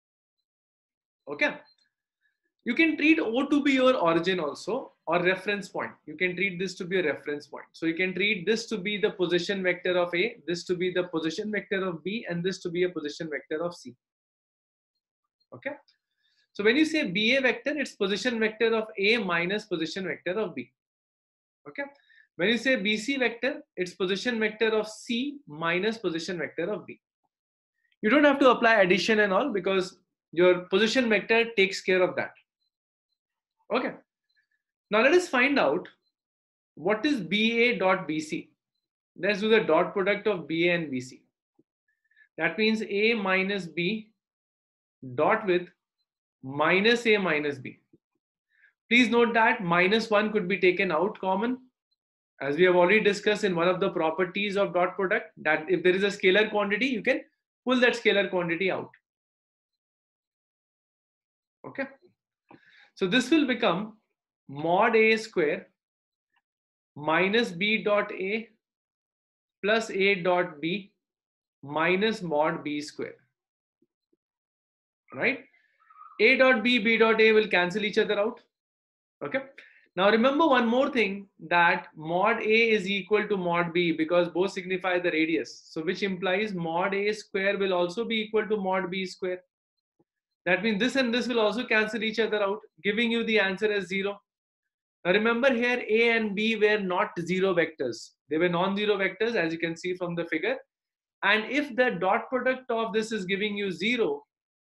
Okay. You can treat O to be your origin also or reference point. You can treat this to be a reference point. So you can treat this to be the position vector of A, this to be the position vector of B, and this to be a position vector of C. Okay. So when you say BA vector, it's position vector of A minus position vector of B. Okay. When you say BC vector, it's position vector of C minus position vector of B. You don't have to apply addition and all because your position vector takes care of that. Okay. Now let us find out what is BA dot BC. Let's do the dot product of BA and BC. That means A minus B dot with minus A minus B. Please note that minus 1 could be taken out common. As we have already discussed in one of the properties of dot product, that if there is a scalar quantity, you can pull that scalar quantity out. Okay. So this will become mod A square minus B dot A plus A dot B minus mod B square. Right? A dot B, B dot A will cancel each other out. Okay. Now remember one more thing, that mod A is equal to mod B because both signify the radius. So which implies mod A square will also be equal to mod B square. That means this and this will also cancel each other out, giving you the answer as 0. Now remember here A and B were not zero vectors. They were non-zero vectors, as you can see from the figure. And if the dot product of this is giving you 0,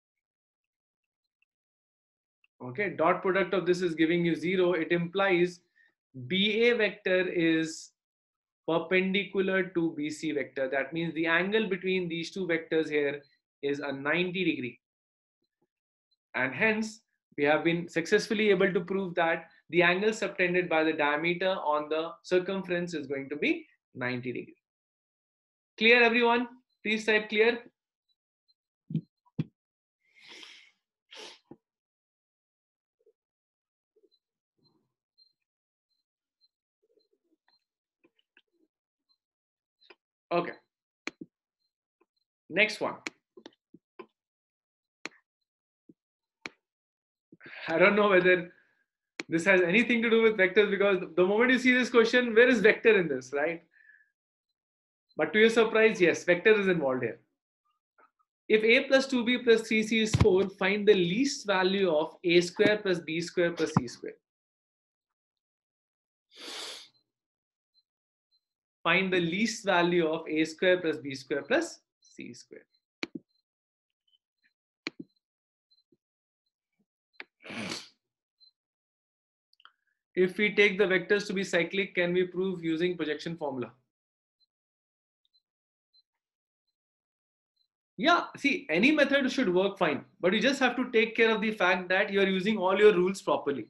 okay, dot product of this is giving you 0, it implies BA vector is perpendicular to BC vector. That means the angle between these two vectors here is a 90 degree. And hence, we have been successfully able to prove that the angle subtended by the diameter on the circumference is going to be 90 degree. Clear, everyone? Please type clear. Okay. Next one. I don't know whether this has anything to do with vectors because the moment you see this question, where is vector in this, right? But to your surprise, yes, vector is involved here. If A plus 2B plus 3C is 4, find the least value of A square plus B square plus C square. Find the least value of A square plus B square plus C square. If we take the vectors to be cyclic, can we prove using projection formula? Yeah, see, any method should work fine, but you just have to take care of the fact that you are using all your rules properly.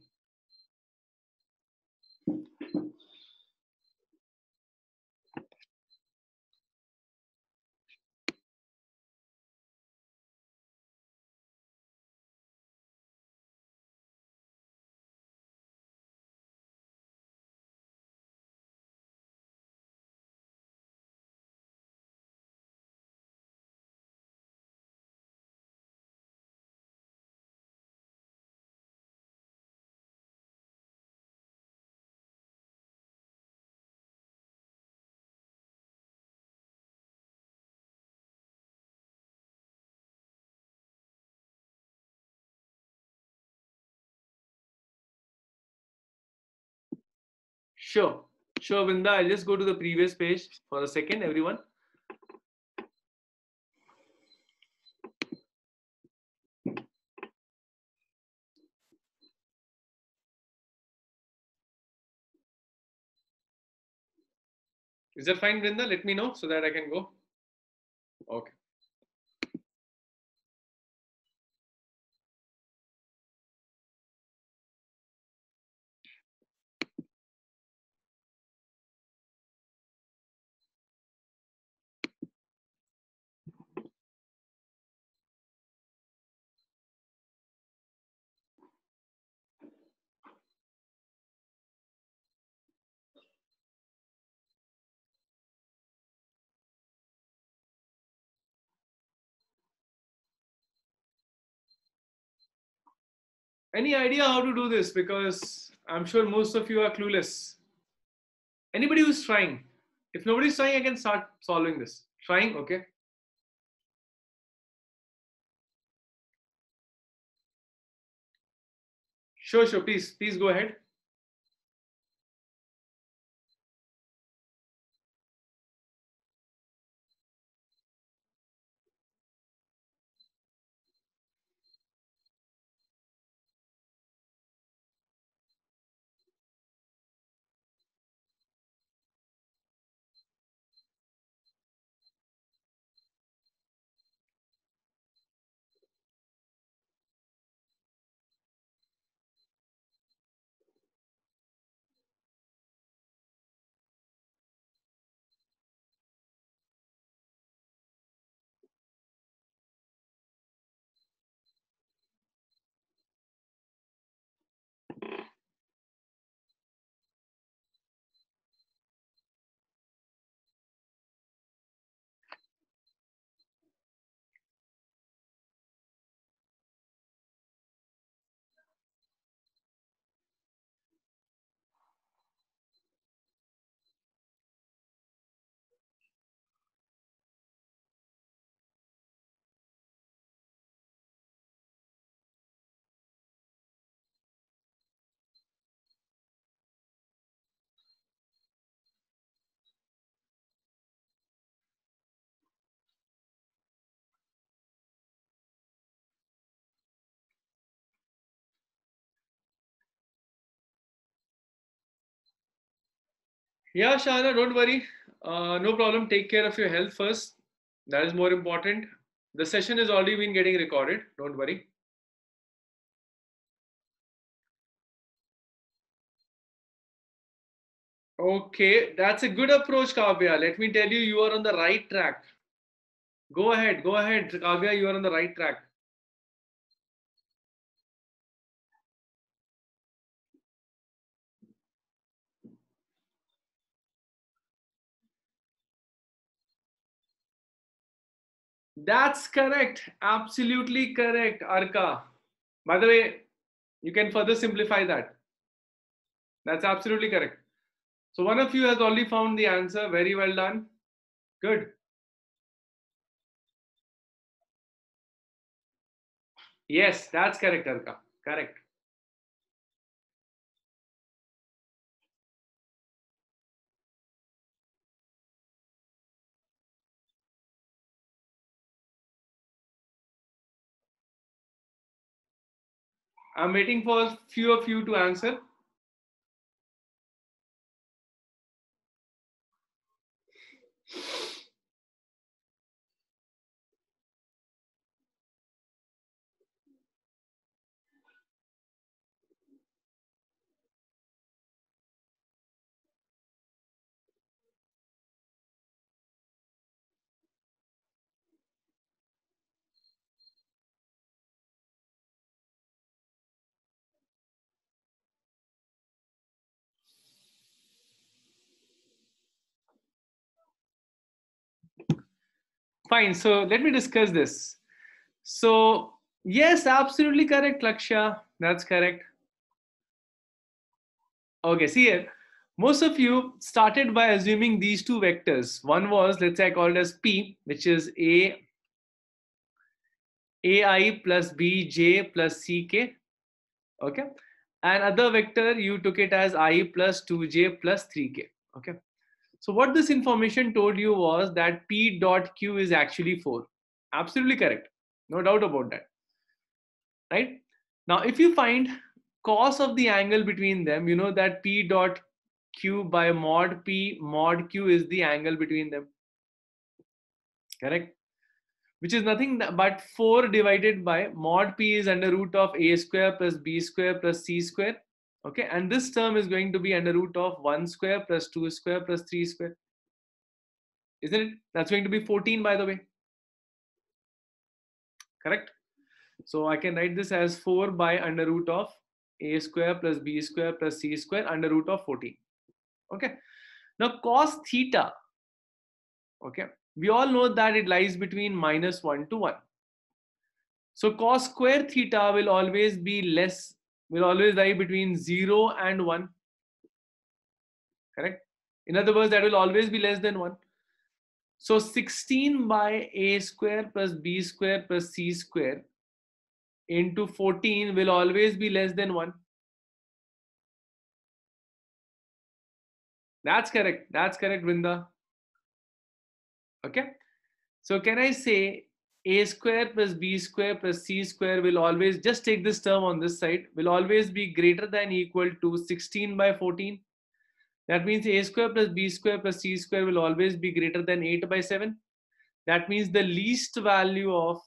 Sure, sure, Vinda. I'll just go to the previous page for a second, everyone. Is that fine, Vinda? Let me know so that I can go. Okay. Any idea how to do this? Because I'm sure most of you are clueless. Anybody who's trying? If nobody's trying, I can start solving this. Trying, okay? Sure, sure. Please go ahead. Yeah, Shana, don't worry. No problem. Take care of your health first. That is more important. The session has already been getting recorded. Don't worry. Okay, that's a good approach, Kavya. Let me tell you, you are on the right track. Go ahead, Kavya. You are on the right track. That's correct. Absolutely correct, Arka. By the way, you can further simplify that. That's absolutely correct. So one of you has already found the answer. Very well done. Good. Yes, that's correct, Arka. Correct. I'm waiting for a few of you to answer. Fine. So let me discuss this. So yes, absolutely correct, Lakshya. That's correct. Okay, see here. Most of you started by assuming these two vectors. One was, let's say I called as P, which is AI plus BJ plus CK. Okay. And other vector, you took it as I plus 2J plus 3K. Okay. So what this information told you was that P dot Q is actually 4. Absolutely correct. No doubt about that. Right? Now, if you find cos of the angle between them, you know that P dot Q by mod P mod Q is the angle between them. Correct? Which is nothing but 4 divided by mod P is under root of A square plus B square plus C square. Okay, and this term is going to be under root of 1 square plus 2 square plus 3 square. Isn't it? That's going to be 14, by the way. Correct? So I can write this as 4 by under root of A square plus B square plus C square under root of 14. Okay. Now cos theta, okay, we all know that it lies between -1 to 1. So cos square theta will always be less, will always lie between 0 and 1. Correct? In other words, that will always be less than 1. So 16 by A square plus B square plus C square into 14 will always be less than 1. That's correct. That's correct, Vrinda. Okay. So can I say A square plus B square plus C square will always, just take this term on this side, will always be greater than equal to 16 by 14. That means A square plus B square plus C square will always be greater than 8 by 7. That means the least value of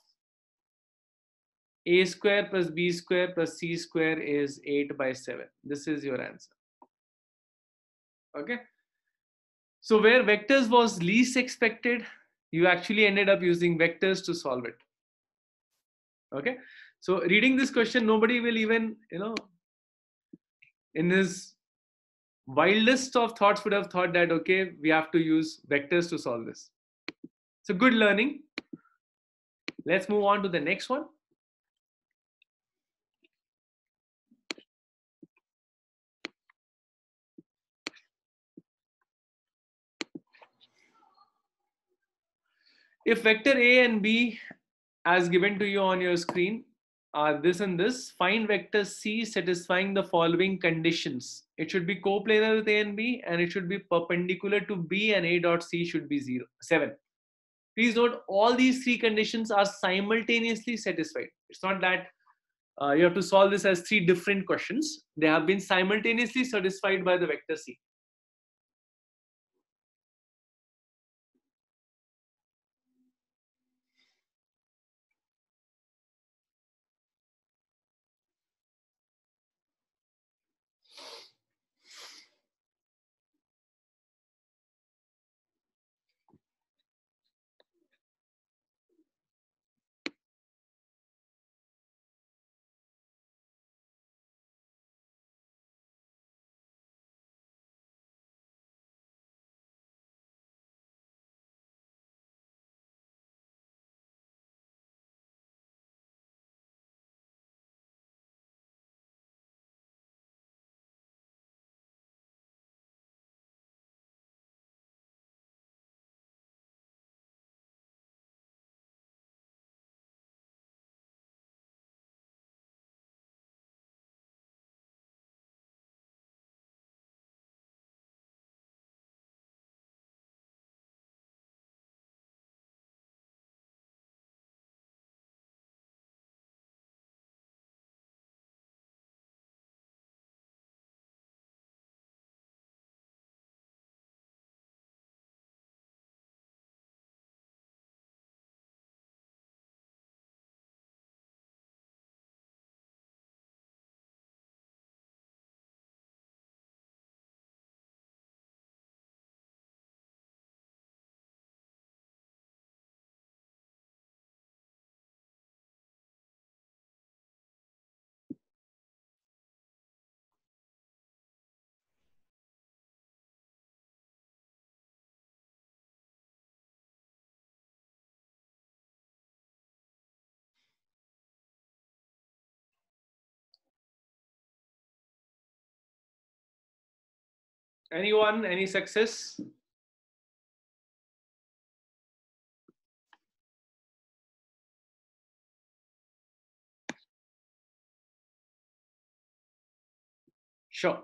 A square plus B square plus C square is 8 by 7. This is your answer. Okay. So where vectors was least expected, you actually ended up using vectors to solve it. Okay. So reading this question, nobody will even, in his wildest of thoughts would have thought that, okay, we have to use vectors to solve this. So good learning. Let's move on to the next one. If vector A and B as given to you on your screen are this and this, find vector C satisfying the following conditions. It should be coplanar with A and B, and it should be perpendicular to B, and A dot C should be 7. Please note all these three conditions are simultaneously satisfied. It's not that you have to solve this as 3 different questions. They have been simultaneously satisfied by the vector C. Anyone? Any success? Sure.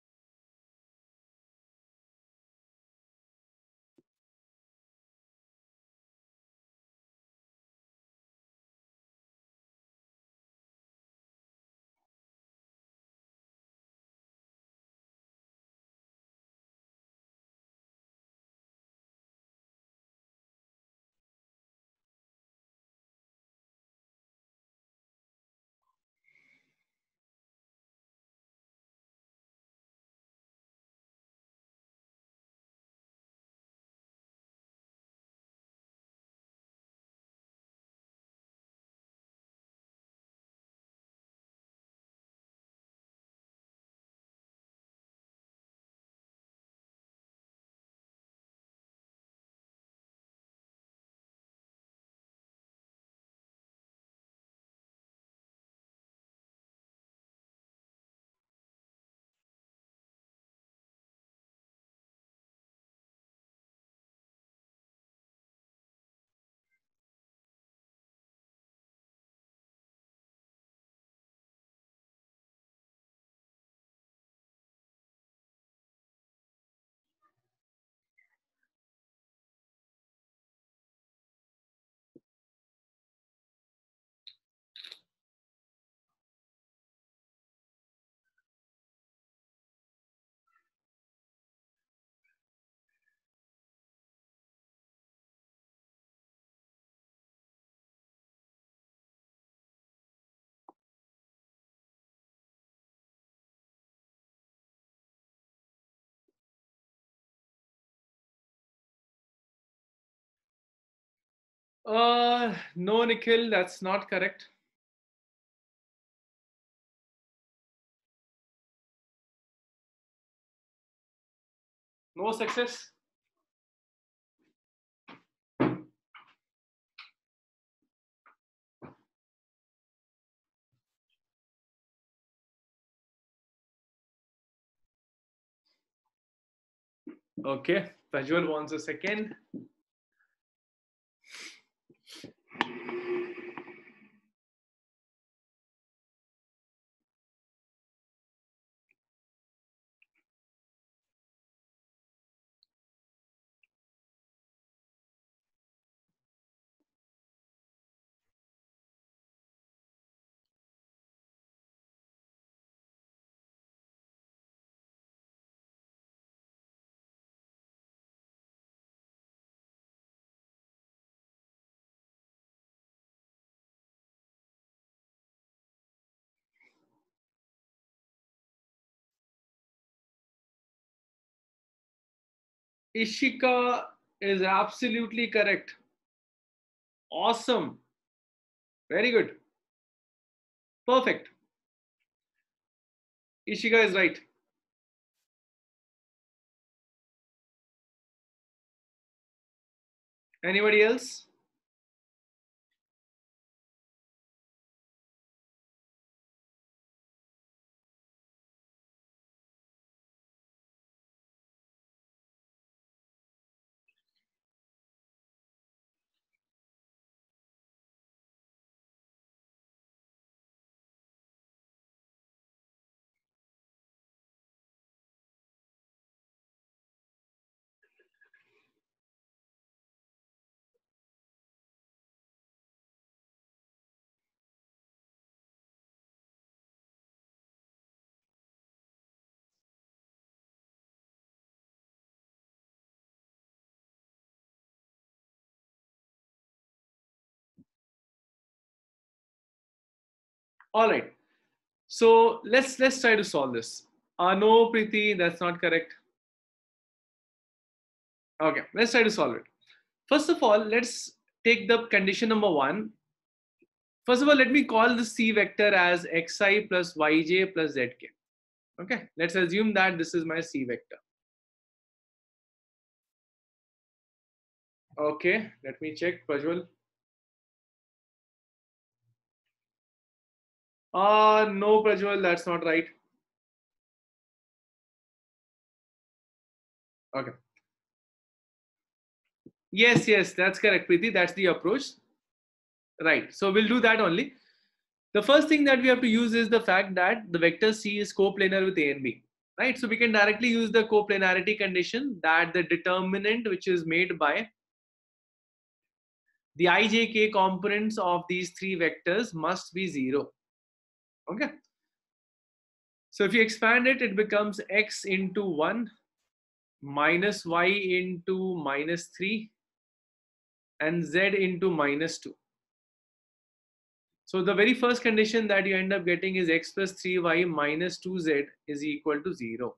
No, Nikhil, that's not correct. No success. Okay, Prajwal wants a second. Ishika is absolutely correct. Awesome. Very good. Perfect. Ishika is right. Anybody else? All right. So let's try to solve this. No, Preeti, that's not correct. Okay, let's try to solve it. First of all, let's take the condition number one. First of all, let me call the C vector as xi plus yj plus zk. Okay, let's assume that this is my C vector. Okay, let me check, Prajwal. No, Prajwal, that's not right. Okay. Yes, that's correct, Preeti. That's the approach. Right. So we'll do that only. The first thing that we have to use is the fact that the vector C is coplanar with A and B. Right. So we can directly use the coplanarity condition that the determinant which is made by the ijk components of these three vectors must be 0. Okay. So if you expand it, it becomes x into 1 minus y into minus 3 and z into minus 2. So the very first condition that you end up getting is x plus 3y minus 2z is equal to 0.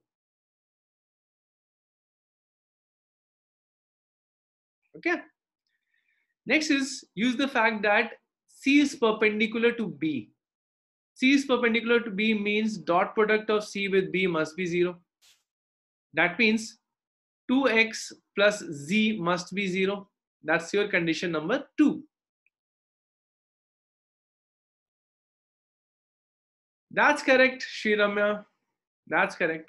Okay. Next is use the fact that C is perpendicular to B. C is perpendicular to B means dot product of C with B must be 0. That means 2x plus z must be 0. That's your condition number 2. That's correct, Shriramya. That's correct.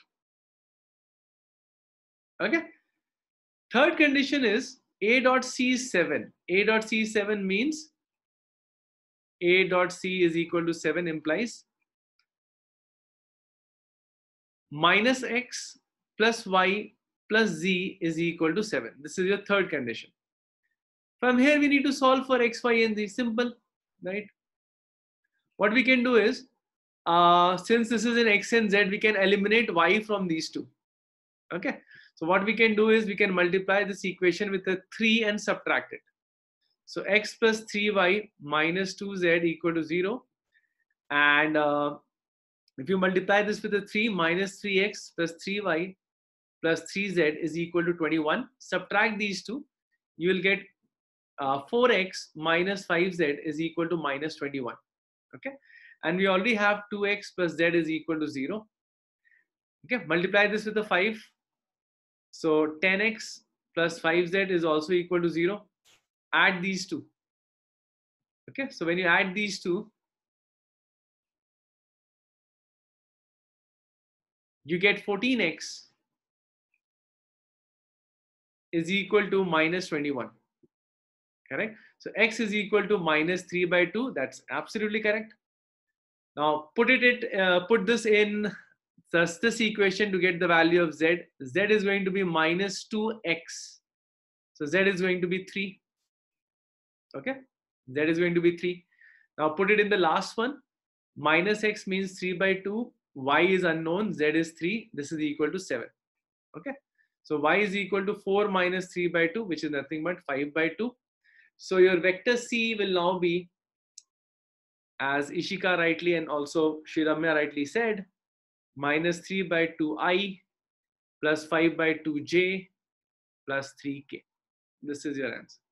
Okay. Third condition is A dot C is 7. A dot C is 7 means A dot C is equal to 7 implies minus x plus y plus z is equal to 7. This is your third condition. From here, we need to solve for x, y, and z. Simple, right? What we can do is, since this is in x and z, we can eliminate y from these two. Okay. So what we can do is we can multiply this equation with a 3 and subtract it. So x plus 3y minus 2z equal to 0. And if you multiply this with a 3, minus 3x plus 3y plus 3z is equal to 21. Subtract these two, you will get 4x minus 5z is equal to minus 21. Okay. And we already have 2x plus z is equal to 0. Okay. Multiply this with a 5. So 10x plus 5z is also equal to 0. Add these two. Okay. So when you add these two, you get 14x is equal to minus 21. Correct. So x is equal to minus 3 by 2. That's absolutely correct. Now put this in this equation to get the value of z. Z is going to be minus 2x. So z is going to be 3. Okay. Z is going to be 3. Now put it in the last one. Minus x means 3 by 2. Y is unknown. Z is 3. This is equal to 7. Okay. So y is equal to 4 minus 3 by 2, which is nothing but 5 by 2. So your vector C will now be, as Ishika rightly and also Shiramya rightly said, minus 3 by 2i plus 5 by 2j plus 3k. This is your answer.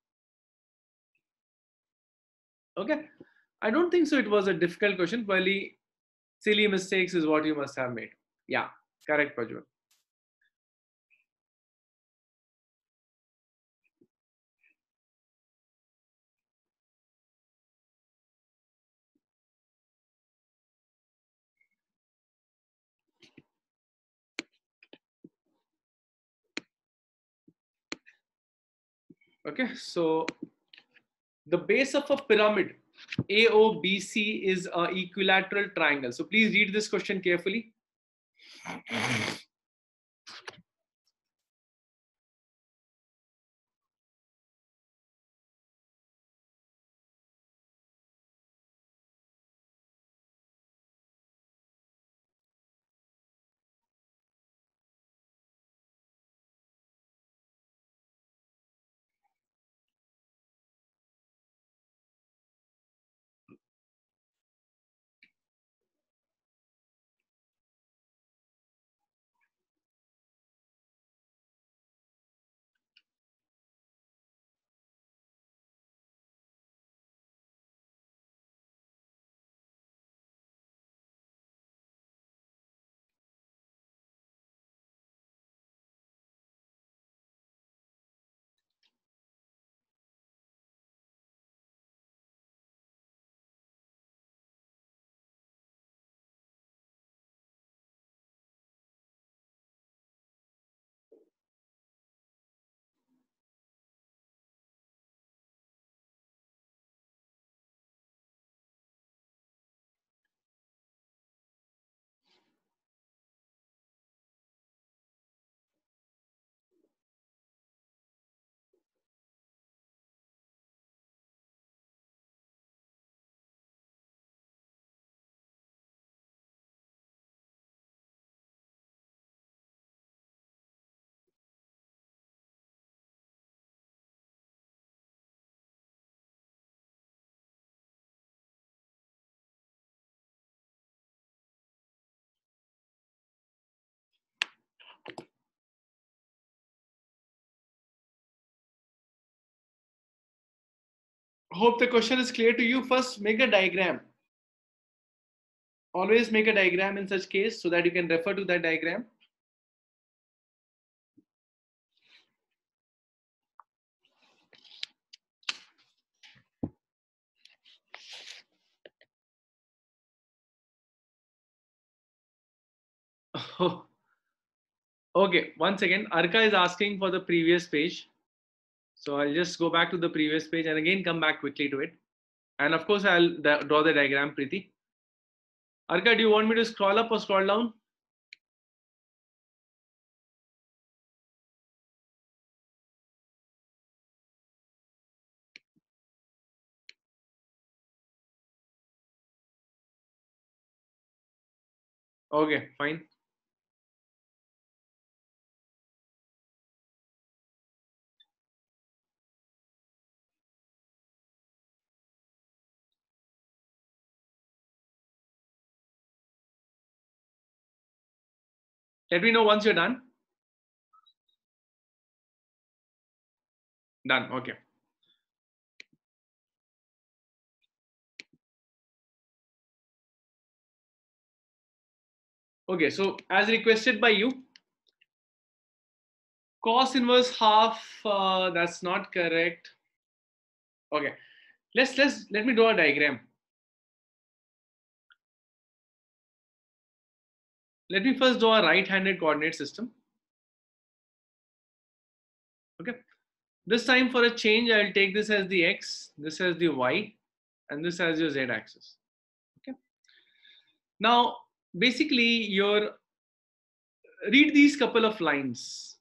Okay. I don't think so it was a difficult question. Probably silly mistakes is what you must have made. Yeah, correct, Pajwal. Okay, so the base of a pyramid AOBC is an equilateral triangle. So please read this question carefully. Hope the question is clear to you. First, make a diagram. Always make a diagram in such case so that you can refer to that diagram. Okay, once again, Arka is asking for the previous page. So I'll just go back to the previous page and again come back quickly to it. And of course, I'll draw the diagram, Preeti. Arka, do you want me to scroll up or scroll down? Okay, fine. Let me know once you're done. Done, okay. Okay, so as requested by you, cos inverse half, that's not correct. Okay, let me draw a diagram. Let me first draw a right-handed coordinate system. Okay, this time for a change, I'll take this as the x, this as the y, and this as your z axis. Okay. Now, basically, read these couple of lines.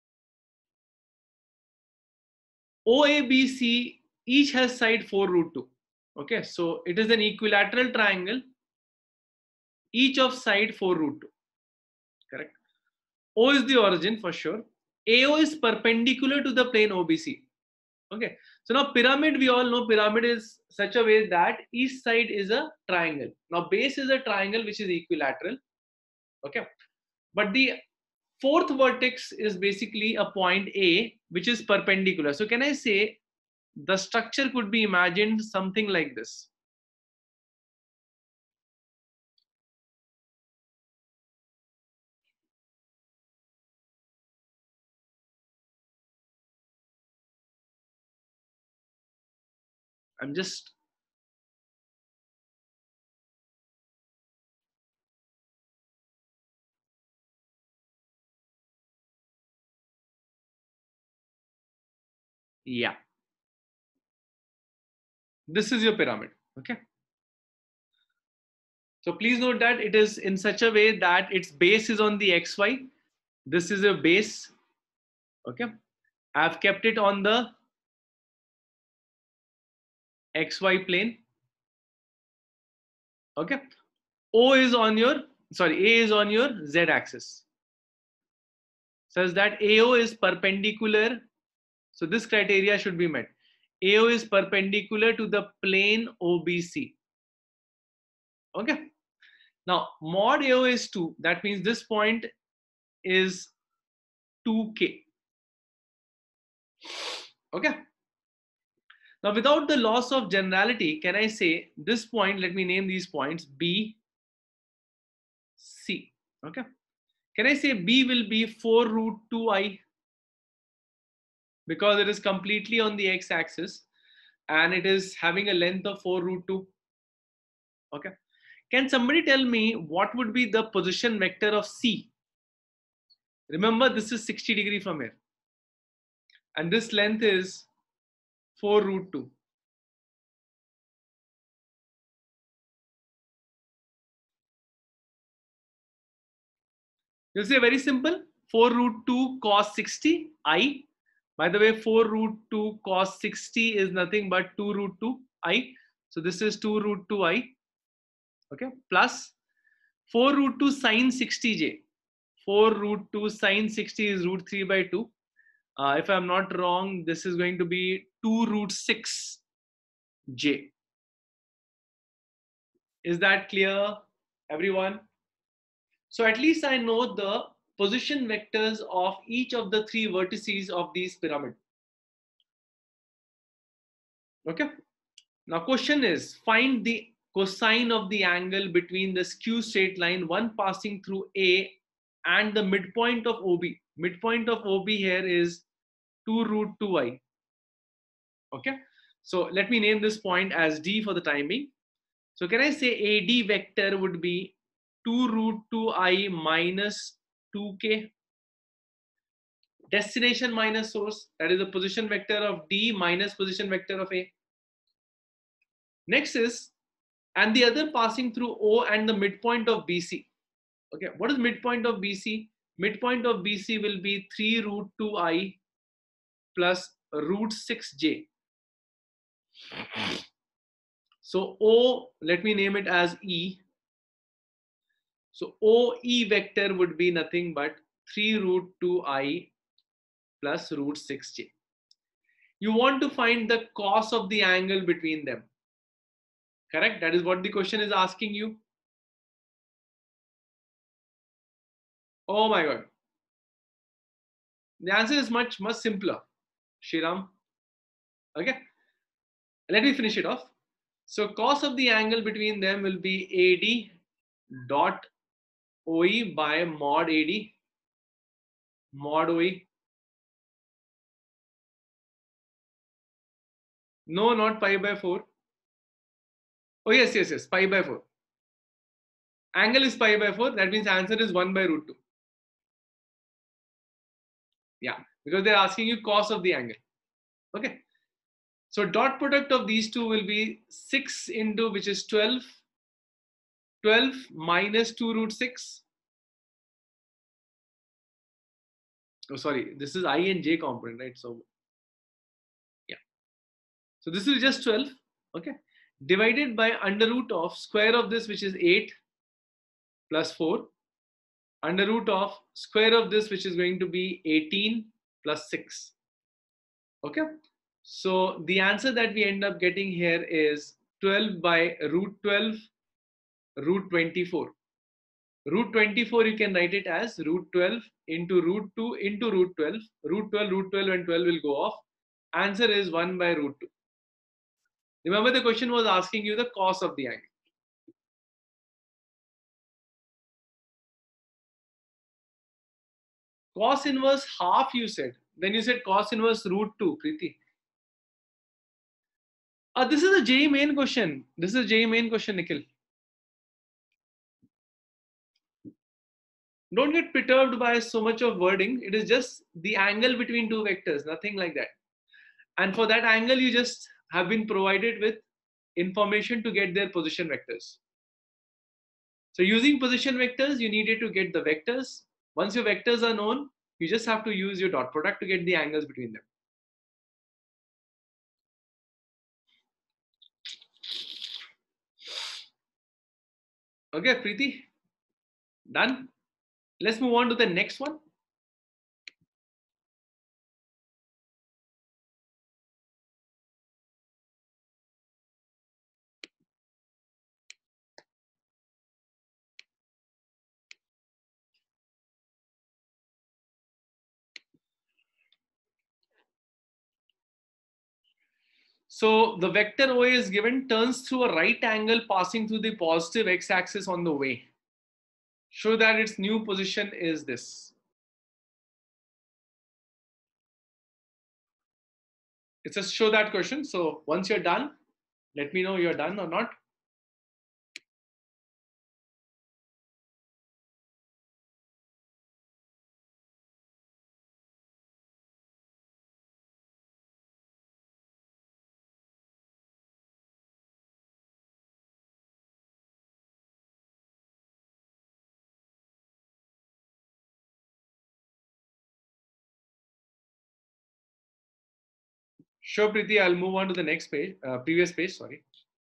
OABC each has side 4 root 2. Okay, so it is an equilateral triangle, each of side 4 root 2. Correct. O is the origin for sure. AO is perpendicular to the plane OBC. Okay, so now pyramid, we all know pyramid is such a way that each side is a triangle. Now base is a triangle which is equilateral. Okay, but the fourth vertex is basically a point A which is perpendicular. So can I say the structure could be imagined something like this? I'm just yeah, this is your pyramid. Okay, so please note that it is in such a way that its base is on the xy. This is a base. Okay, I've kept it on the xy plane. Okay, O is on your, sorry, A is on your z axis, such that AO is perpendicular. So this criteria should be met. AO is perpendicular to the plane OBC. Okay. Now mod AO is 2. That means this point is 2K. Okay. Now without the loss of generality, can I say this point, let me name these points B, C. Okay. Can I say B will be 4 root 2I? Because it is completely on the x-axis and it is having a length of 4 root 2. Okay. Can somebody tell me what would be the position vector of C? Remember, this is 60 degree from here. And this length is 4 root 2. You'll say very simple, 4 root 2 cos 60 I. By the way, 4 root 2 cos 60 is nothing but 2 root 2 I. So this is 2 root 2 I. Okay, plus 4 root 2 sine 60j. 4 root 2 sine 60 is root 3 by 2. If I'm not wrong, this is going to be 2 root 6 j. Is that clear, everyone? So at least I know the position vectors of each of the 3 vertices of these pyramid. Okay. Now question is, find the cosine of the angle between the skew straight line, one passing through A, and the midpoint of OB. Midpoint of OB here is 2 root 2i. Okay, so let me name this point as D for the time being. So can I say AD vector would be 2 root 2i minus 2k? Destination minus source, that is the position vector of D minus position vector of A. Next is, and the other passing through O and the midpoint of BC. Okay, what is midpoint of BC? Midpoint of BC will be 3 root 2i plus root 6j. So O, let me name it as E. So OE vector would be nothing but 3 root 2i plus root 6j. You want to find the cos of the angle between them. Correct? That is what the question is asking you. Oh my God. The answer is much simpler, Shriram. Okay. Let me finish it off. So cos of the angle between them will be AD dot OE by mod AD mod OE. No, not pi by 4. Oh, yes, pi by 4. Angle is pi by 4. That means answer is 1 by root 2. Yeah, because they're asking you cos of the angle. Okay. So dot product of these two will be 6 into, which is 12. 12 minus 2 root 6. Oh, sorry. This is I and j component, right? So, yeah. So this is just 12. Okay. Divided by under root of square of this, which is 8 plus 4. Under root of square of this, which is going to be 18 plus 6. Okay. So the answer that we end up getting here is 12 by root 12 root 24. Root 24, you can write it as root 12 into root 2 into root 12. Root 12 and 12 will go off. Answer is 1 by root 2. Remember, the question was asking you the cos of the angle. Cos inverse half you said. Then you said cos inverse root 2, Preeti. This is a JEE main question. This is a JEE main question, Nikhil. Don't get perturbed by so much of wording. It is just the angle between two vectors, nothing like that. And for that angle, you just have been provided with information to get their position vectors. So using position vectors, you needed to get the vectors. Once your vectors are known, you just have to use your dot product to get the angles between them. Okay, Preeti, done. Let's move on to the next one. So the vector OA is given, turns through a right angle passing through the positive x-axis on the way. Show that its new position is this. It's a show that question. So once you're done, let me know you're done or not. Sure, Preeti, I'll move on to the next page, previous page, sorry.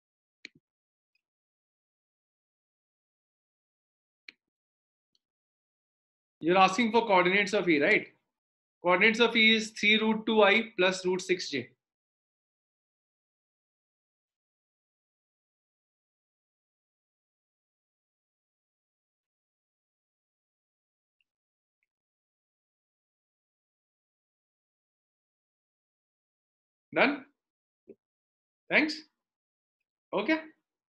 You're asking for coordinates of E, right? Coordinates of E is 3 root 2i plus root 6j. Done? Thanks. Okay.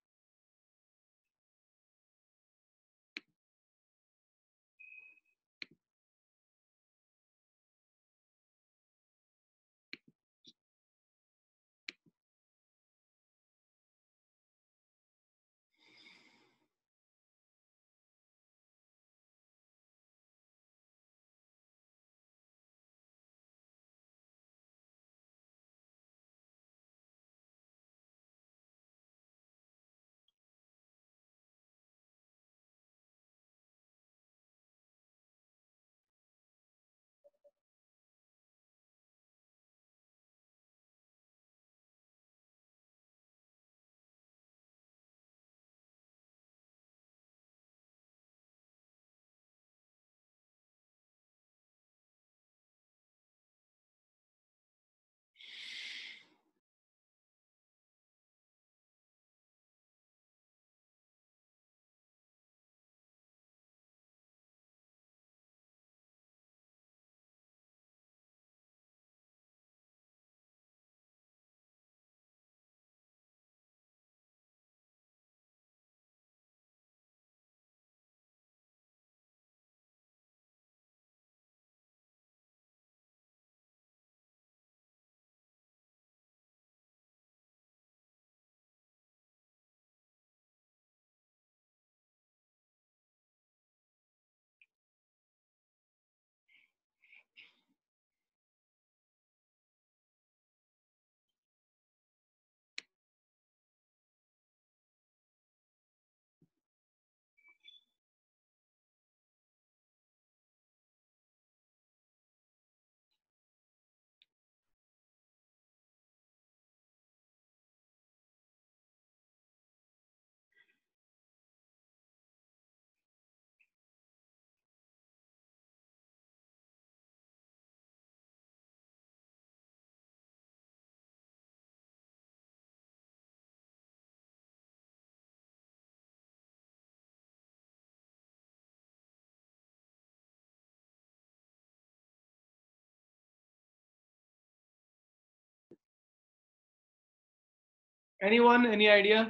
Anyone? Any idea?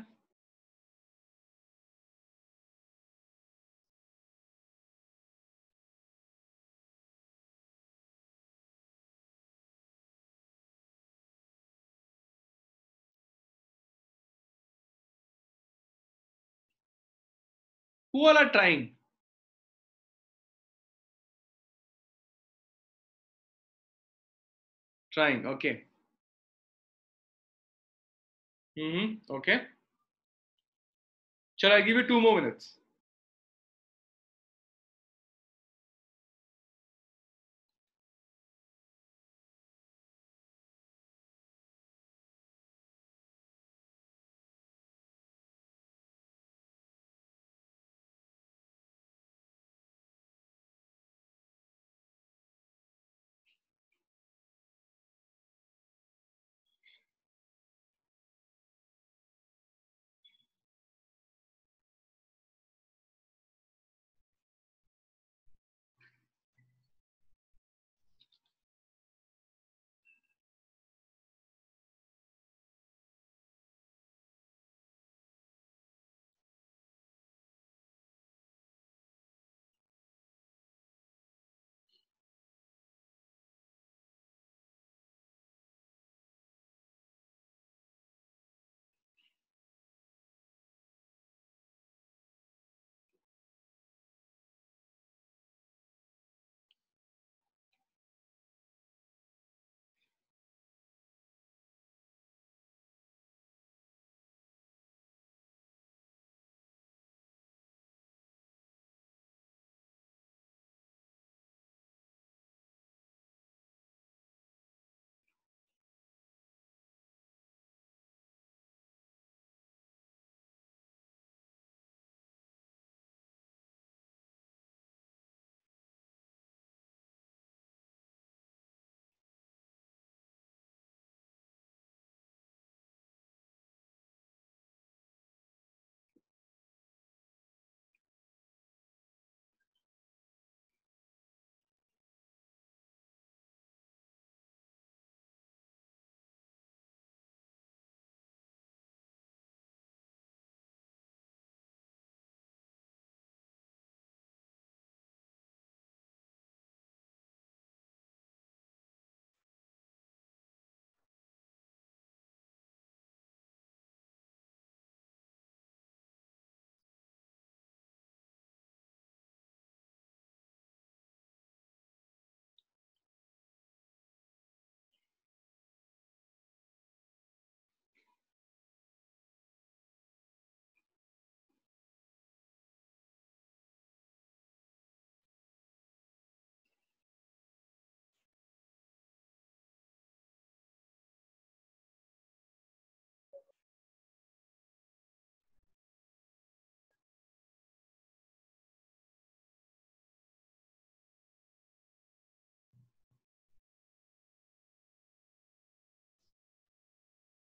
Who all are trying? Trying. Okay. Okay. Shall I give you 2 more minutes?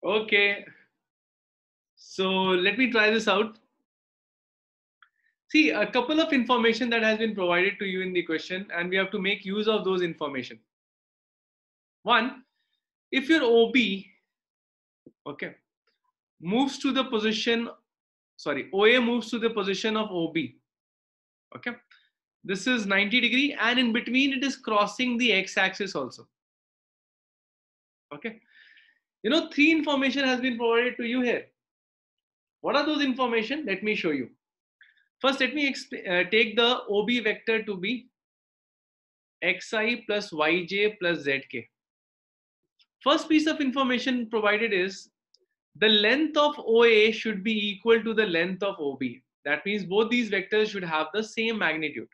Okay. So let me try this out. See, a couple of information that has been provided to you in the question, and we have to make use of those information. One, if your OB, okay, moves to the position, sorry, OA moves to the position of OB, okay, this is 90-degree, and in between it is crossing the x-axis also, okay. You know, three information has been provided to you here. What are those information? Let me show you. First, let me take the OB vector to be xi plus yj plus zk. First piece of information provided is the length of OA should be equal to the length of OB. That means both these vectors should have the same magnitude,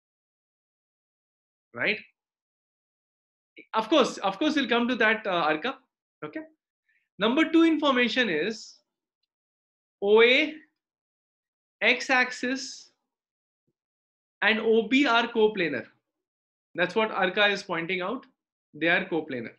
right? Of course, we'll come to that, Arka. Okay. Number two information is OA, x-axis, and OB are coplanar. That's what Arka is pointing out. They are coplanar.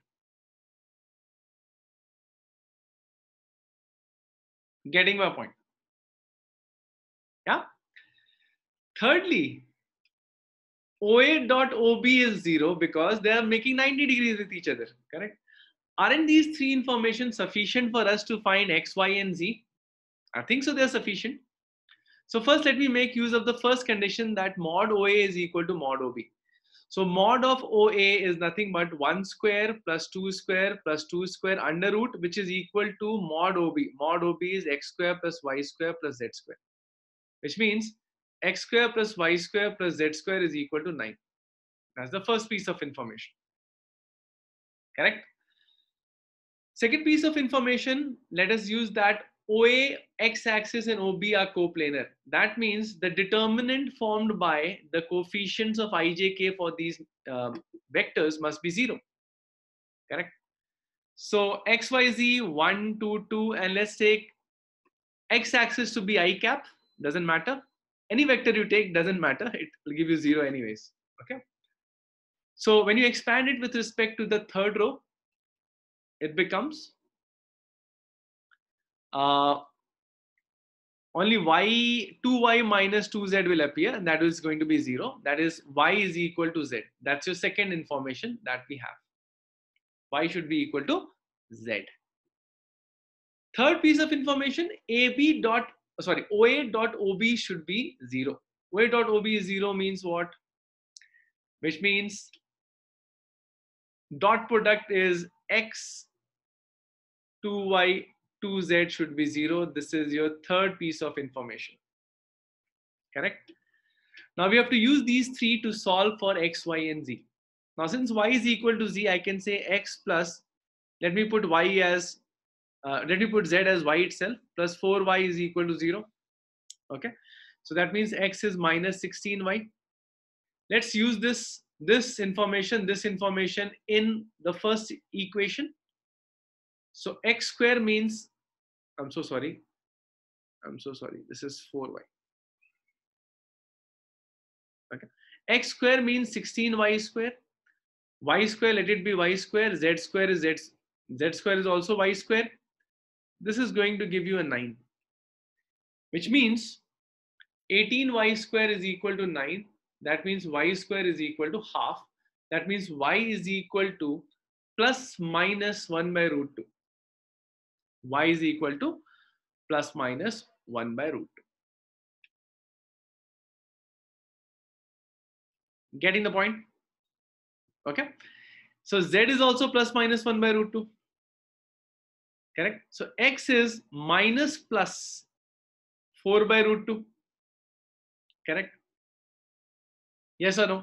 Getting my point? Yeah. Thirdly, OA dot OB is 0 because they are making 90 degrees with each other. Correct? Aren't these three information sufficient for us to find x, y, and z? I think so. They are sufficient. So first, let me make use of the first condition that mod OA is equal to mod OB. So mod of OA is nothing but 1 square plus 2 square plus 2 square under root, which is equal to mod OB. Mod OB is x square plus y square plus z square, which means x square plus y square plus z square is equal to 9. That's the first piece of information. Correct? Second piece of information, let us use that OA, x-axis and OB are coplanar. That means the determinant formed by the coefficients of ijk for these vectors must be 0. Correct? So xyz 1, 2, 2, and let's take x-axis to be I cap. Doesn't matter. Any vector you take doesn't matter. It will give you 0 anyways. Okay. So when you expand it with respect to the third row, it becomes only y 2y minus 2z will appear, and that is going to be 0. That is y is equal to z. That's your second information that we have. Y should be equal to z. Third piece of information, OA dot OB should be 0. OA dot OB is 0 means what? Which means dot product is x 2y 2z should be 0. This is your third piece of information. Correct? Now we have to use these three to solve for x, y, and z. Now since y is equal to z, I can say x plus, let me put z as y itself, plus 4y is equal to 0. Okay, so that means x is minus 16y. Let's use this information in the first equation. So x square means, I'm so sorry, this is 4y. Okay, x square means 16y square. Y square, let it be y square. Z square is z square is also y square. This is going to give you a 9, which means 18y square is equal to 9. That means y square is equal to half. That means y is equal to plus minus 1 by root 2. Y is equal to plus minus 1 by root 2. Getting the point? Okay. So z is also plus minus 1 by root 2. Correct? So x is minus plus 4 by root 2. Correct? Yes or no?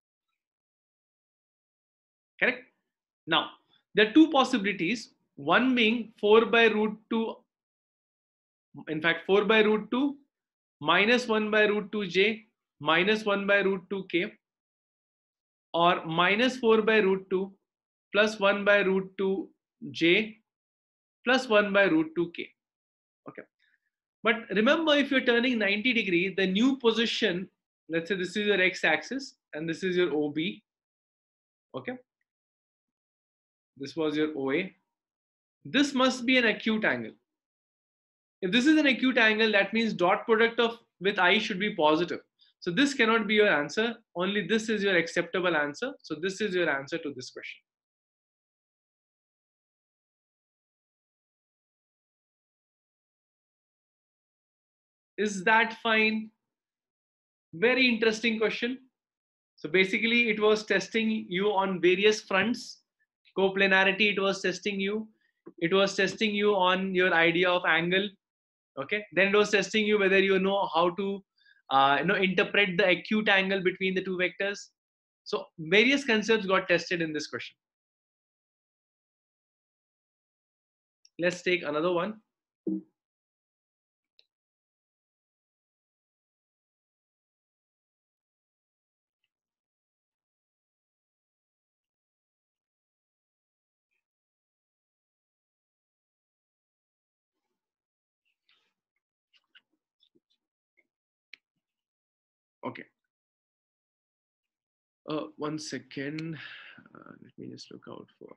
Correct? Now, there are two possibilities. One being 4 by root 2, in fact 4 by root 2 minus 1 by root 2j minus 1 by root 2k, or minus 4 by root 2 plus 1 by root 2j plus 1 by root 2k. Okay. But remember, if you're turning 90 degrees, the new position, let's say this is your x-axis and this is your OB. Okay. This was your OA. This must be an acute angle. If this is an acute angle, that means dot product of with I should be positive. So this cannot be your answer. Only this is your acceptable answer. So this is your answer to this question. Is that fine? Very interesting question. So basically it was testing you on various fronts. Coplanarity, it was testing you. It was testing you on your idea of angle. Okay. Then it was testing you whether you know how to interpret the acute angle between the two vectors. So various concepts got tested in this question. Let's take another one. Okay. 1 second. Let me just look out for.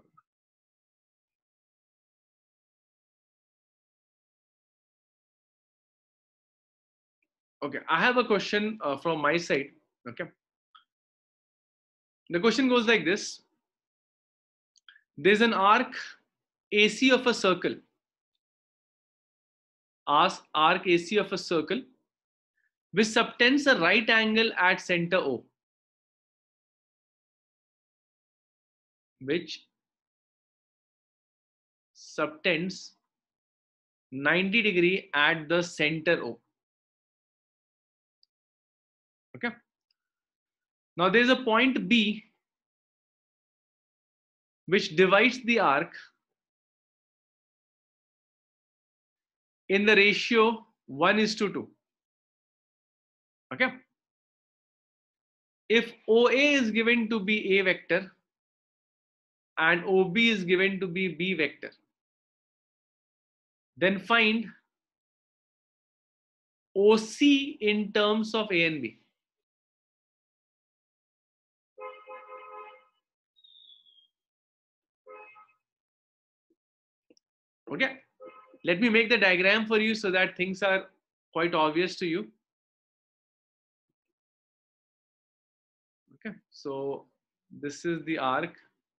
Okay, I have a question from my side. Okay. The question goes like this. There's an arc AC of a circle. Arc AC of a circle which subtends a right angle at center O. Which subtends 90° at the center O. Okay. Now there's a point B which divides the arc in the ratio 1:2. Okay. If OA is given to be A vector and OB is given to be B vector, then find OC in terms of A and B. Okay. Let me make the diagram for you so that things are quite obvious to you. Okay. So this is the arc.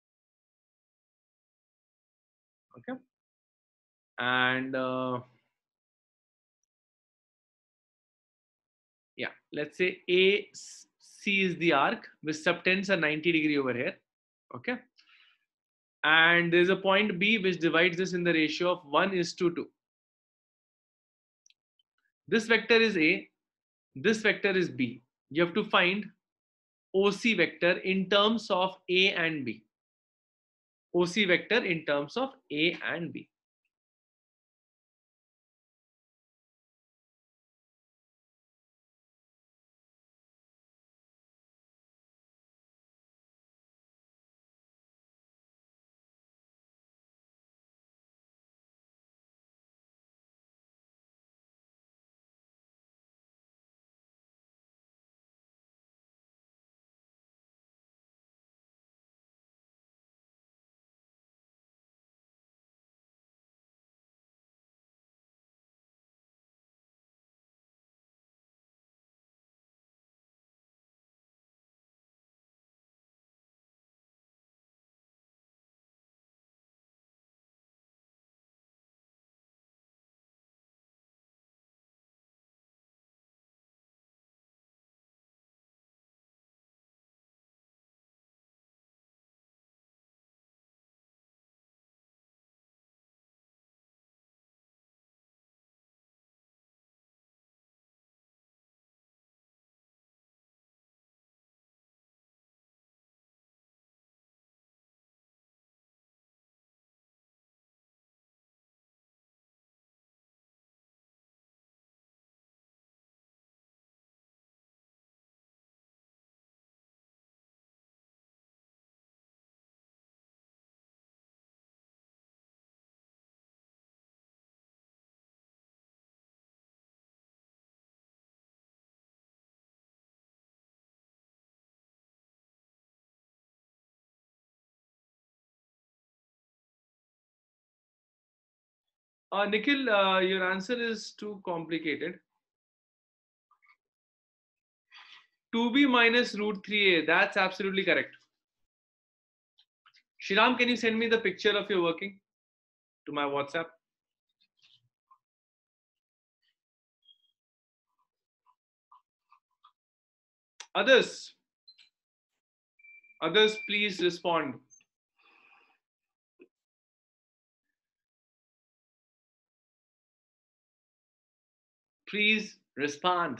Okay. And yeah, let's say AC is the arc which subtends a 90° over here. Okay. And there's a point B which divides this in the ratio of 1:2. This vector is A, this vector is B. You have to find OC vector in terms of A and B. OC vector in terms of A and B. Nikhil, your answer is too complicated. 2b minus root 3a. That's absolutely correct. Shriram, can you send me the picture of your working to my WhatsApp? Others, please respond. Please respond.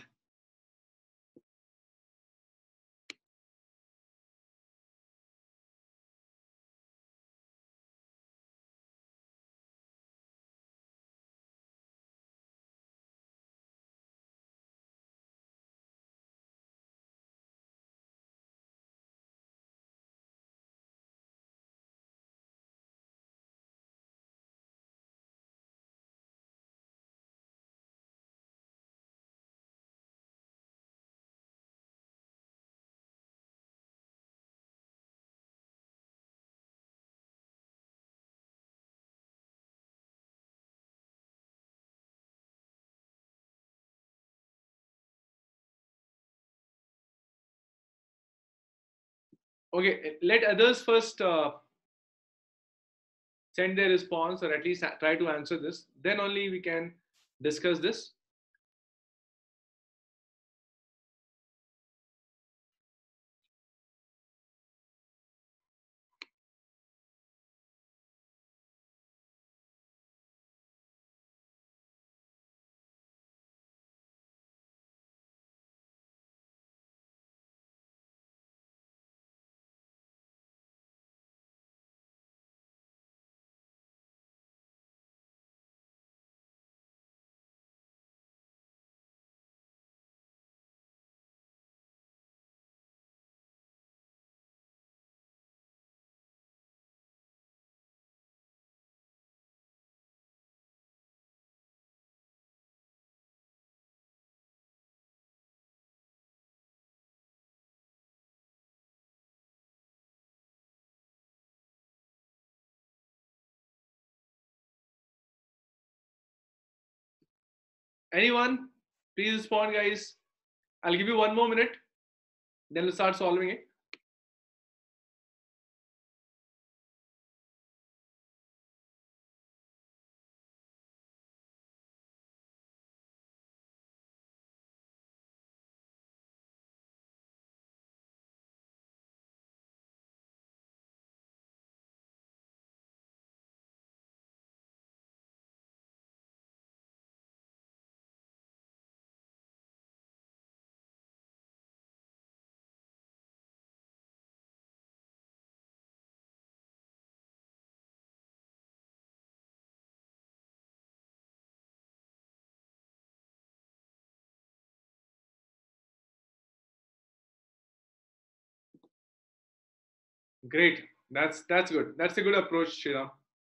Okay, let others first send their response, or at least try to answer this. Then only we can discuss this. Anyone? Please respond, guys. I'll give you 1 more minute. Then we'll start solving it. Great. That's good. That's a good approach, Shriram.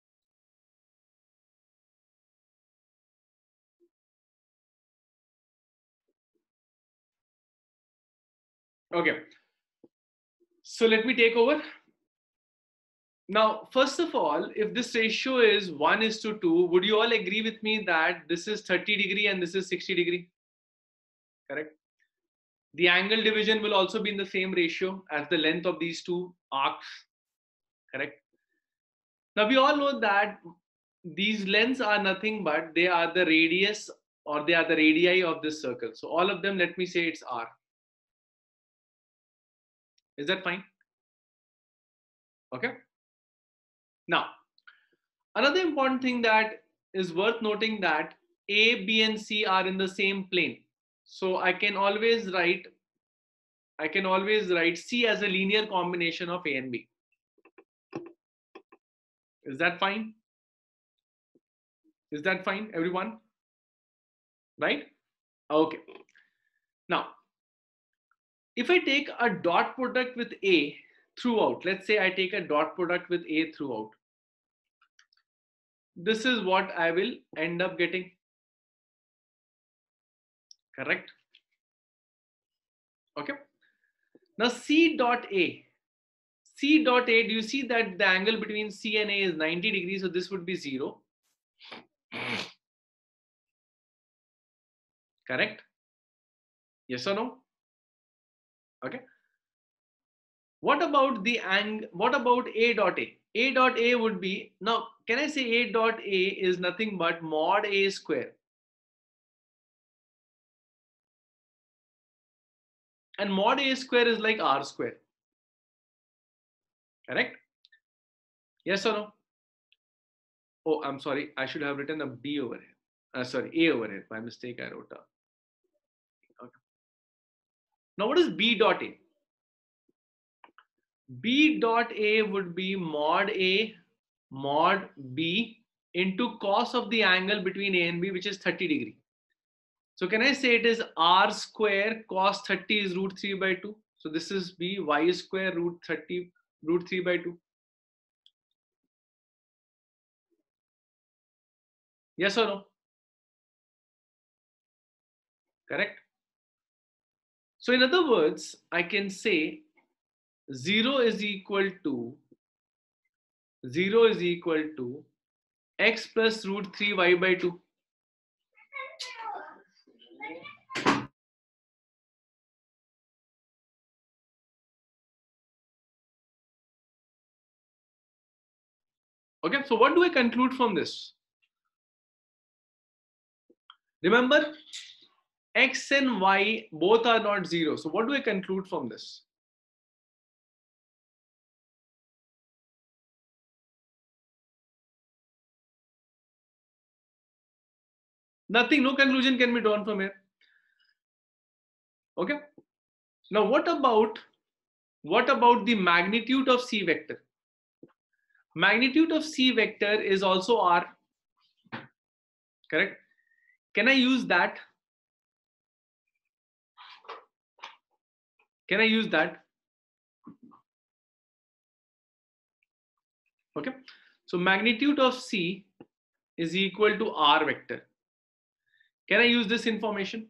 Okay. So let me take over. Now, first of all, if this ratio is 1:2, would you all agree with me that this is 30° and this is 60°? Correct. The angle division will also be in the same ratio as the length of these two arcs. Correct. Now, we all know that these lengths are nothing but they are the radius, or they are the radii of this circle. So all of them, let me say it's R. Is that fine? Okay. Now, another important thing that is worth noting that A, B, and C are in the same plane. So I can always write C as a linear combination of A and B. Is that fine? Is that fine, everyone? Right? Okay. Now, if I take a dot product with A throughout, let's say I take a dot product with A throughout, this is what I will end up getting. Correct? Okay. Now C dot A. C dot A, do you see that the angle between C and A is 90°? So this would be 0. Correct? Yes or no? Okay. What about the angle? What about A dot A? A dot A would be, now can I say A dot A is nothing but mod A square? And mod A square is like R square. Correct? Yes or no? Oh, I'm sorry. I should have written a B over here. Sorry, A over here. By mistake, I wrote a. Okay. Now, what is B dot A? B dot A would be mod A mod B into cos of the angle between A and B, which is 30 degree. So can I say it is R square cos 30 is root 3 by 2. So this is B y square root 30 root 3 by 2. Yes or no? Correct. So in other words, I can say 0 is equal to x plus root 3 y by 2. Okay, so what do I conclude from this? Remember, x and y both are not 0. So what do I conclude from this? Nothing, no conclusion can be drawn from here. Okay. Now what about the magnitude of C vector? Magnitude of C vector is also R. Correct? Can I use that? Can I use that? Okay. So magnitude of C is equal to R vector. Can I use this information?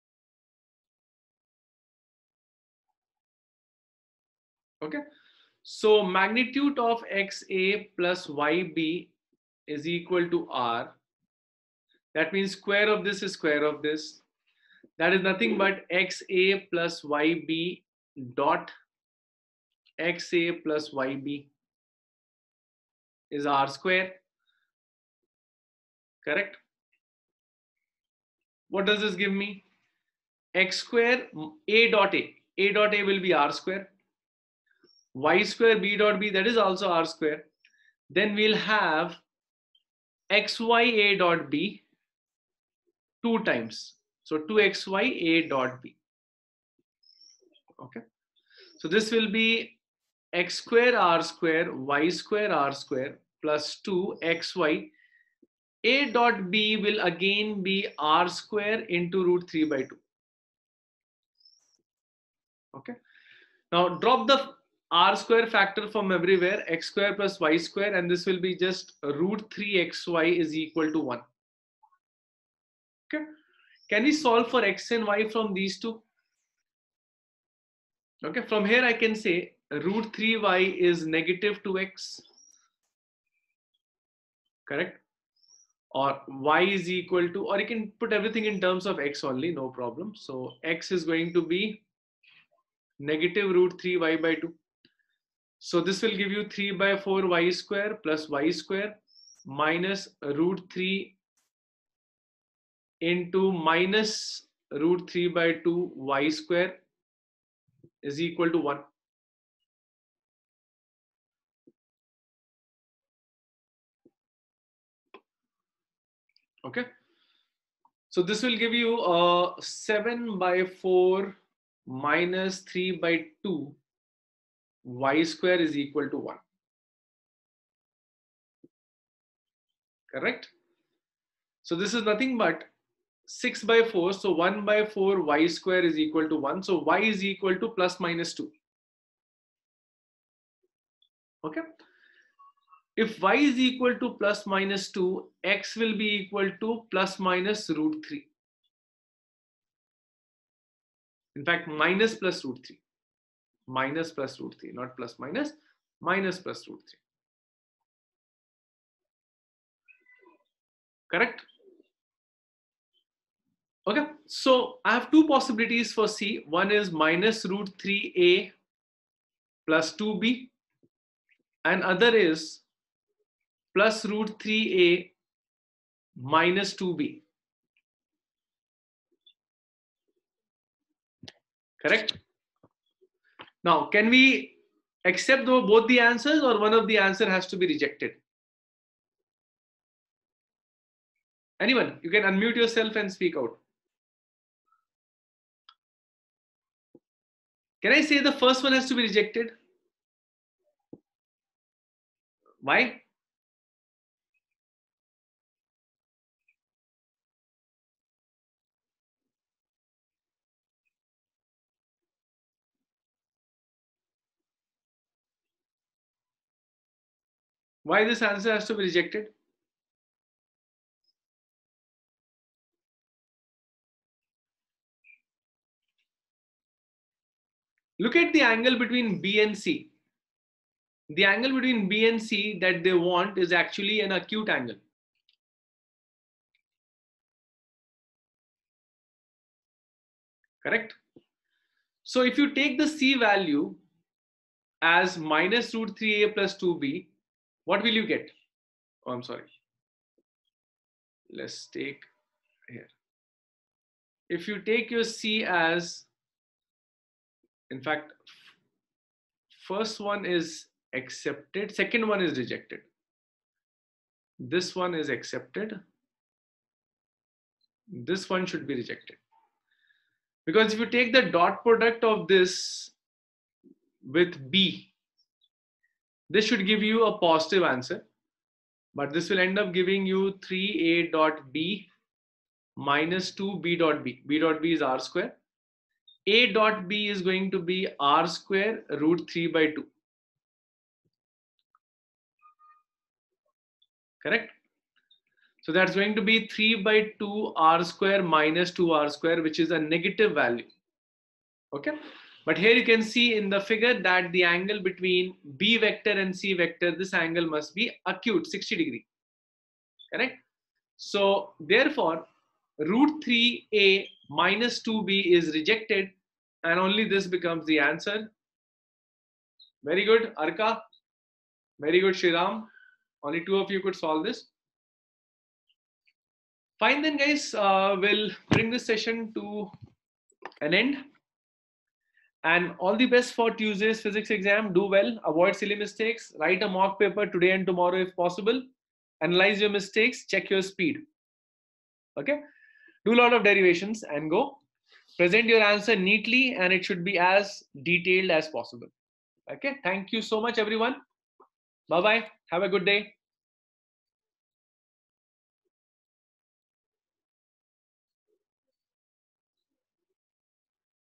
Okay. So magnitude of XA plus YB is equal to R. That means square of this is square of this. That is nothing but XA plus YB dot XA plus YB is R square. Correct? What does this give me? X square A dot A. A dot A will be R square. Y square B dot B, that is also R square. Then we'll have XY A dot B 2 times. So 2XY A dot B. Okay. So this will be x square R square, Y square R square plus 2XY. A dot B will again be R square into root 3 by 2. Okay. Now drop the R square factor from everywhere, x square plus Y square, and this will be just root 3XY is equal to 1. Okay. Can we solve for X and Y from these two? Okay. From here I can say root 3Y is negative 2X. Correct? Or Y is equal to, or you can put everything in terms of X only, no problem. So X is going to be negative root 3Y by 2. So this will give you 3 by 4 Y square plus Y square minus root 3 into minus root 3 by 2 Y square is equal to 1. Okay. So this will give you 7 by 4 minus 3 by 2 Y square is equal to 1. Correct? So this is nothing but 6 by 4. So 1 by 4 Y square is equal to 1. So Y is equal to plus minus 2. Okay. If Y is equal to plus minus 2, X will be equal to plus minus root 3. In fact, minus plus root 3. Minus plus root 3, not plus minus, minus plus root 3. Correct? Okay, so I have two possibilities for C. One is minus root 3a plus 2b, and other is plus root 3a minus 2b. Correct? Now, can we accept both the answers, or one of the answer has to be rejected? Anyone? You can unmute yourself and speak out. Can I say the first one has to be rejected? Why? Why this answer has to be rejected? Look at the angle between B and C. The angle between B and C that they want is actually an acute angle. Correct? So if you take the C value as minus root 3a plus 2b, what will you get? Oh, I'm sorry. Let's take here. If you take your C as, in fact, first one is accepted, second one is rejected. This one is accepted. This one should be rejected. Because if you take the dot product of this with B, this should give you a positive answer. But this will end up giving you 3a dot b minus 2b dot b. B dot b is r square. A dot b is going to be r square root 3 by 2. Correct? So that's going to be 3 by 2 r square minus 2 r square, which is a negative value. Okay? But here you can see in the figure that the angle between B vector and C vector, this angle must be acute, 60 degree. Correct? So therefore, root 3a minus 2b is rejected, and only this becomes the answer. Very good, Arka. Very good, Shriram. Only two of you could solve this. Fine then, guys. We'll bring this session to an end. And all the best for Tuesday's physics exam. Do well, avoid silly mistakes, write a mock paper today and tomorrow if possible, analyze your mistakes, check your speed. Okay, do a lot of derivations and go. Present your answer neatly and it should be as detailed as possible. Okay, thank you so much everyone. Bye bye, have a good day.